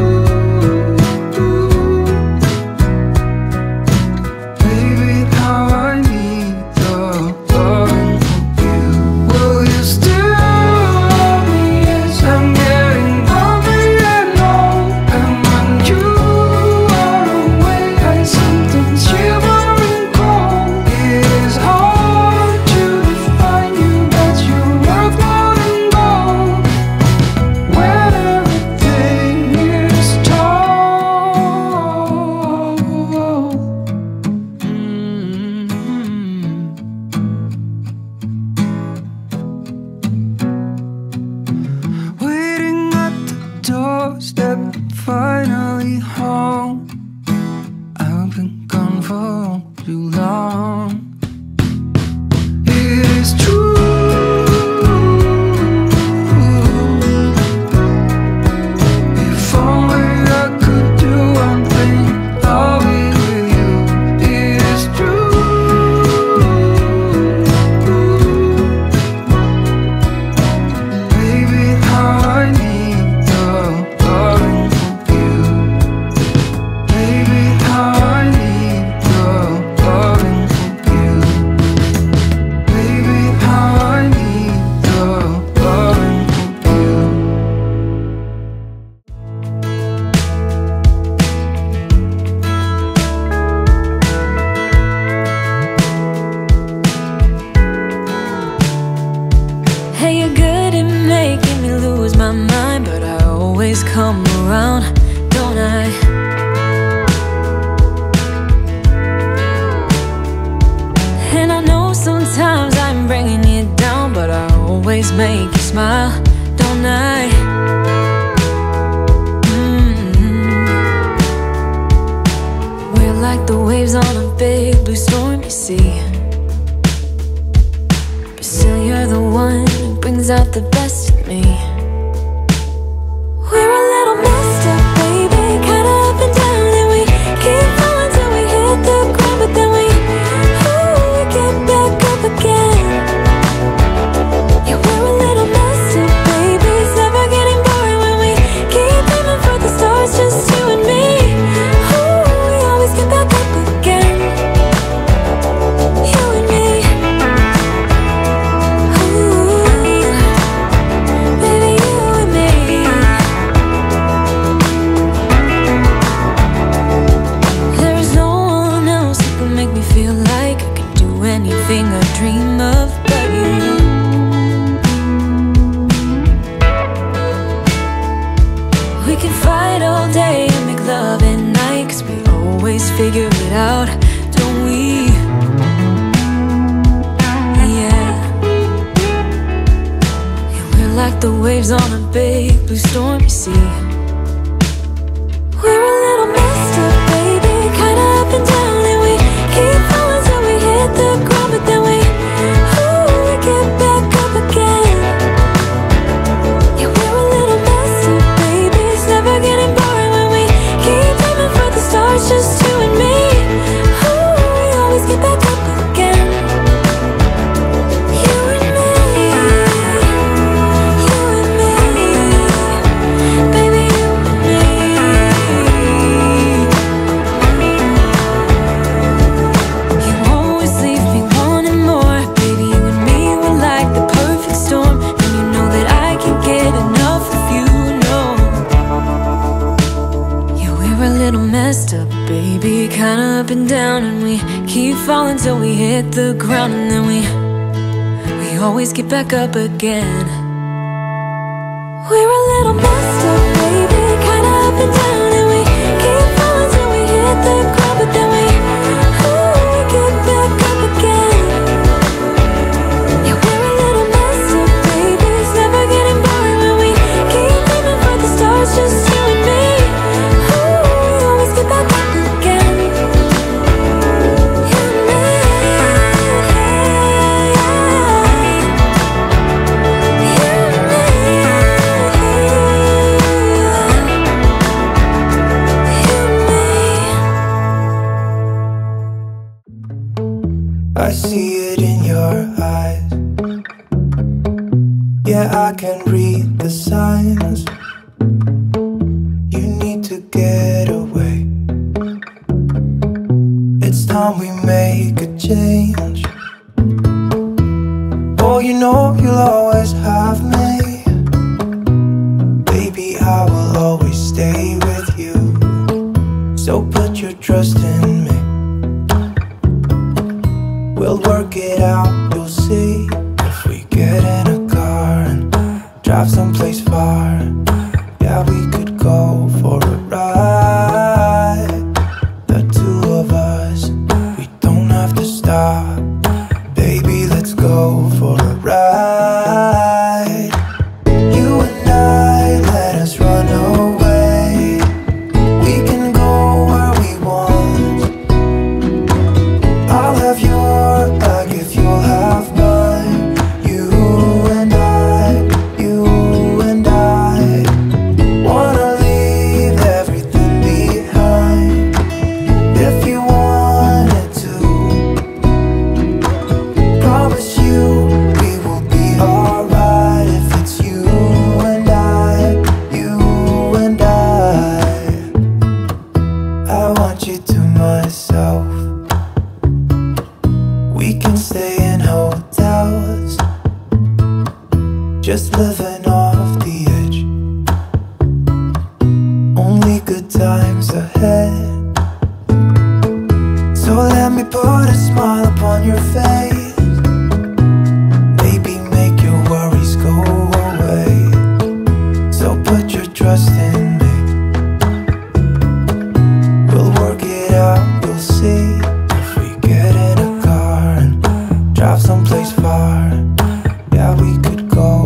Baby, how I need the loving of you. Will you still love me as I'm getting lonely and old? And when you are away, I sometimes shivering cold. It is hard to define you, but you're worth more than gold. When everything is told. Waiting at the doorstep, finally home. I've been gone for too long. It is true. If only I could do one thing, I'll be with you. It is true. Baby, how I need the loving of you. Baby, how I need the loving of you. Baby, how I need the loving of you. Hey, you're good at making me lose my mind, but I always come around, don't I? And I know sometimes I'm bringing you down, but I always always make you smile, don't I? Mm-hmm. We're like the waves on a big blue stormy sea, but still you're the one who brings out the best in me. We're a little messed up, baby, kinda up and down, and we keep falling till we hit the ground, but then we, ooh, we get back up again. Yeah, we're a little messed up, baby, it's never getting boring when we keep aiming for the stars, just you and me. Ooh, we always get back up again. You and me. Ooh, baby, you and me. There is no one else who can make me feel like I can do anything I dream of but you. We can fight all day and make love at night, 'cause we always figure it out, don't we? Yeah. Yeah, we're like the waves on a big blue stormy sea. We're a little messed up, baby, kinda up and down, and we keep falling till we hit the ground, but then we, ooh, we get back up again. Yeah, we're a little messed up, baby, it's never getting boring when we keep aiming for the stars, just you and me. Ooh, we always get back up again. You and me, you and me, baby, you and me. You always leave me wanting more, baby, you and me, we're like the perfect storm, and you know that I can't get enough of you, no. Yeah, we're a little messed up, baby, kinda up and down, and we keep falling till we hit the ground, and then we, we always get back up again. We're a little messed up, baby, kinda up and down, and we keep falling till we hit the ground, but then we, ooh, we get back up again. Yeah, we're a little messed up, baby, it's never getting boring when we keep aiming for the stars, just you and me. Ooh, we always get back up again. You and me. I see it in your eyes. Yeah, I can read the signs. You need to get away. It's time we make a change. Oh, you know you'll always have me. Baby, I will always stay with you. So put your trust in me. We'll work it out, you'll see. If we get in a car and drive someplace far, yeah, we could go for a ride. The two of us, we don't have to stop. Baby, let's go for a ride. You and I, let us run away. We can go where we want. I'll have your back if you'll have mine. You and I, you and I wanna leave everything behind. If you wanted to, promise you we will be alright. If it's you and I, you and I, I want you to myself. We can stay in hotels, just living off the edge. Only good times ahead. So let me put a smile upon your face. Maybe make your worries go away. So put your trust in me. We'll work it out, you'll see. If we get in a car and drive someplace far, yeah, we could go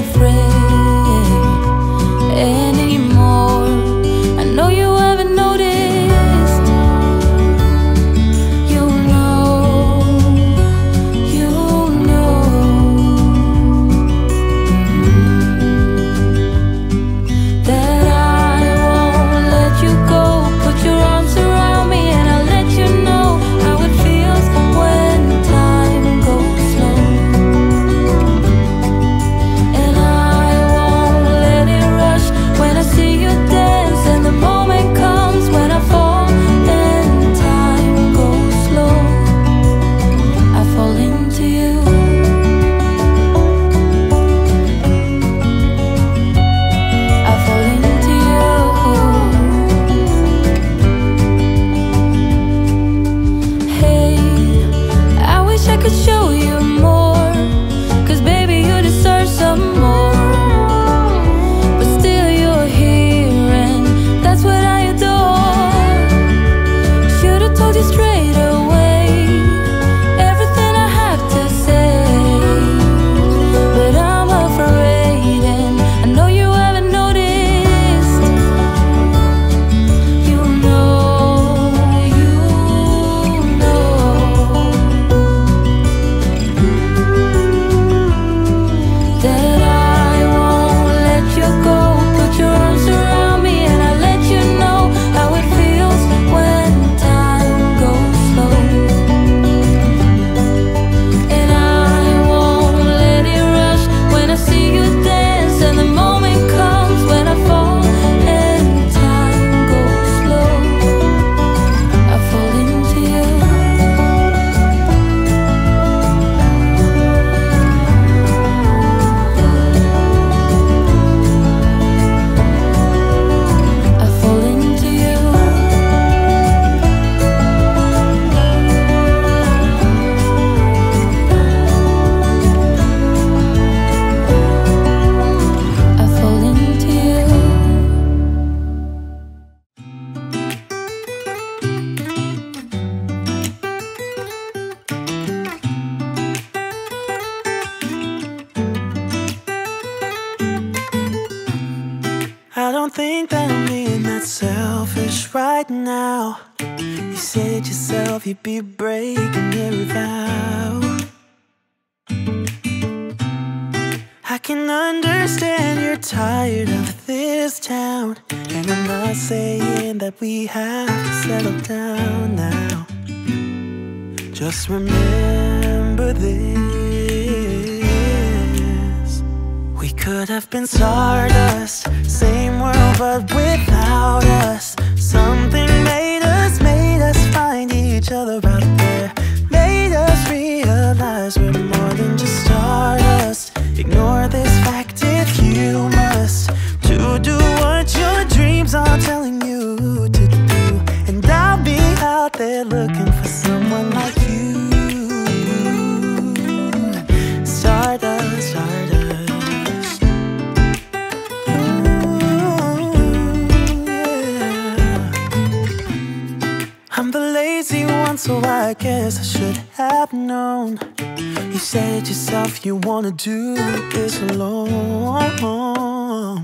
afraid anymore. I know you haven't noticed. You know, you know that I won't let you go. Put your arms around me and I'll let you know how it feels when time goes slow. And I won't let it rush when I see you dance, and the moment comes when I fall and time goes slow. I fall into you. I fall into you. Hey, I wish I could show you more, 'cause baby you deserve some more. But still you're here and that's what I adore. Should've told you straight away everything I have to say, but I'm afraid and I know you haven't noticed. You know, you know that I won't let you go. Put your arms around me and I'll let you know how it feels when time goes slow. And I won't let it rush when I see you dance, and the moment comes when I fall and time goes slow. I fall into you. I fall into you. I fall into you. I don't think that I'm being that selfish right now. You said yourself you'd be breaking every vow. I can understand you're tired of this town, and I'm not saying that we have to settle down now. Just remember this: we could have been stardust, same world but without us. Something made us, made us find each other out there, made us realize we're more than just stardust. Ignore this fact if you must, to do what your dreams are telling you to do. And I'll be out there looking for someone like you. Stardust, stardust. Ooh, yeah. I'm the lazy one, so I guess I should have known. You said yourself you wanna do this alone.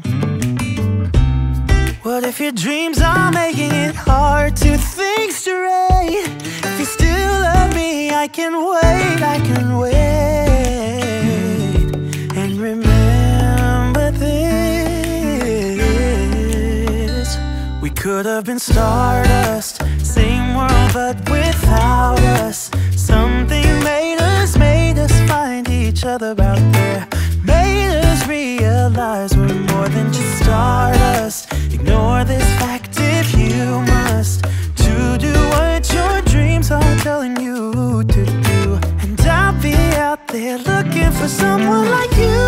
What if your dreams are making it hard to think straight? If you still love me, I can wait, I can wait. And remember this: we could have been stardust, same world but without us. Something made us, made us find each other out there, made us realize we're more than just stardust. Ignore this fact if you must, to do what your dreams are telling you to do. And I'll be out there looking for someone like you.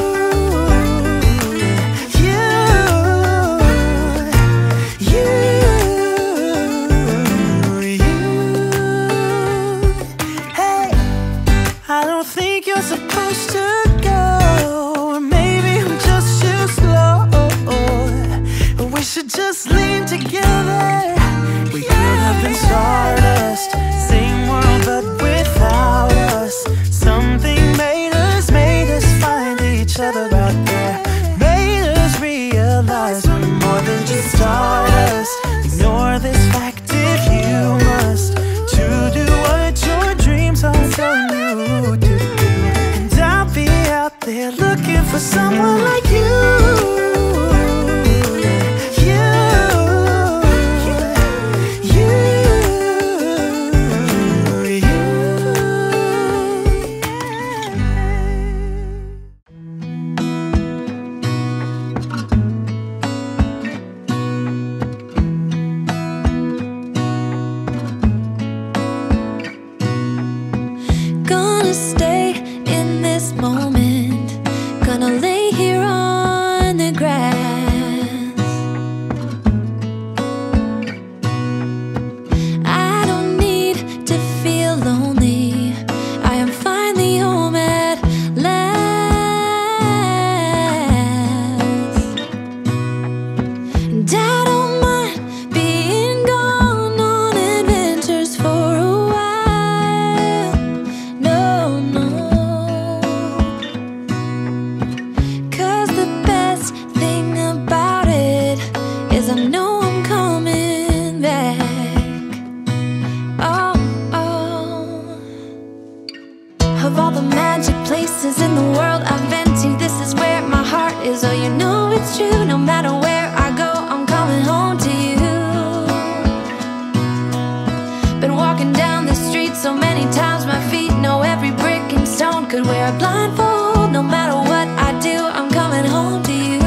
Supposed to go, or maybe I'm just too slow. We should just leave together. We could have been stardust, same world but without us. Something made us, made us find each other out there. is I know I'm coming back. Oh, oh. Of all the magic places in the world I've been to, this is where my heart is. Oh, you know it's true. No matter where I go, I'm coming home to you. Been walking down the street so many times, my feet know every brick and stone. Could wear a blindfold. No matter what I do, I'm coming home to you.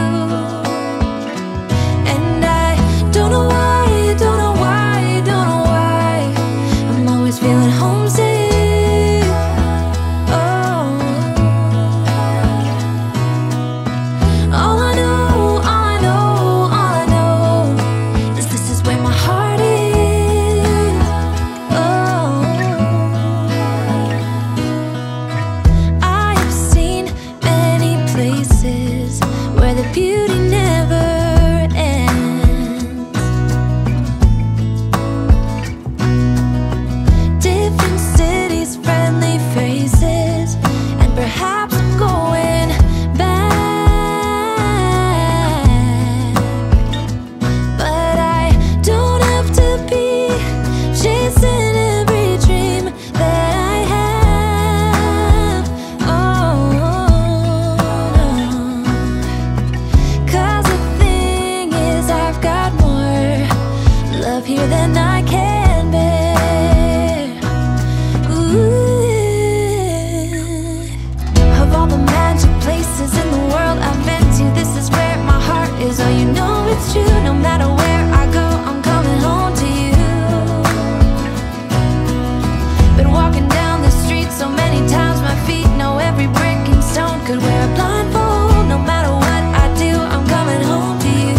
And I don't know why, don't know why, don't know why I'm always feeling homesick. Oh, all I know, all I know, all I know is this is where my heart is. Oh, I have seen many places where the beauty never ends. Different cities, friendly faces, and perhaps I'm going back. But I don't have to be chasing every dream that I have. Oh, no. 'Cause the thing is, I've got more love here than I can bear. Ooh. Of all the magic places in the world I've been to, this is where my heart is. Oh, you know it's true. No matter where I go, I'm coming home to you. Been walking down the street so many times, my feet know every brick and stone. Could wear a blindfold. No matter what I do, I'm coming home to you.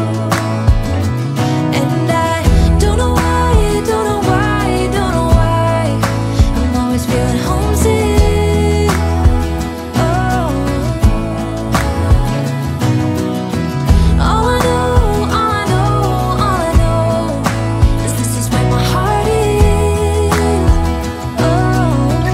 And I don't know why, don't know why, don't know why I'm always feeling homesick. Oh, all I know, all I know, all I know is this is where my heart is. Oh,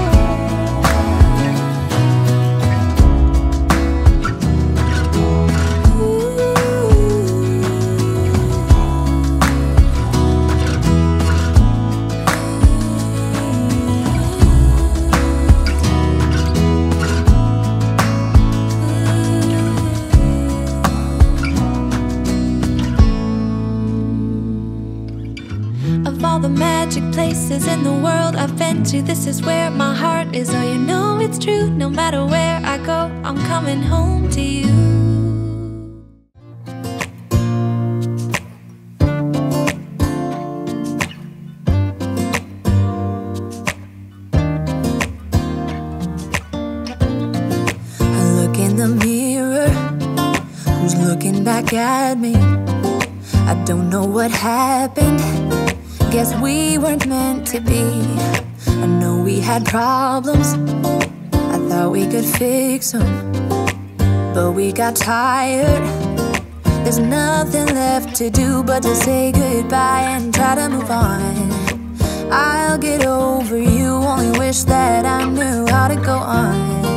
of all the magic places in the world I've been to, this is where my heart is. Oh, you know it's true. No matter where I go, I'm coming home to you. I look in the mirror, who's looking back at me? I don't know what happened. Guess we weren't meant to be. I know we had problems, I thought we could fix them, but we got tired. There's nothing left to do but to say goodbye and try to move on. I'll get over you, only wish that I knew how to go on.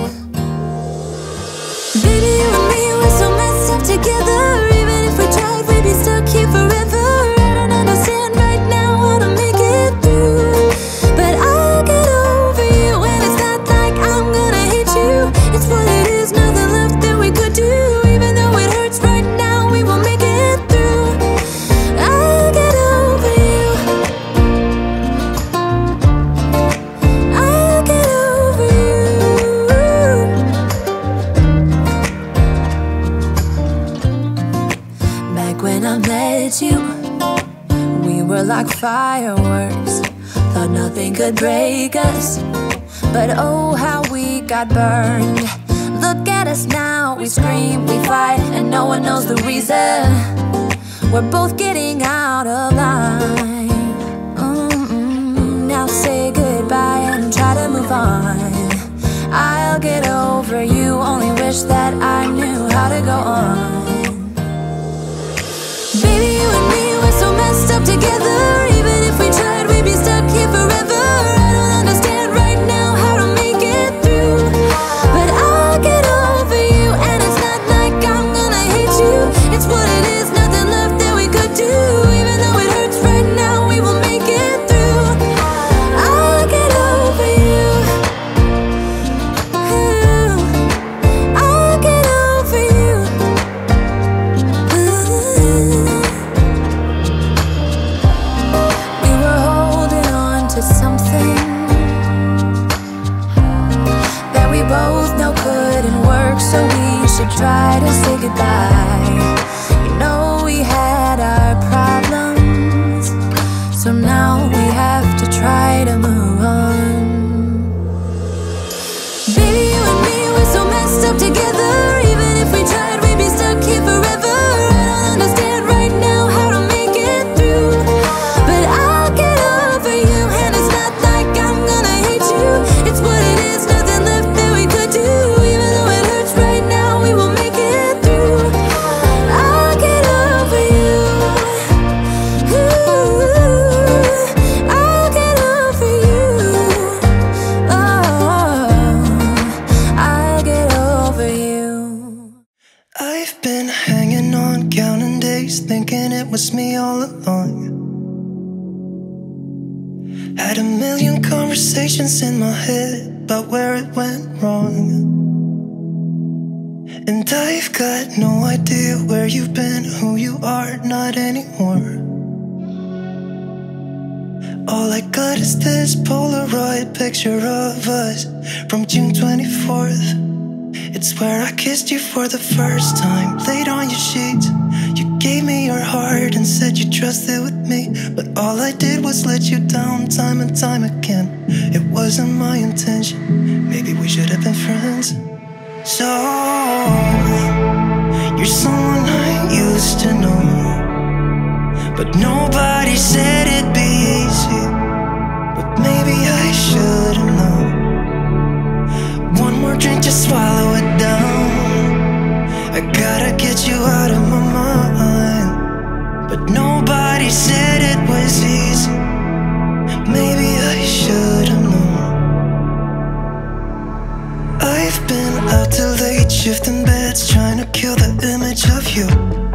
Baby, you and me, we're so messed up together. Even if we tried, we'd be stuck here forever. I don't understand right now how to make it through, but I'll get over you. And it's not like I'm gonna hate you. It's what it is, nothing left that we could do. Even though it hurts right now, we will make it through. I'll get over you. I'll get over you. Back when I met you, we were like fireworks. Thought nothing could break us, but oh how we got burned. Look at us now, we scream, we fight, and no one knows the reason. We're both getting out of line. Mm-mm. Now say goodbye and try to move on. I'll get over you, only wish that I knew how to go on. Baby, you and me, we're so messed up together. Even if we tried, we'd be stuck here forever. I don't understand right now how to make it through, but I'll get over you. And it's not like I'm gonna hate you. It's what it is, nothing left that we could was me all along. Had a million conversations in my head about where it went wrong. And I've got no idea where you've been, who you are, not anymore. All I got is this Polaroid picture of us from June twenty-fourth. It's where I kissed you for the first time, laid on your sheets. You gave me your heart and said you trusted with me, but all I did was let you down time and time again. It wasn't my intention, maybe we should have been friends. So, you're someone I used to know, but nobody said it'd be easy. But maybe I should've known. One more drink, just swallow it down. I gotta get you out of my mind. But nobody said it was easy. Maybe I should've known. I've been out till late, shifting beds, trying to kill the image of you.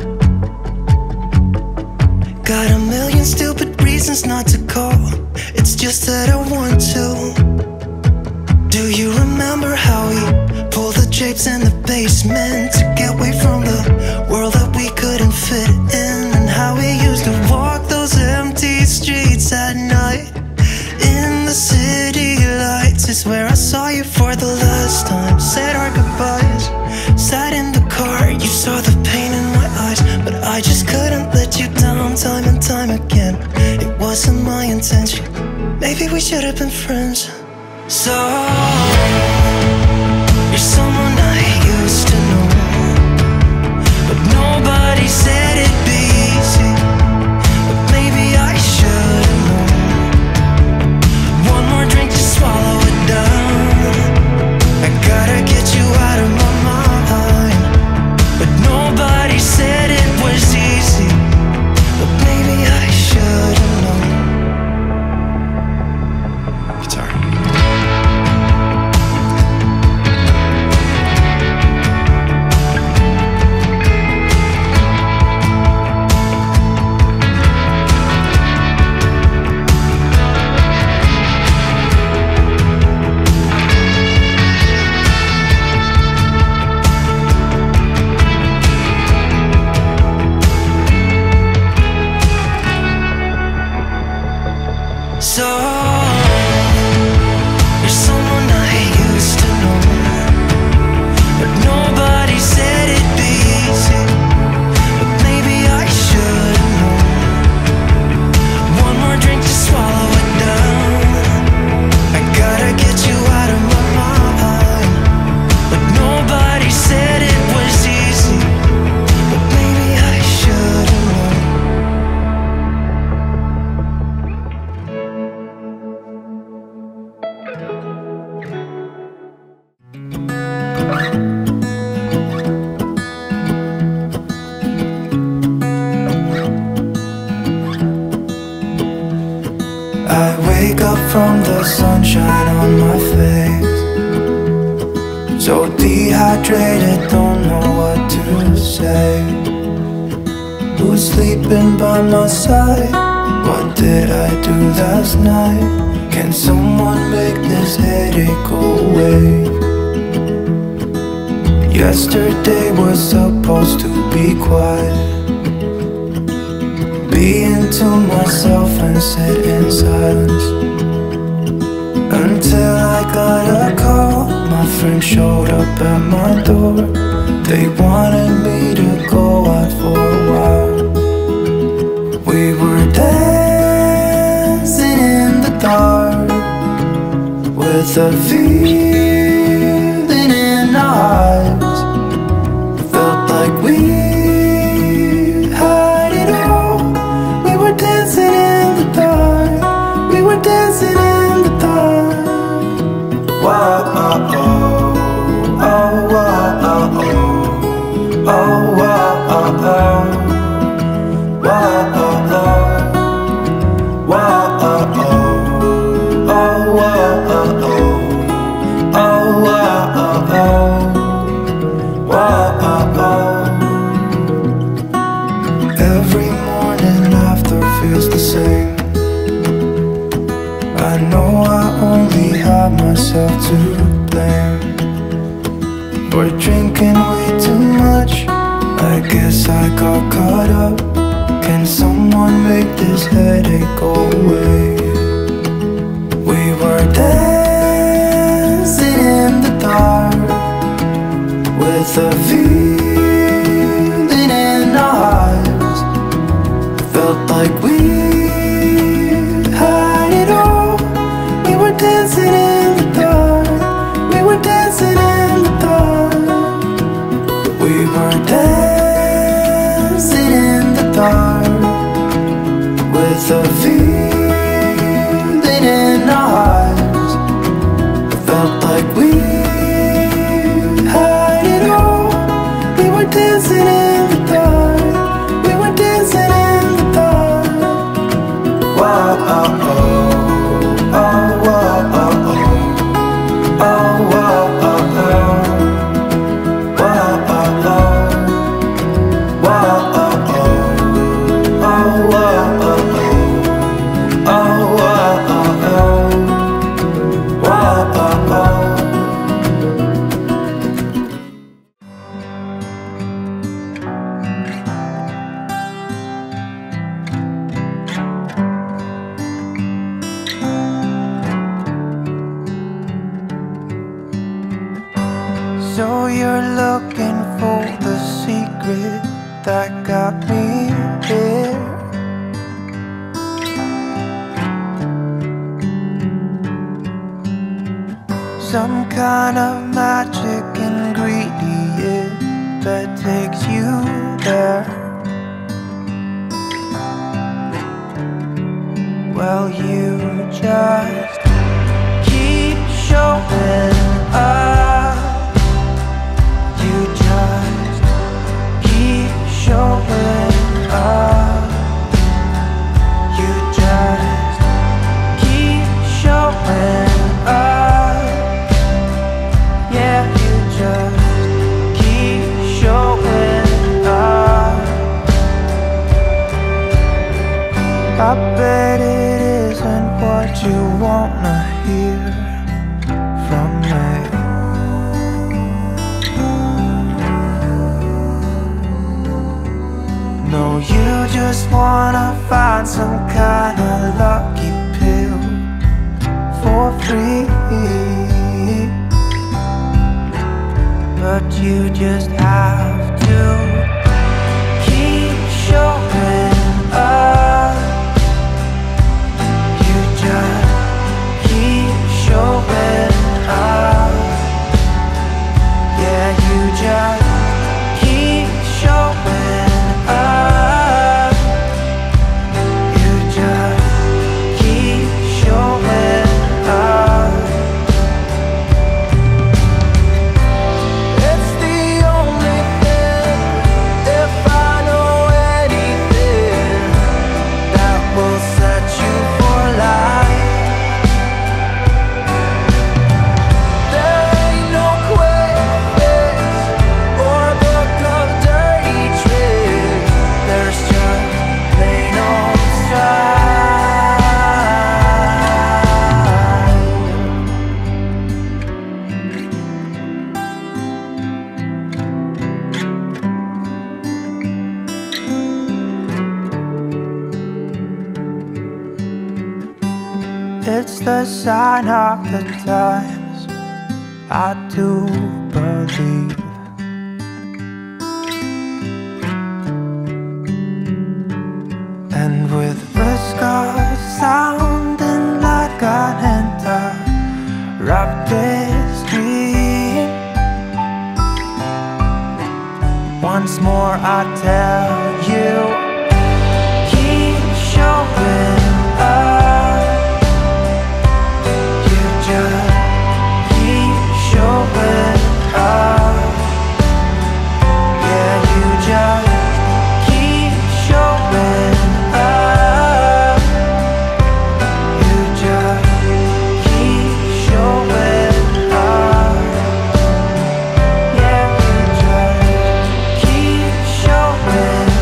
Got a million stupid reasons not to call, it's just that I want to. Do you remember how we pulled the drapes in the basement to get away from the world that we couldn't fit in? And how we used to walk those empty streets at night in the city lights is where I saw you for the last time. Said our goodbyes, sat in the car, you saw the pain in my eyes, but I just couldn't let you down time and time again. It wasn't my intention, maybe we should have been friends. So, you're someone I used to know, but nobody said it'd be easy. But maybe I should've known. One more drink to swallow it down. I gotta get you out of my mind. But nobody said it was easy. But maybe I should've known. Guitar. So, you're someone I used to know, but nobody said it'd be easy. But maybe I should've known. One more drink to swallow it down. I gotta get you out of my mind. But nobody said it was easy. But maybe I should've known. I wake up from the sunshine on my face, so dehydrated, don't know what to say. Who's sleeping by my side? What did I do last night? Can someone make this headache go away? Yesterday was supposed to be quiet, being to myself and sit in silence, until I got a call. My friend showed up at my door. They wanted me to go out for a while. We were dancing in the dark with a feeling in our hearts. Felt like we had it all. We were dancing in the dark. We were dancing in the dark. Wow, oh, oh, oh, oh, oh, oh, oh, oh, oh. Wow, oh, oh, wow, oh, oh, oh, oh, oh, oh. on, make this headache go away. We were dancing in the dark with a feeling in our hearts. Felt like we had it all. We were dancing in the dark. We were dancing in the dark. We were dancing in the dark with a feeling in our hearts. Felt like we had it all. We were dancing in the dark. We were dancing in the dark. Whoa, oh, oh, oh, whoa, oh, oh, oh, whoa, oh, oh, whoa, oh, oh, whoa, oh, oh, oh, whoa, oh, oh. Oh, oh, oh, oh, oh, oh, oh. So you're looking for the secret that got me here. Some kind of magic ingredient that takes you there. Well, you just keep showing up. You just keep showing up. You just keep showing up. Yeah, you just keep showing up. I bet it isn't what you wanna hear from me. No, you just wanna find some kind of lucky pill for free. But you just have to keep showing up. You just keep showing up. Yeah, you just keep showing up. You just keep showing up. It's the only thing, if I know anything, that will set you for life. There ain't no quick fix or book of dirty tricks. There's just plain old strife. It's the sign of the times, I do believe. And with risk of sounding like an interrupted dream, once more I tell you, keep showing up. You just keep showing up. Yeah, you just keep showing up. You just keep showing up. Yeah, you just keep showing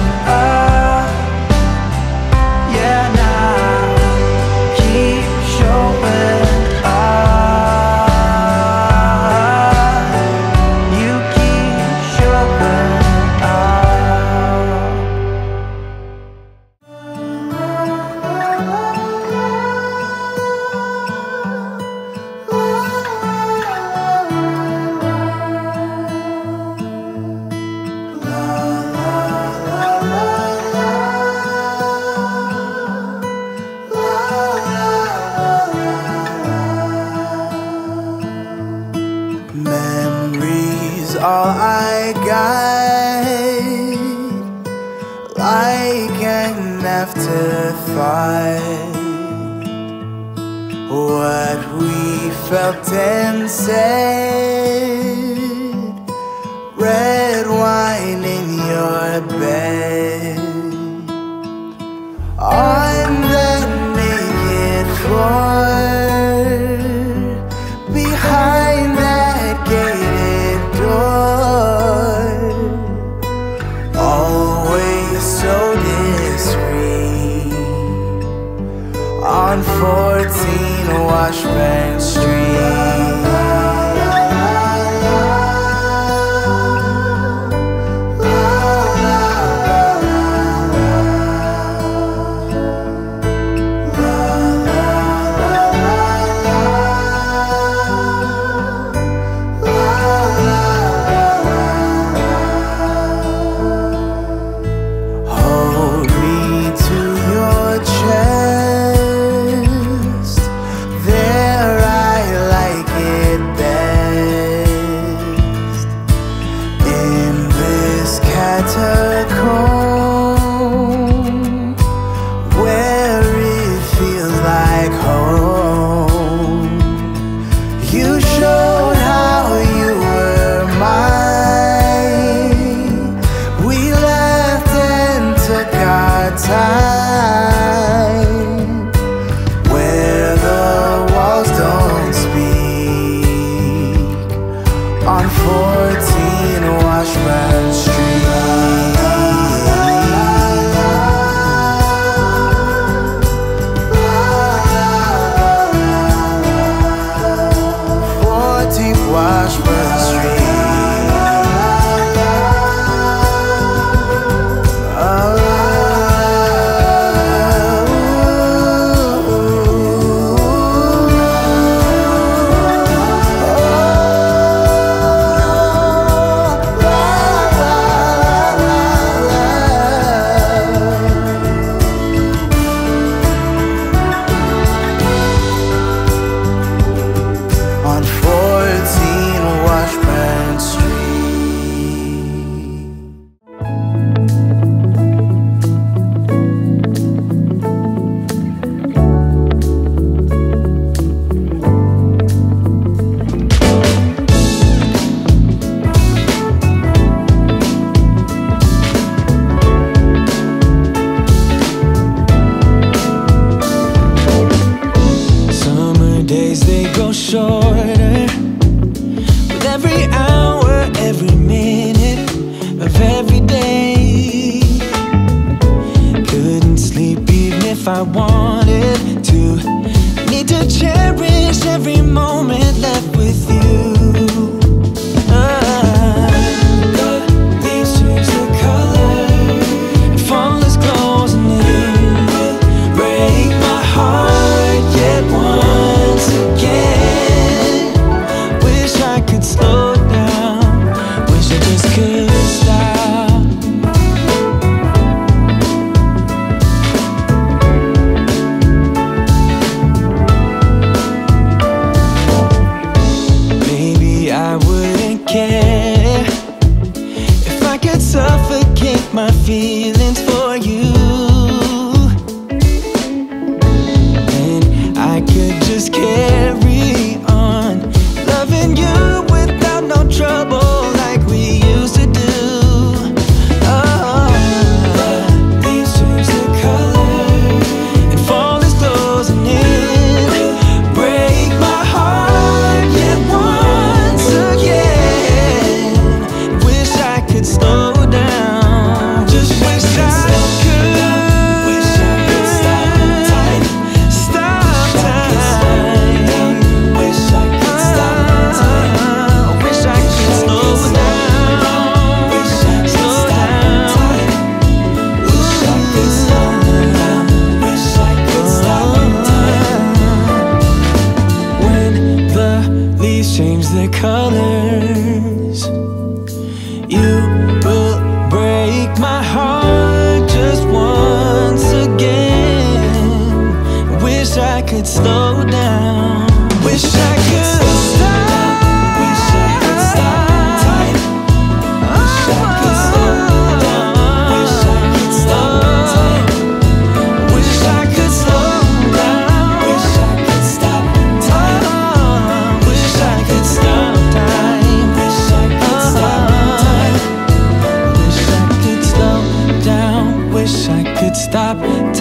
afterthought. What we felt and said, red wine in your bed, on that naked floor, behind that gated door, always so discreet, on fourteen Washburn Street. Hold me to your chest, there I like it best. In this catacomb, where it feels like home, you showed how you were mine. We laughed and took our time, where the walls don't speak, on fourteen Washburn Street. fourteen Washburn Street. On fourteen Washburn Street. Summer days, they grow shorter with every hour, every minute of every day. Couldn't sleep even if I wanted to. Need to cherish every moment left with you. Ah, the leaves change their color and fall as close, and it will break my heart yet once again. Wish I could slow down, wish I just could stop. Maybe I wouldn't care if I could suffocate my feelings for you, and I could just carry on loving you without no trouble like we used to do. Oh, leaves change their color and fall as close, and it break my heart yet once again. Wish I could slow down, just wish I could. Wish I could stop time, stop time. Wish I could stop time. Wish I could slow down, wish I could slow down. Wish I could slow down, wish I could stop time. When the leaves change their colors, you will break my heart just once again. Wish I could slow down, wish I could stop. Wish I could stop time. Wish I could slow down, wish I could stop time.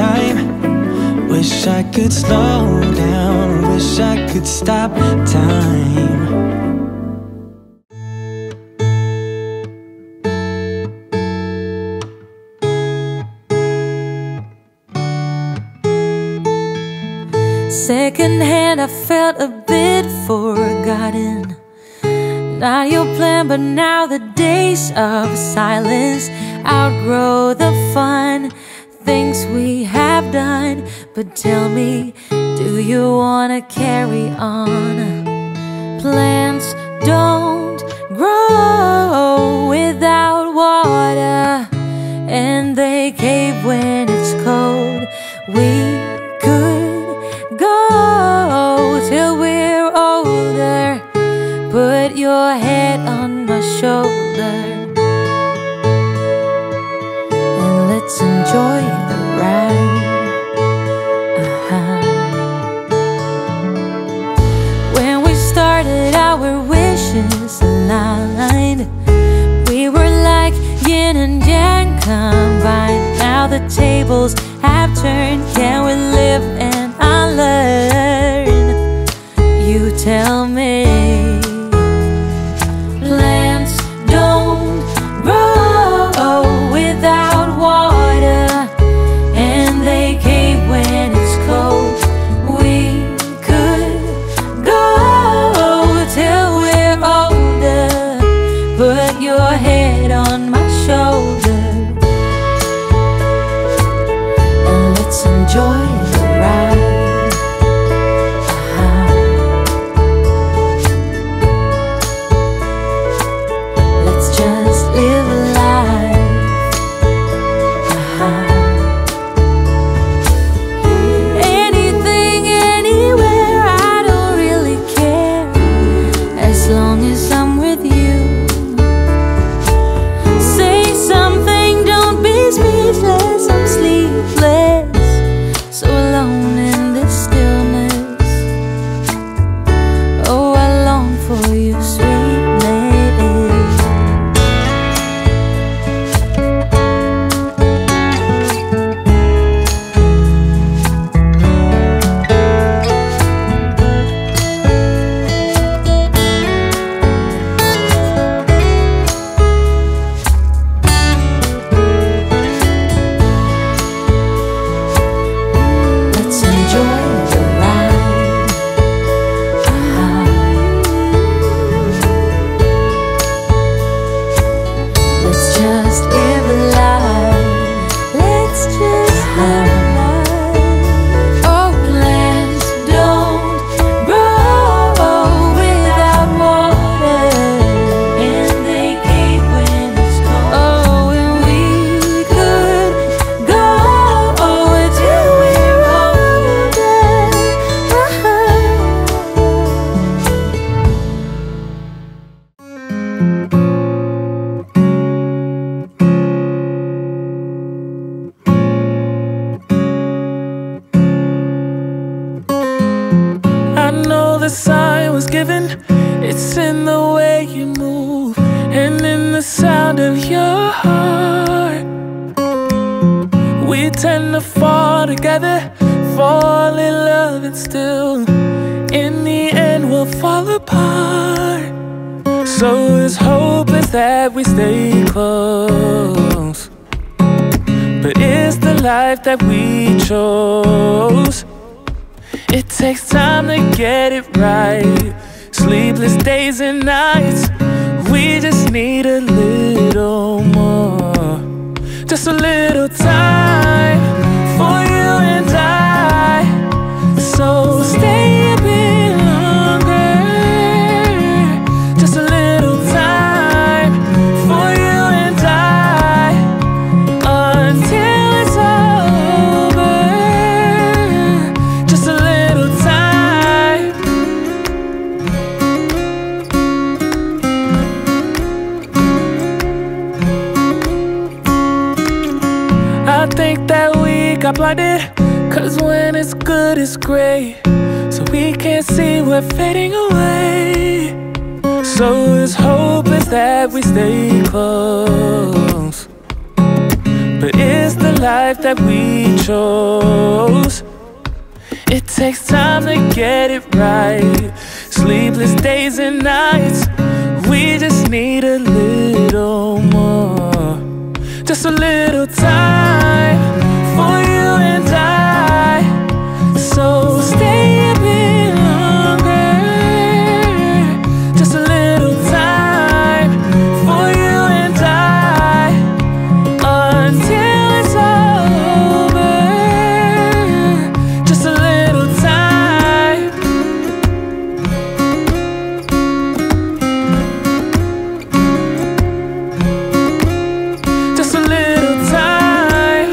time. Wish I could slow down, wish I could stop time. Secondhand, I felt a bit forgotten. Not your plan, but now the days of silence outgrow the fun things we have done. But tell me, do you wanna carry on? Plants don't grow without water, and they cave when it's cold. We could go till we're older. Put your head on my shoulder and let's enjoy the ride. uh-huh. When we started, our wishes aligned. We were like yin and yang combined. Now the tables have turned. Can we live and unlearn? You tell me. Plants don't grow without water, and they cave when it's cold. We could go till we're older. Put your head on my shoulder and let's enjoy the ride. The sign was given, it's in the way you move and in the sound of your heart. We tend to fall together, fall in love, and still in the end we'll fall apart. So his hope is that we stay close, but it's the life that we chose. It takes time to get it right. Sleepless days and nights. We just need a little more. Just a little time for you and I. So stay a bit longer. Just a little time for you and I, until it's over. Just a little time. I think that we got blinded, cause when it's good it's great, so we can't see we're fading away. So his hope is that we stay close, but but it's the life that we chose. It takes time to get it right. Sleepless days and nights. We just need a little more. Just a little time for you and I. So stay a bit longer. Just a little time for you and I, until it's all over. Just a little time. Just a little time.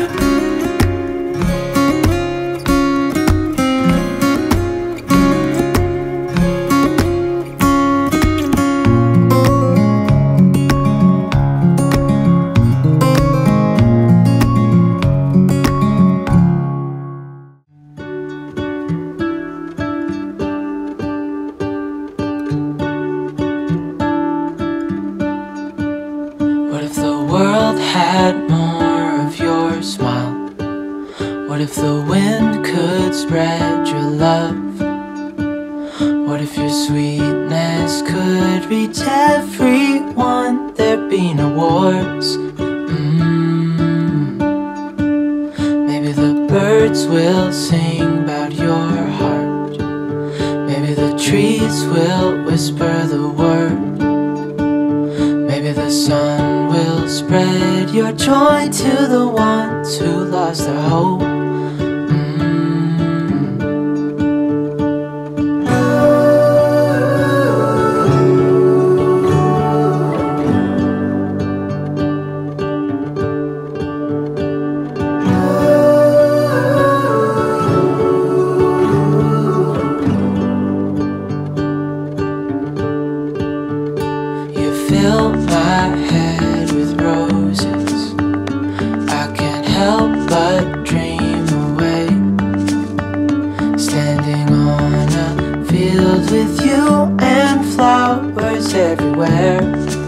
What if the world had more of your smile? What if the wind could spread your love? What if your sweetness could reach everyone? There'd be no wars. mm. Maybe the birds will sing about your heart. Maybe the trees will whisper the word. Maybe the sun will spread your joy to the ones who lost their hope. You fill my head with roses. I can't help but dream away, standing on a field with you and flowers everywhere.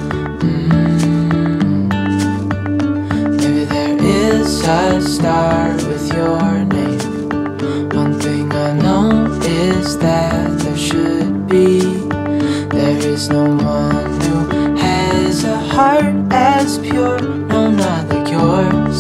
mm. Maybe there is a star with your name. One thing I know is that there should be. There is no one who has a heart as pure, no, not like yours.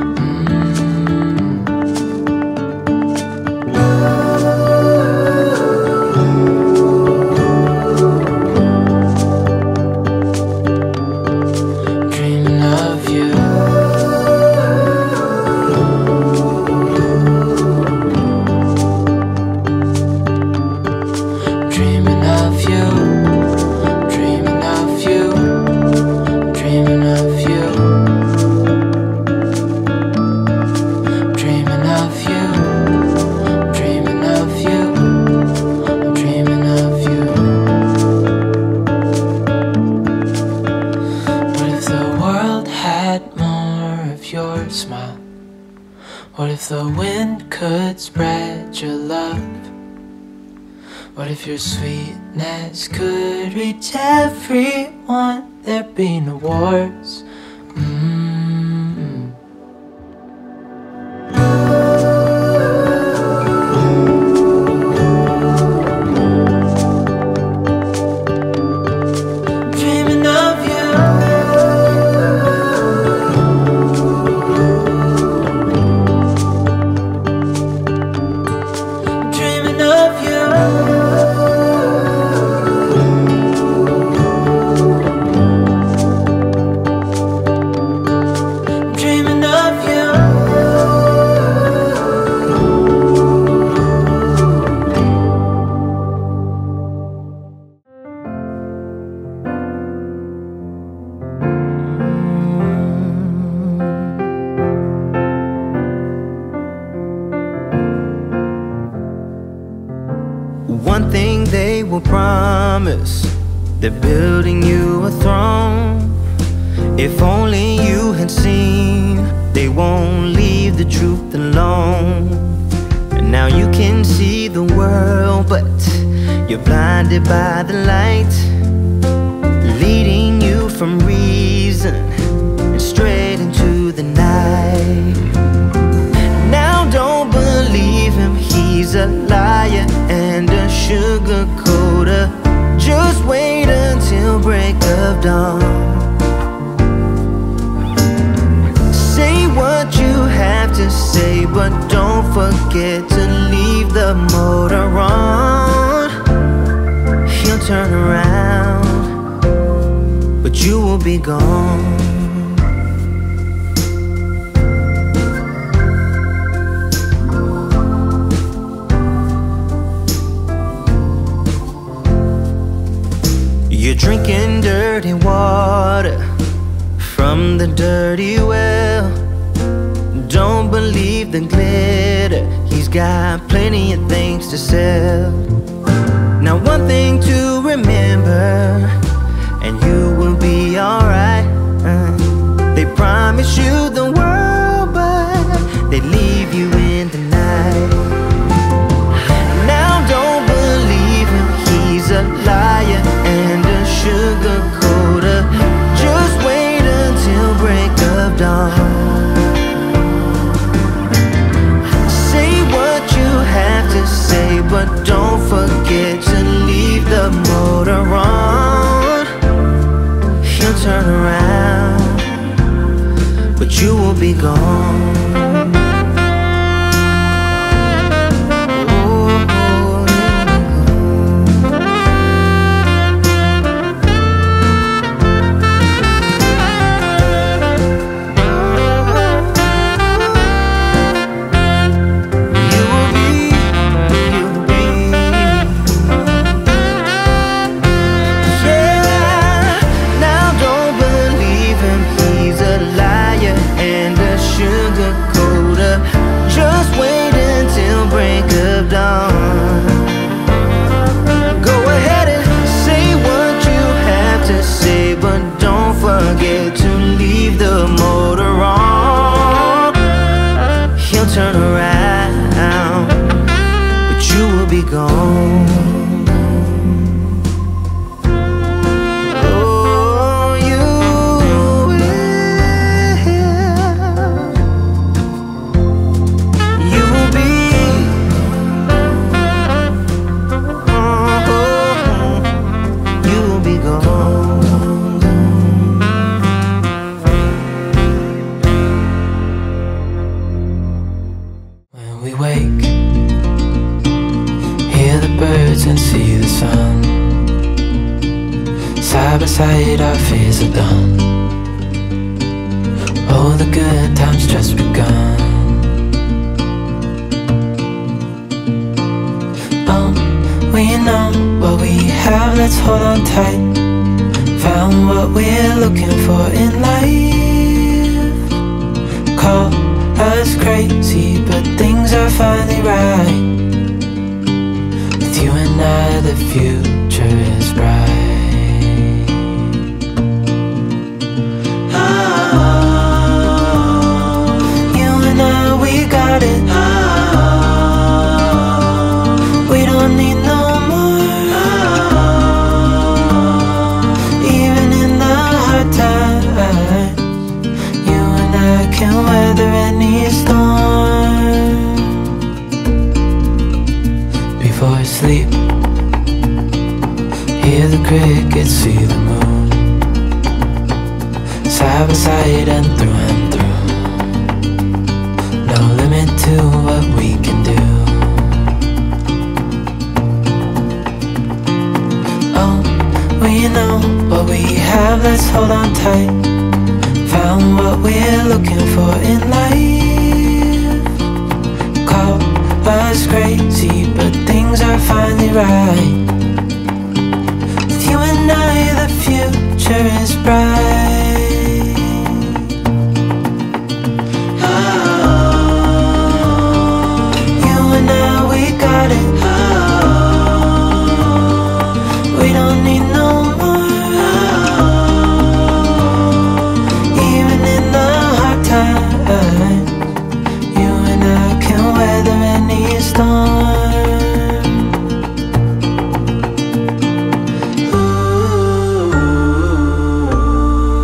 Dreaming of you. Dreaming of you. Dreaming of you. Dreaming of you. Dreaming of you. Dreaming of you. I'm dreaming of you. What if the world had more of your smile? What if the wind could spread your love? What if your sweetness could reach everyone? There'd be no wars. mm. Dreaming of you. Dreaming of you. Dreaming of you. One thing they will promise, they're building you a throne. If only you had seen, they won't leave the truth alone. And now you can see the world, but you're blinded by the light, leading you from reason and straight into the night. forget to leave the motor on. He'll turn around, but you will be gone. You're drinking dirty water from the dirty well. Don't believe the glitter, he's got plenty of things to sell. Now one thing to remember, and you will be alright. uh, They promise you the world, but they leave you in the night. Now don't believe him, he's a liar and a sugar coater. Just wait until break of dawn. Say what you have to say, but don't forget to leave the motor on. He'll turn around, but you will be gone. Turn around, but you will be gone. Oh, you will. You will be. Oh, you will be gone. We wake, hear the birds and see the sun. Side by side our fears are done. Oh, the good times just begun. Oh, we know what we have, let's hold on tight. Found what we're looking for in life. Call us crazy, but things are finally right. With you and I, the future is bright. Oh, you and I, we got it. Oh, we don't need no more. Oh, even in the hard times, you and I can weather any storm. Before I sleep, hear the crickets, see the moon. Side by side and through and through. No limit to what we can do. Oh, we know what we have, let's hold on tight. Found what we're looking for in life. Call us crazy, but things are finally right. With you and I, the future is bright. Oh, you and I, we got it. Oh, we don't need no more. Ooh.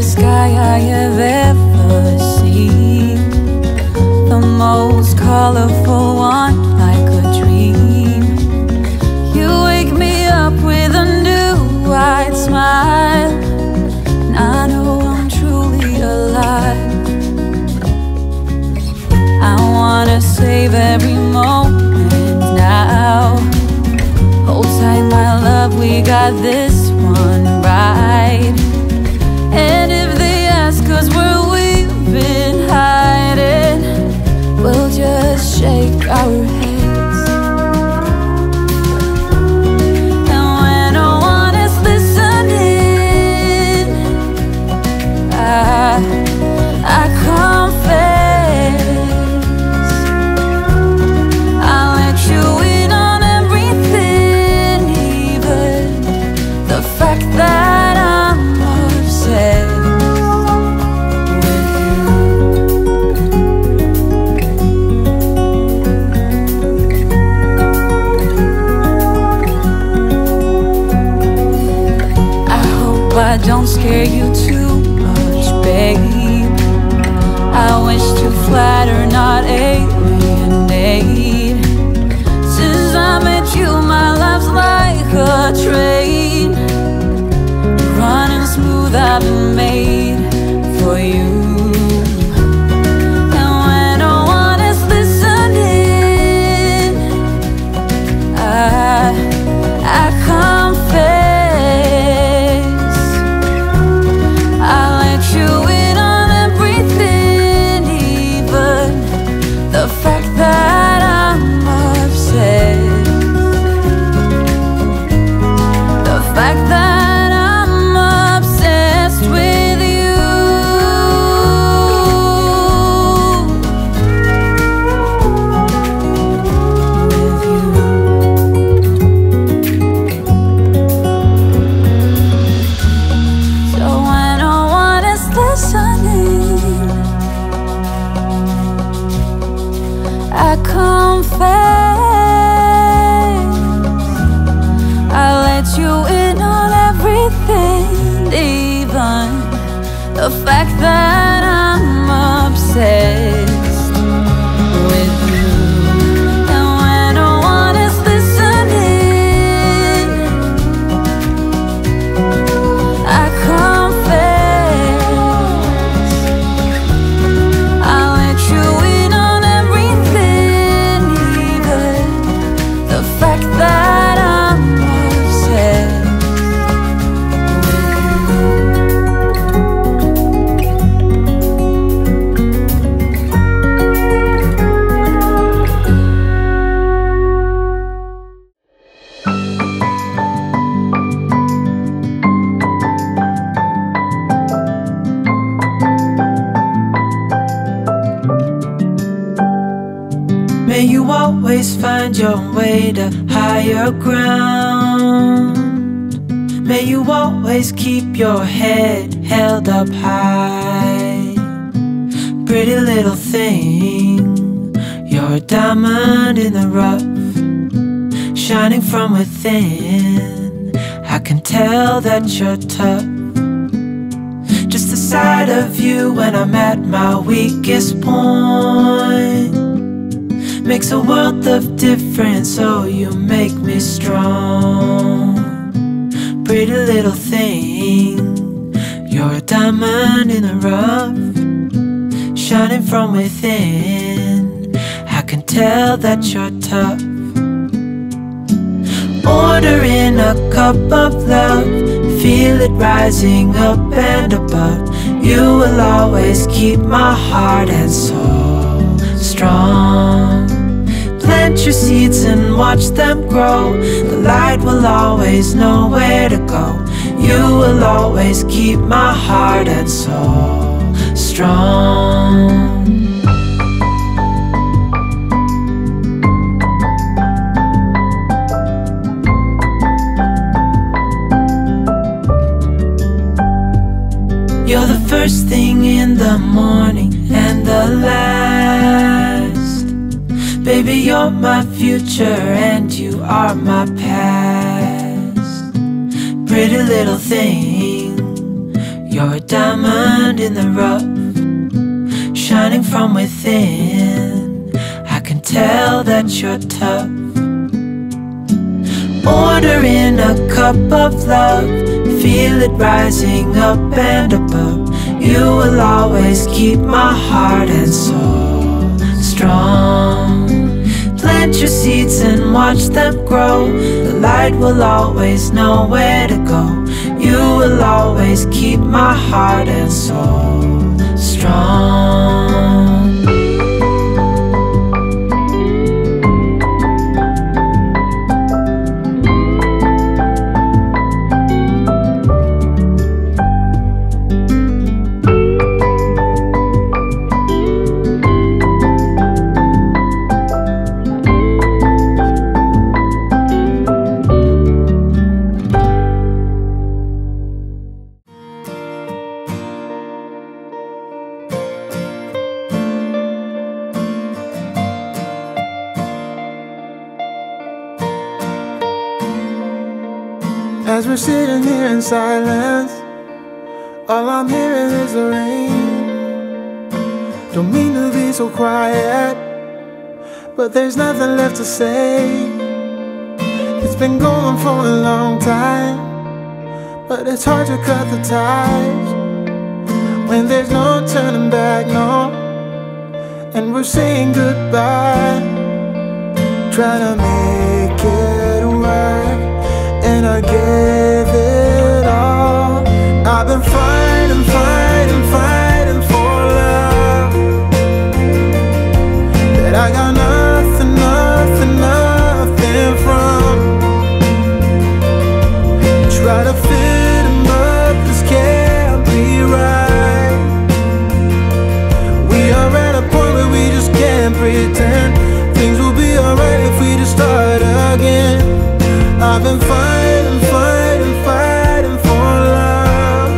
clearest sky I have ever seen, the most colorful one like a dream. You wake me up with a new white smile, and I know I'm truly alive. I wanna save every moment now. Hold tight, my love, we got this one right. And if they ask us where we've been hiding, we'll just shake our heads. And when no one is listening, I, I confess, I'll let you in on everything, even the fact that I'm obsessed with you. I hope I don't scare you too much, babe. I wish to flatter, not alienate. Since I met you, my life's like a train, running smooth, I've been made for you. And when no one is listening, I, I confess, I'll let you in on everything, even the fact that I'm obsessed, the fact that I'm obsessed with you. With you. So when no one is listening, I confess, I let you in on everything, even the fact that I'm obsessed with you. And when no one is listening, I confess, I'll let you in on everything, even the fact that I'm obsessed with May you always find your way to higher ground. May you always keep your head held up high. Pretty little thing, you're a diamond in the rough, shining from within. I can tell that you're tough. Just the sight of you when I'm at my weakest point makes a world of difference, oh you make me strong. Pretty little thing, you're a diamond in the rough, shining from within. I can tell that you're tough. Ordering a cup of love, feel it rising up and above. You will always keep my heart and soul strong. Plant your seeds and watch them grow. The light will always know where to go. You will always keep my heart and soul strong. You're the first thing in the morning and the last. Baby, you're my future and you are my past. Pretty little thing, you're a diamond diamond in the rough, shining from within. I can tell that you're tough. Ordering a cup of love, feel it rising up and above. You will always keep my heart and soul strong. Plant your seeds and watch them grow. The light will always know where to go. You will always keep my heart and soul strong. As we're sitting here in silence, all I'm hearing is the rain. Don't mean to be so quiet, but there's nothing left to say. It's been going for a long time, but it's hard to cut the ties when there's no turning back, no. And we're saying goodbye, trying to make it work. And I gave it all. I've been fighting, fighting, fighting for love that I got nothing, nothing, nothing from. Try to fit in, but this can't be right. We are at a point where we just can't pretend things will be alright if we just start again. I've been fighting, fighting, fighting for love.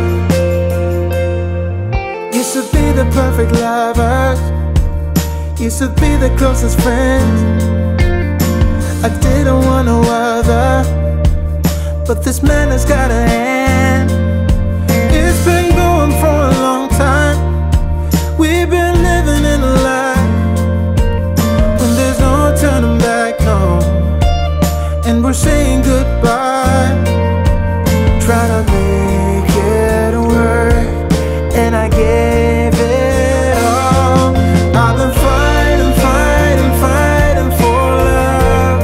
Used to be the perfect lovers, used to be the closest friends. I didn't want no other, but this man has got a hand. It's been going for a long time. We've been living in a lie when there's no turning back, no. And we're saying goodbye, try to make it work. And I gave it all. I've been fighting, fighting, fighting for love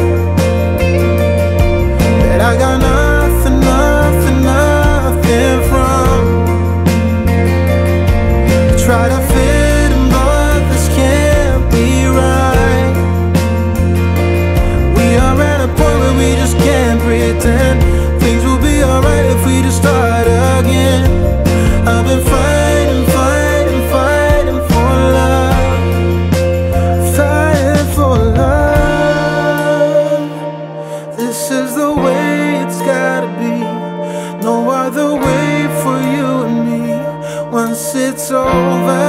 that I got nothing, nothing, nothing from. Try to fit in, but this can't be right. We are at a point where we just can't pretend things will be alright if we just start again. I've been fighting, fighting, fighting for love, fighting for love. This is the way it's gotta be, no other way for you and me. Once it's over,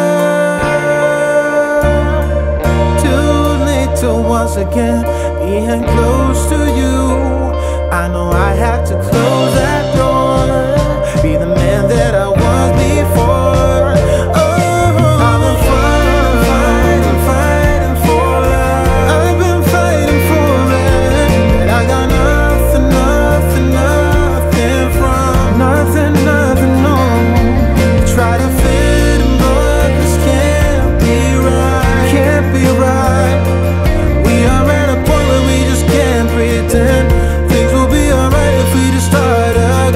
too late to once again being close to you. I know I have to close that door, be the man that I was before. Oh, I've been fighting, fighting, fighting for love. I've been fighting for it, and I got nothing, nothing, nothing from. Nothing, nothing, no. Try to fit in, but this can't be right. Can't be right. We are at a point where we just can't pretend things will be alright if we just start again.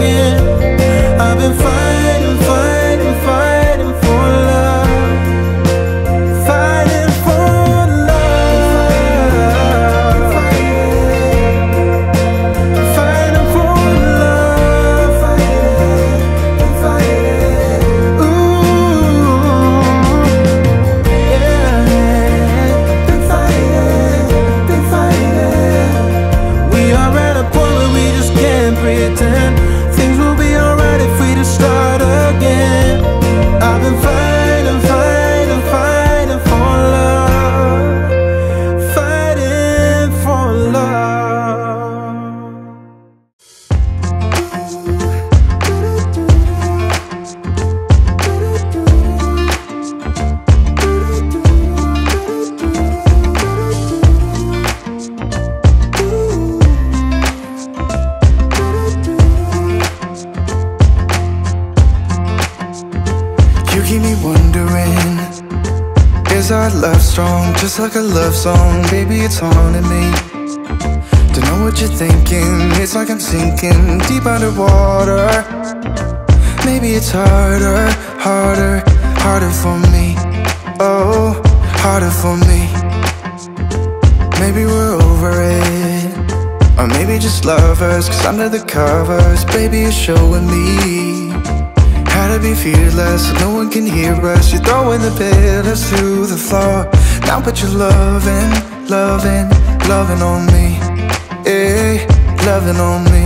our love strong, just like a love song. Baby, it's haunting me. Don't know what you're thinking. It's like I'm sinking deep underwater. Maybe it's harder, harder, harder for me. Oh, harder for me. Maybe we're over it, or maybe just lovers. Cause under the covers, baby, you're showing me how to be fearless so no one can hear us. You're throwing the pillars through the floor. Now put your loving, loving, loving on me. Hey, loving on me.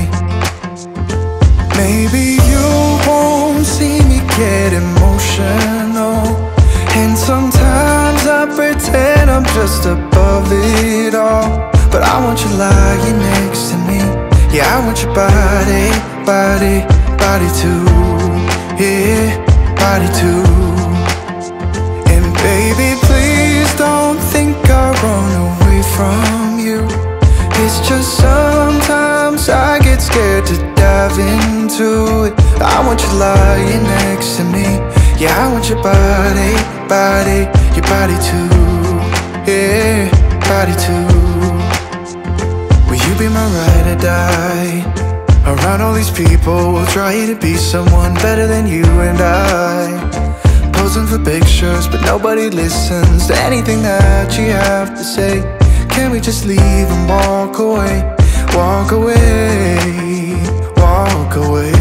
Maybe you won't see me get emotional, and sometimes I pretend I'm just above it all. But I want you lying next to me. Yeah, I want your body, body, body too. Yeah, body too. And baby, please don't think I run away from you. It's just sometimes I get scared to dive into it. I want you lying next to me. Yeah, I want your body, body, your body too. Yeah, body too. Will you be my ride or die? Around all these people, we'll try to be someone better than you and I. Posing for pictures, but nobody listens to anything that you have to say. Can we just leave and walk away? Walk away, walk away.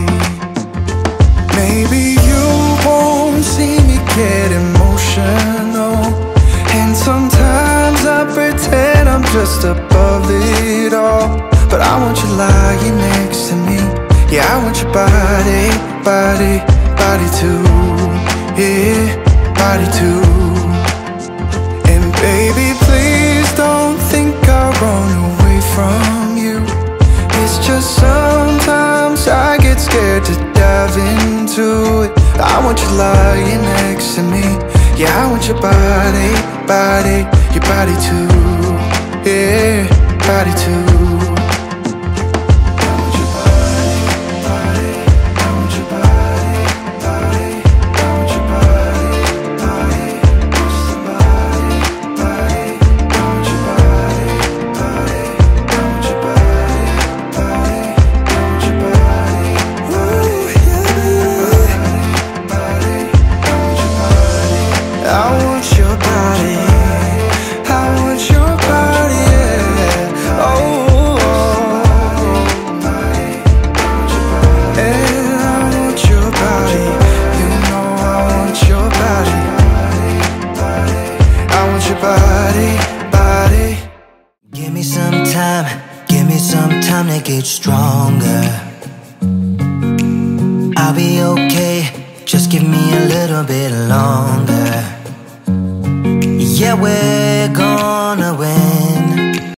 Maybe you won't see me get emotional, and sometimes I pretend I'm just above it all. But I want you lying next to me. Yeah, I want your body, body, body too. Yeah, body too. And baby, please don't think I run away from you. It's just sometimes I get scared to dive into it. I want you lying next to me. Yeah, I want your body, body, your body too. Yeah, body too. Get stronger. I'll be okay, just give me a little bit longer. Yeah, we're gonna win.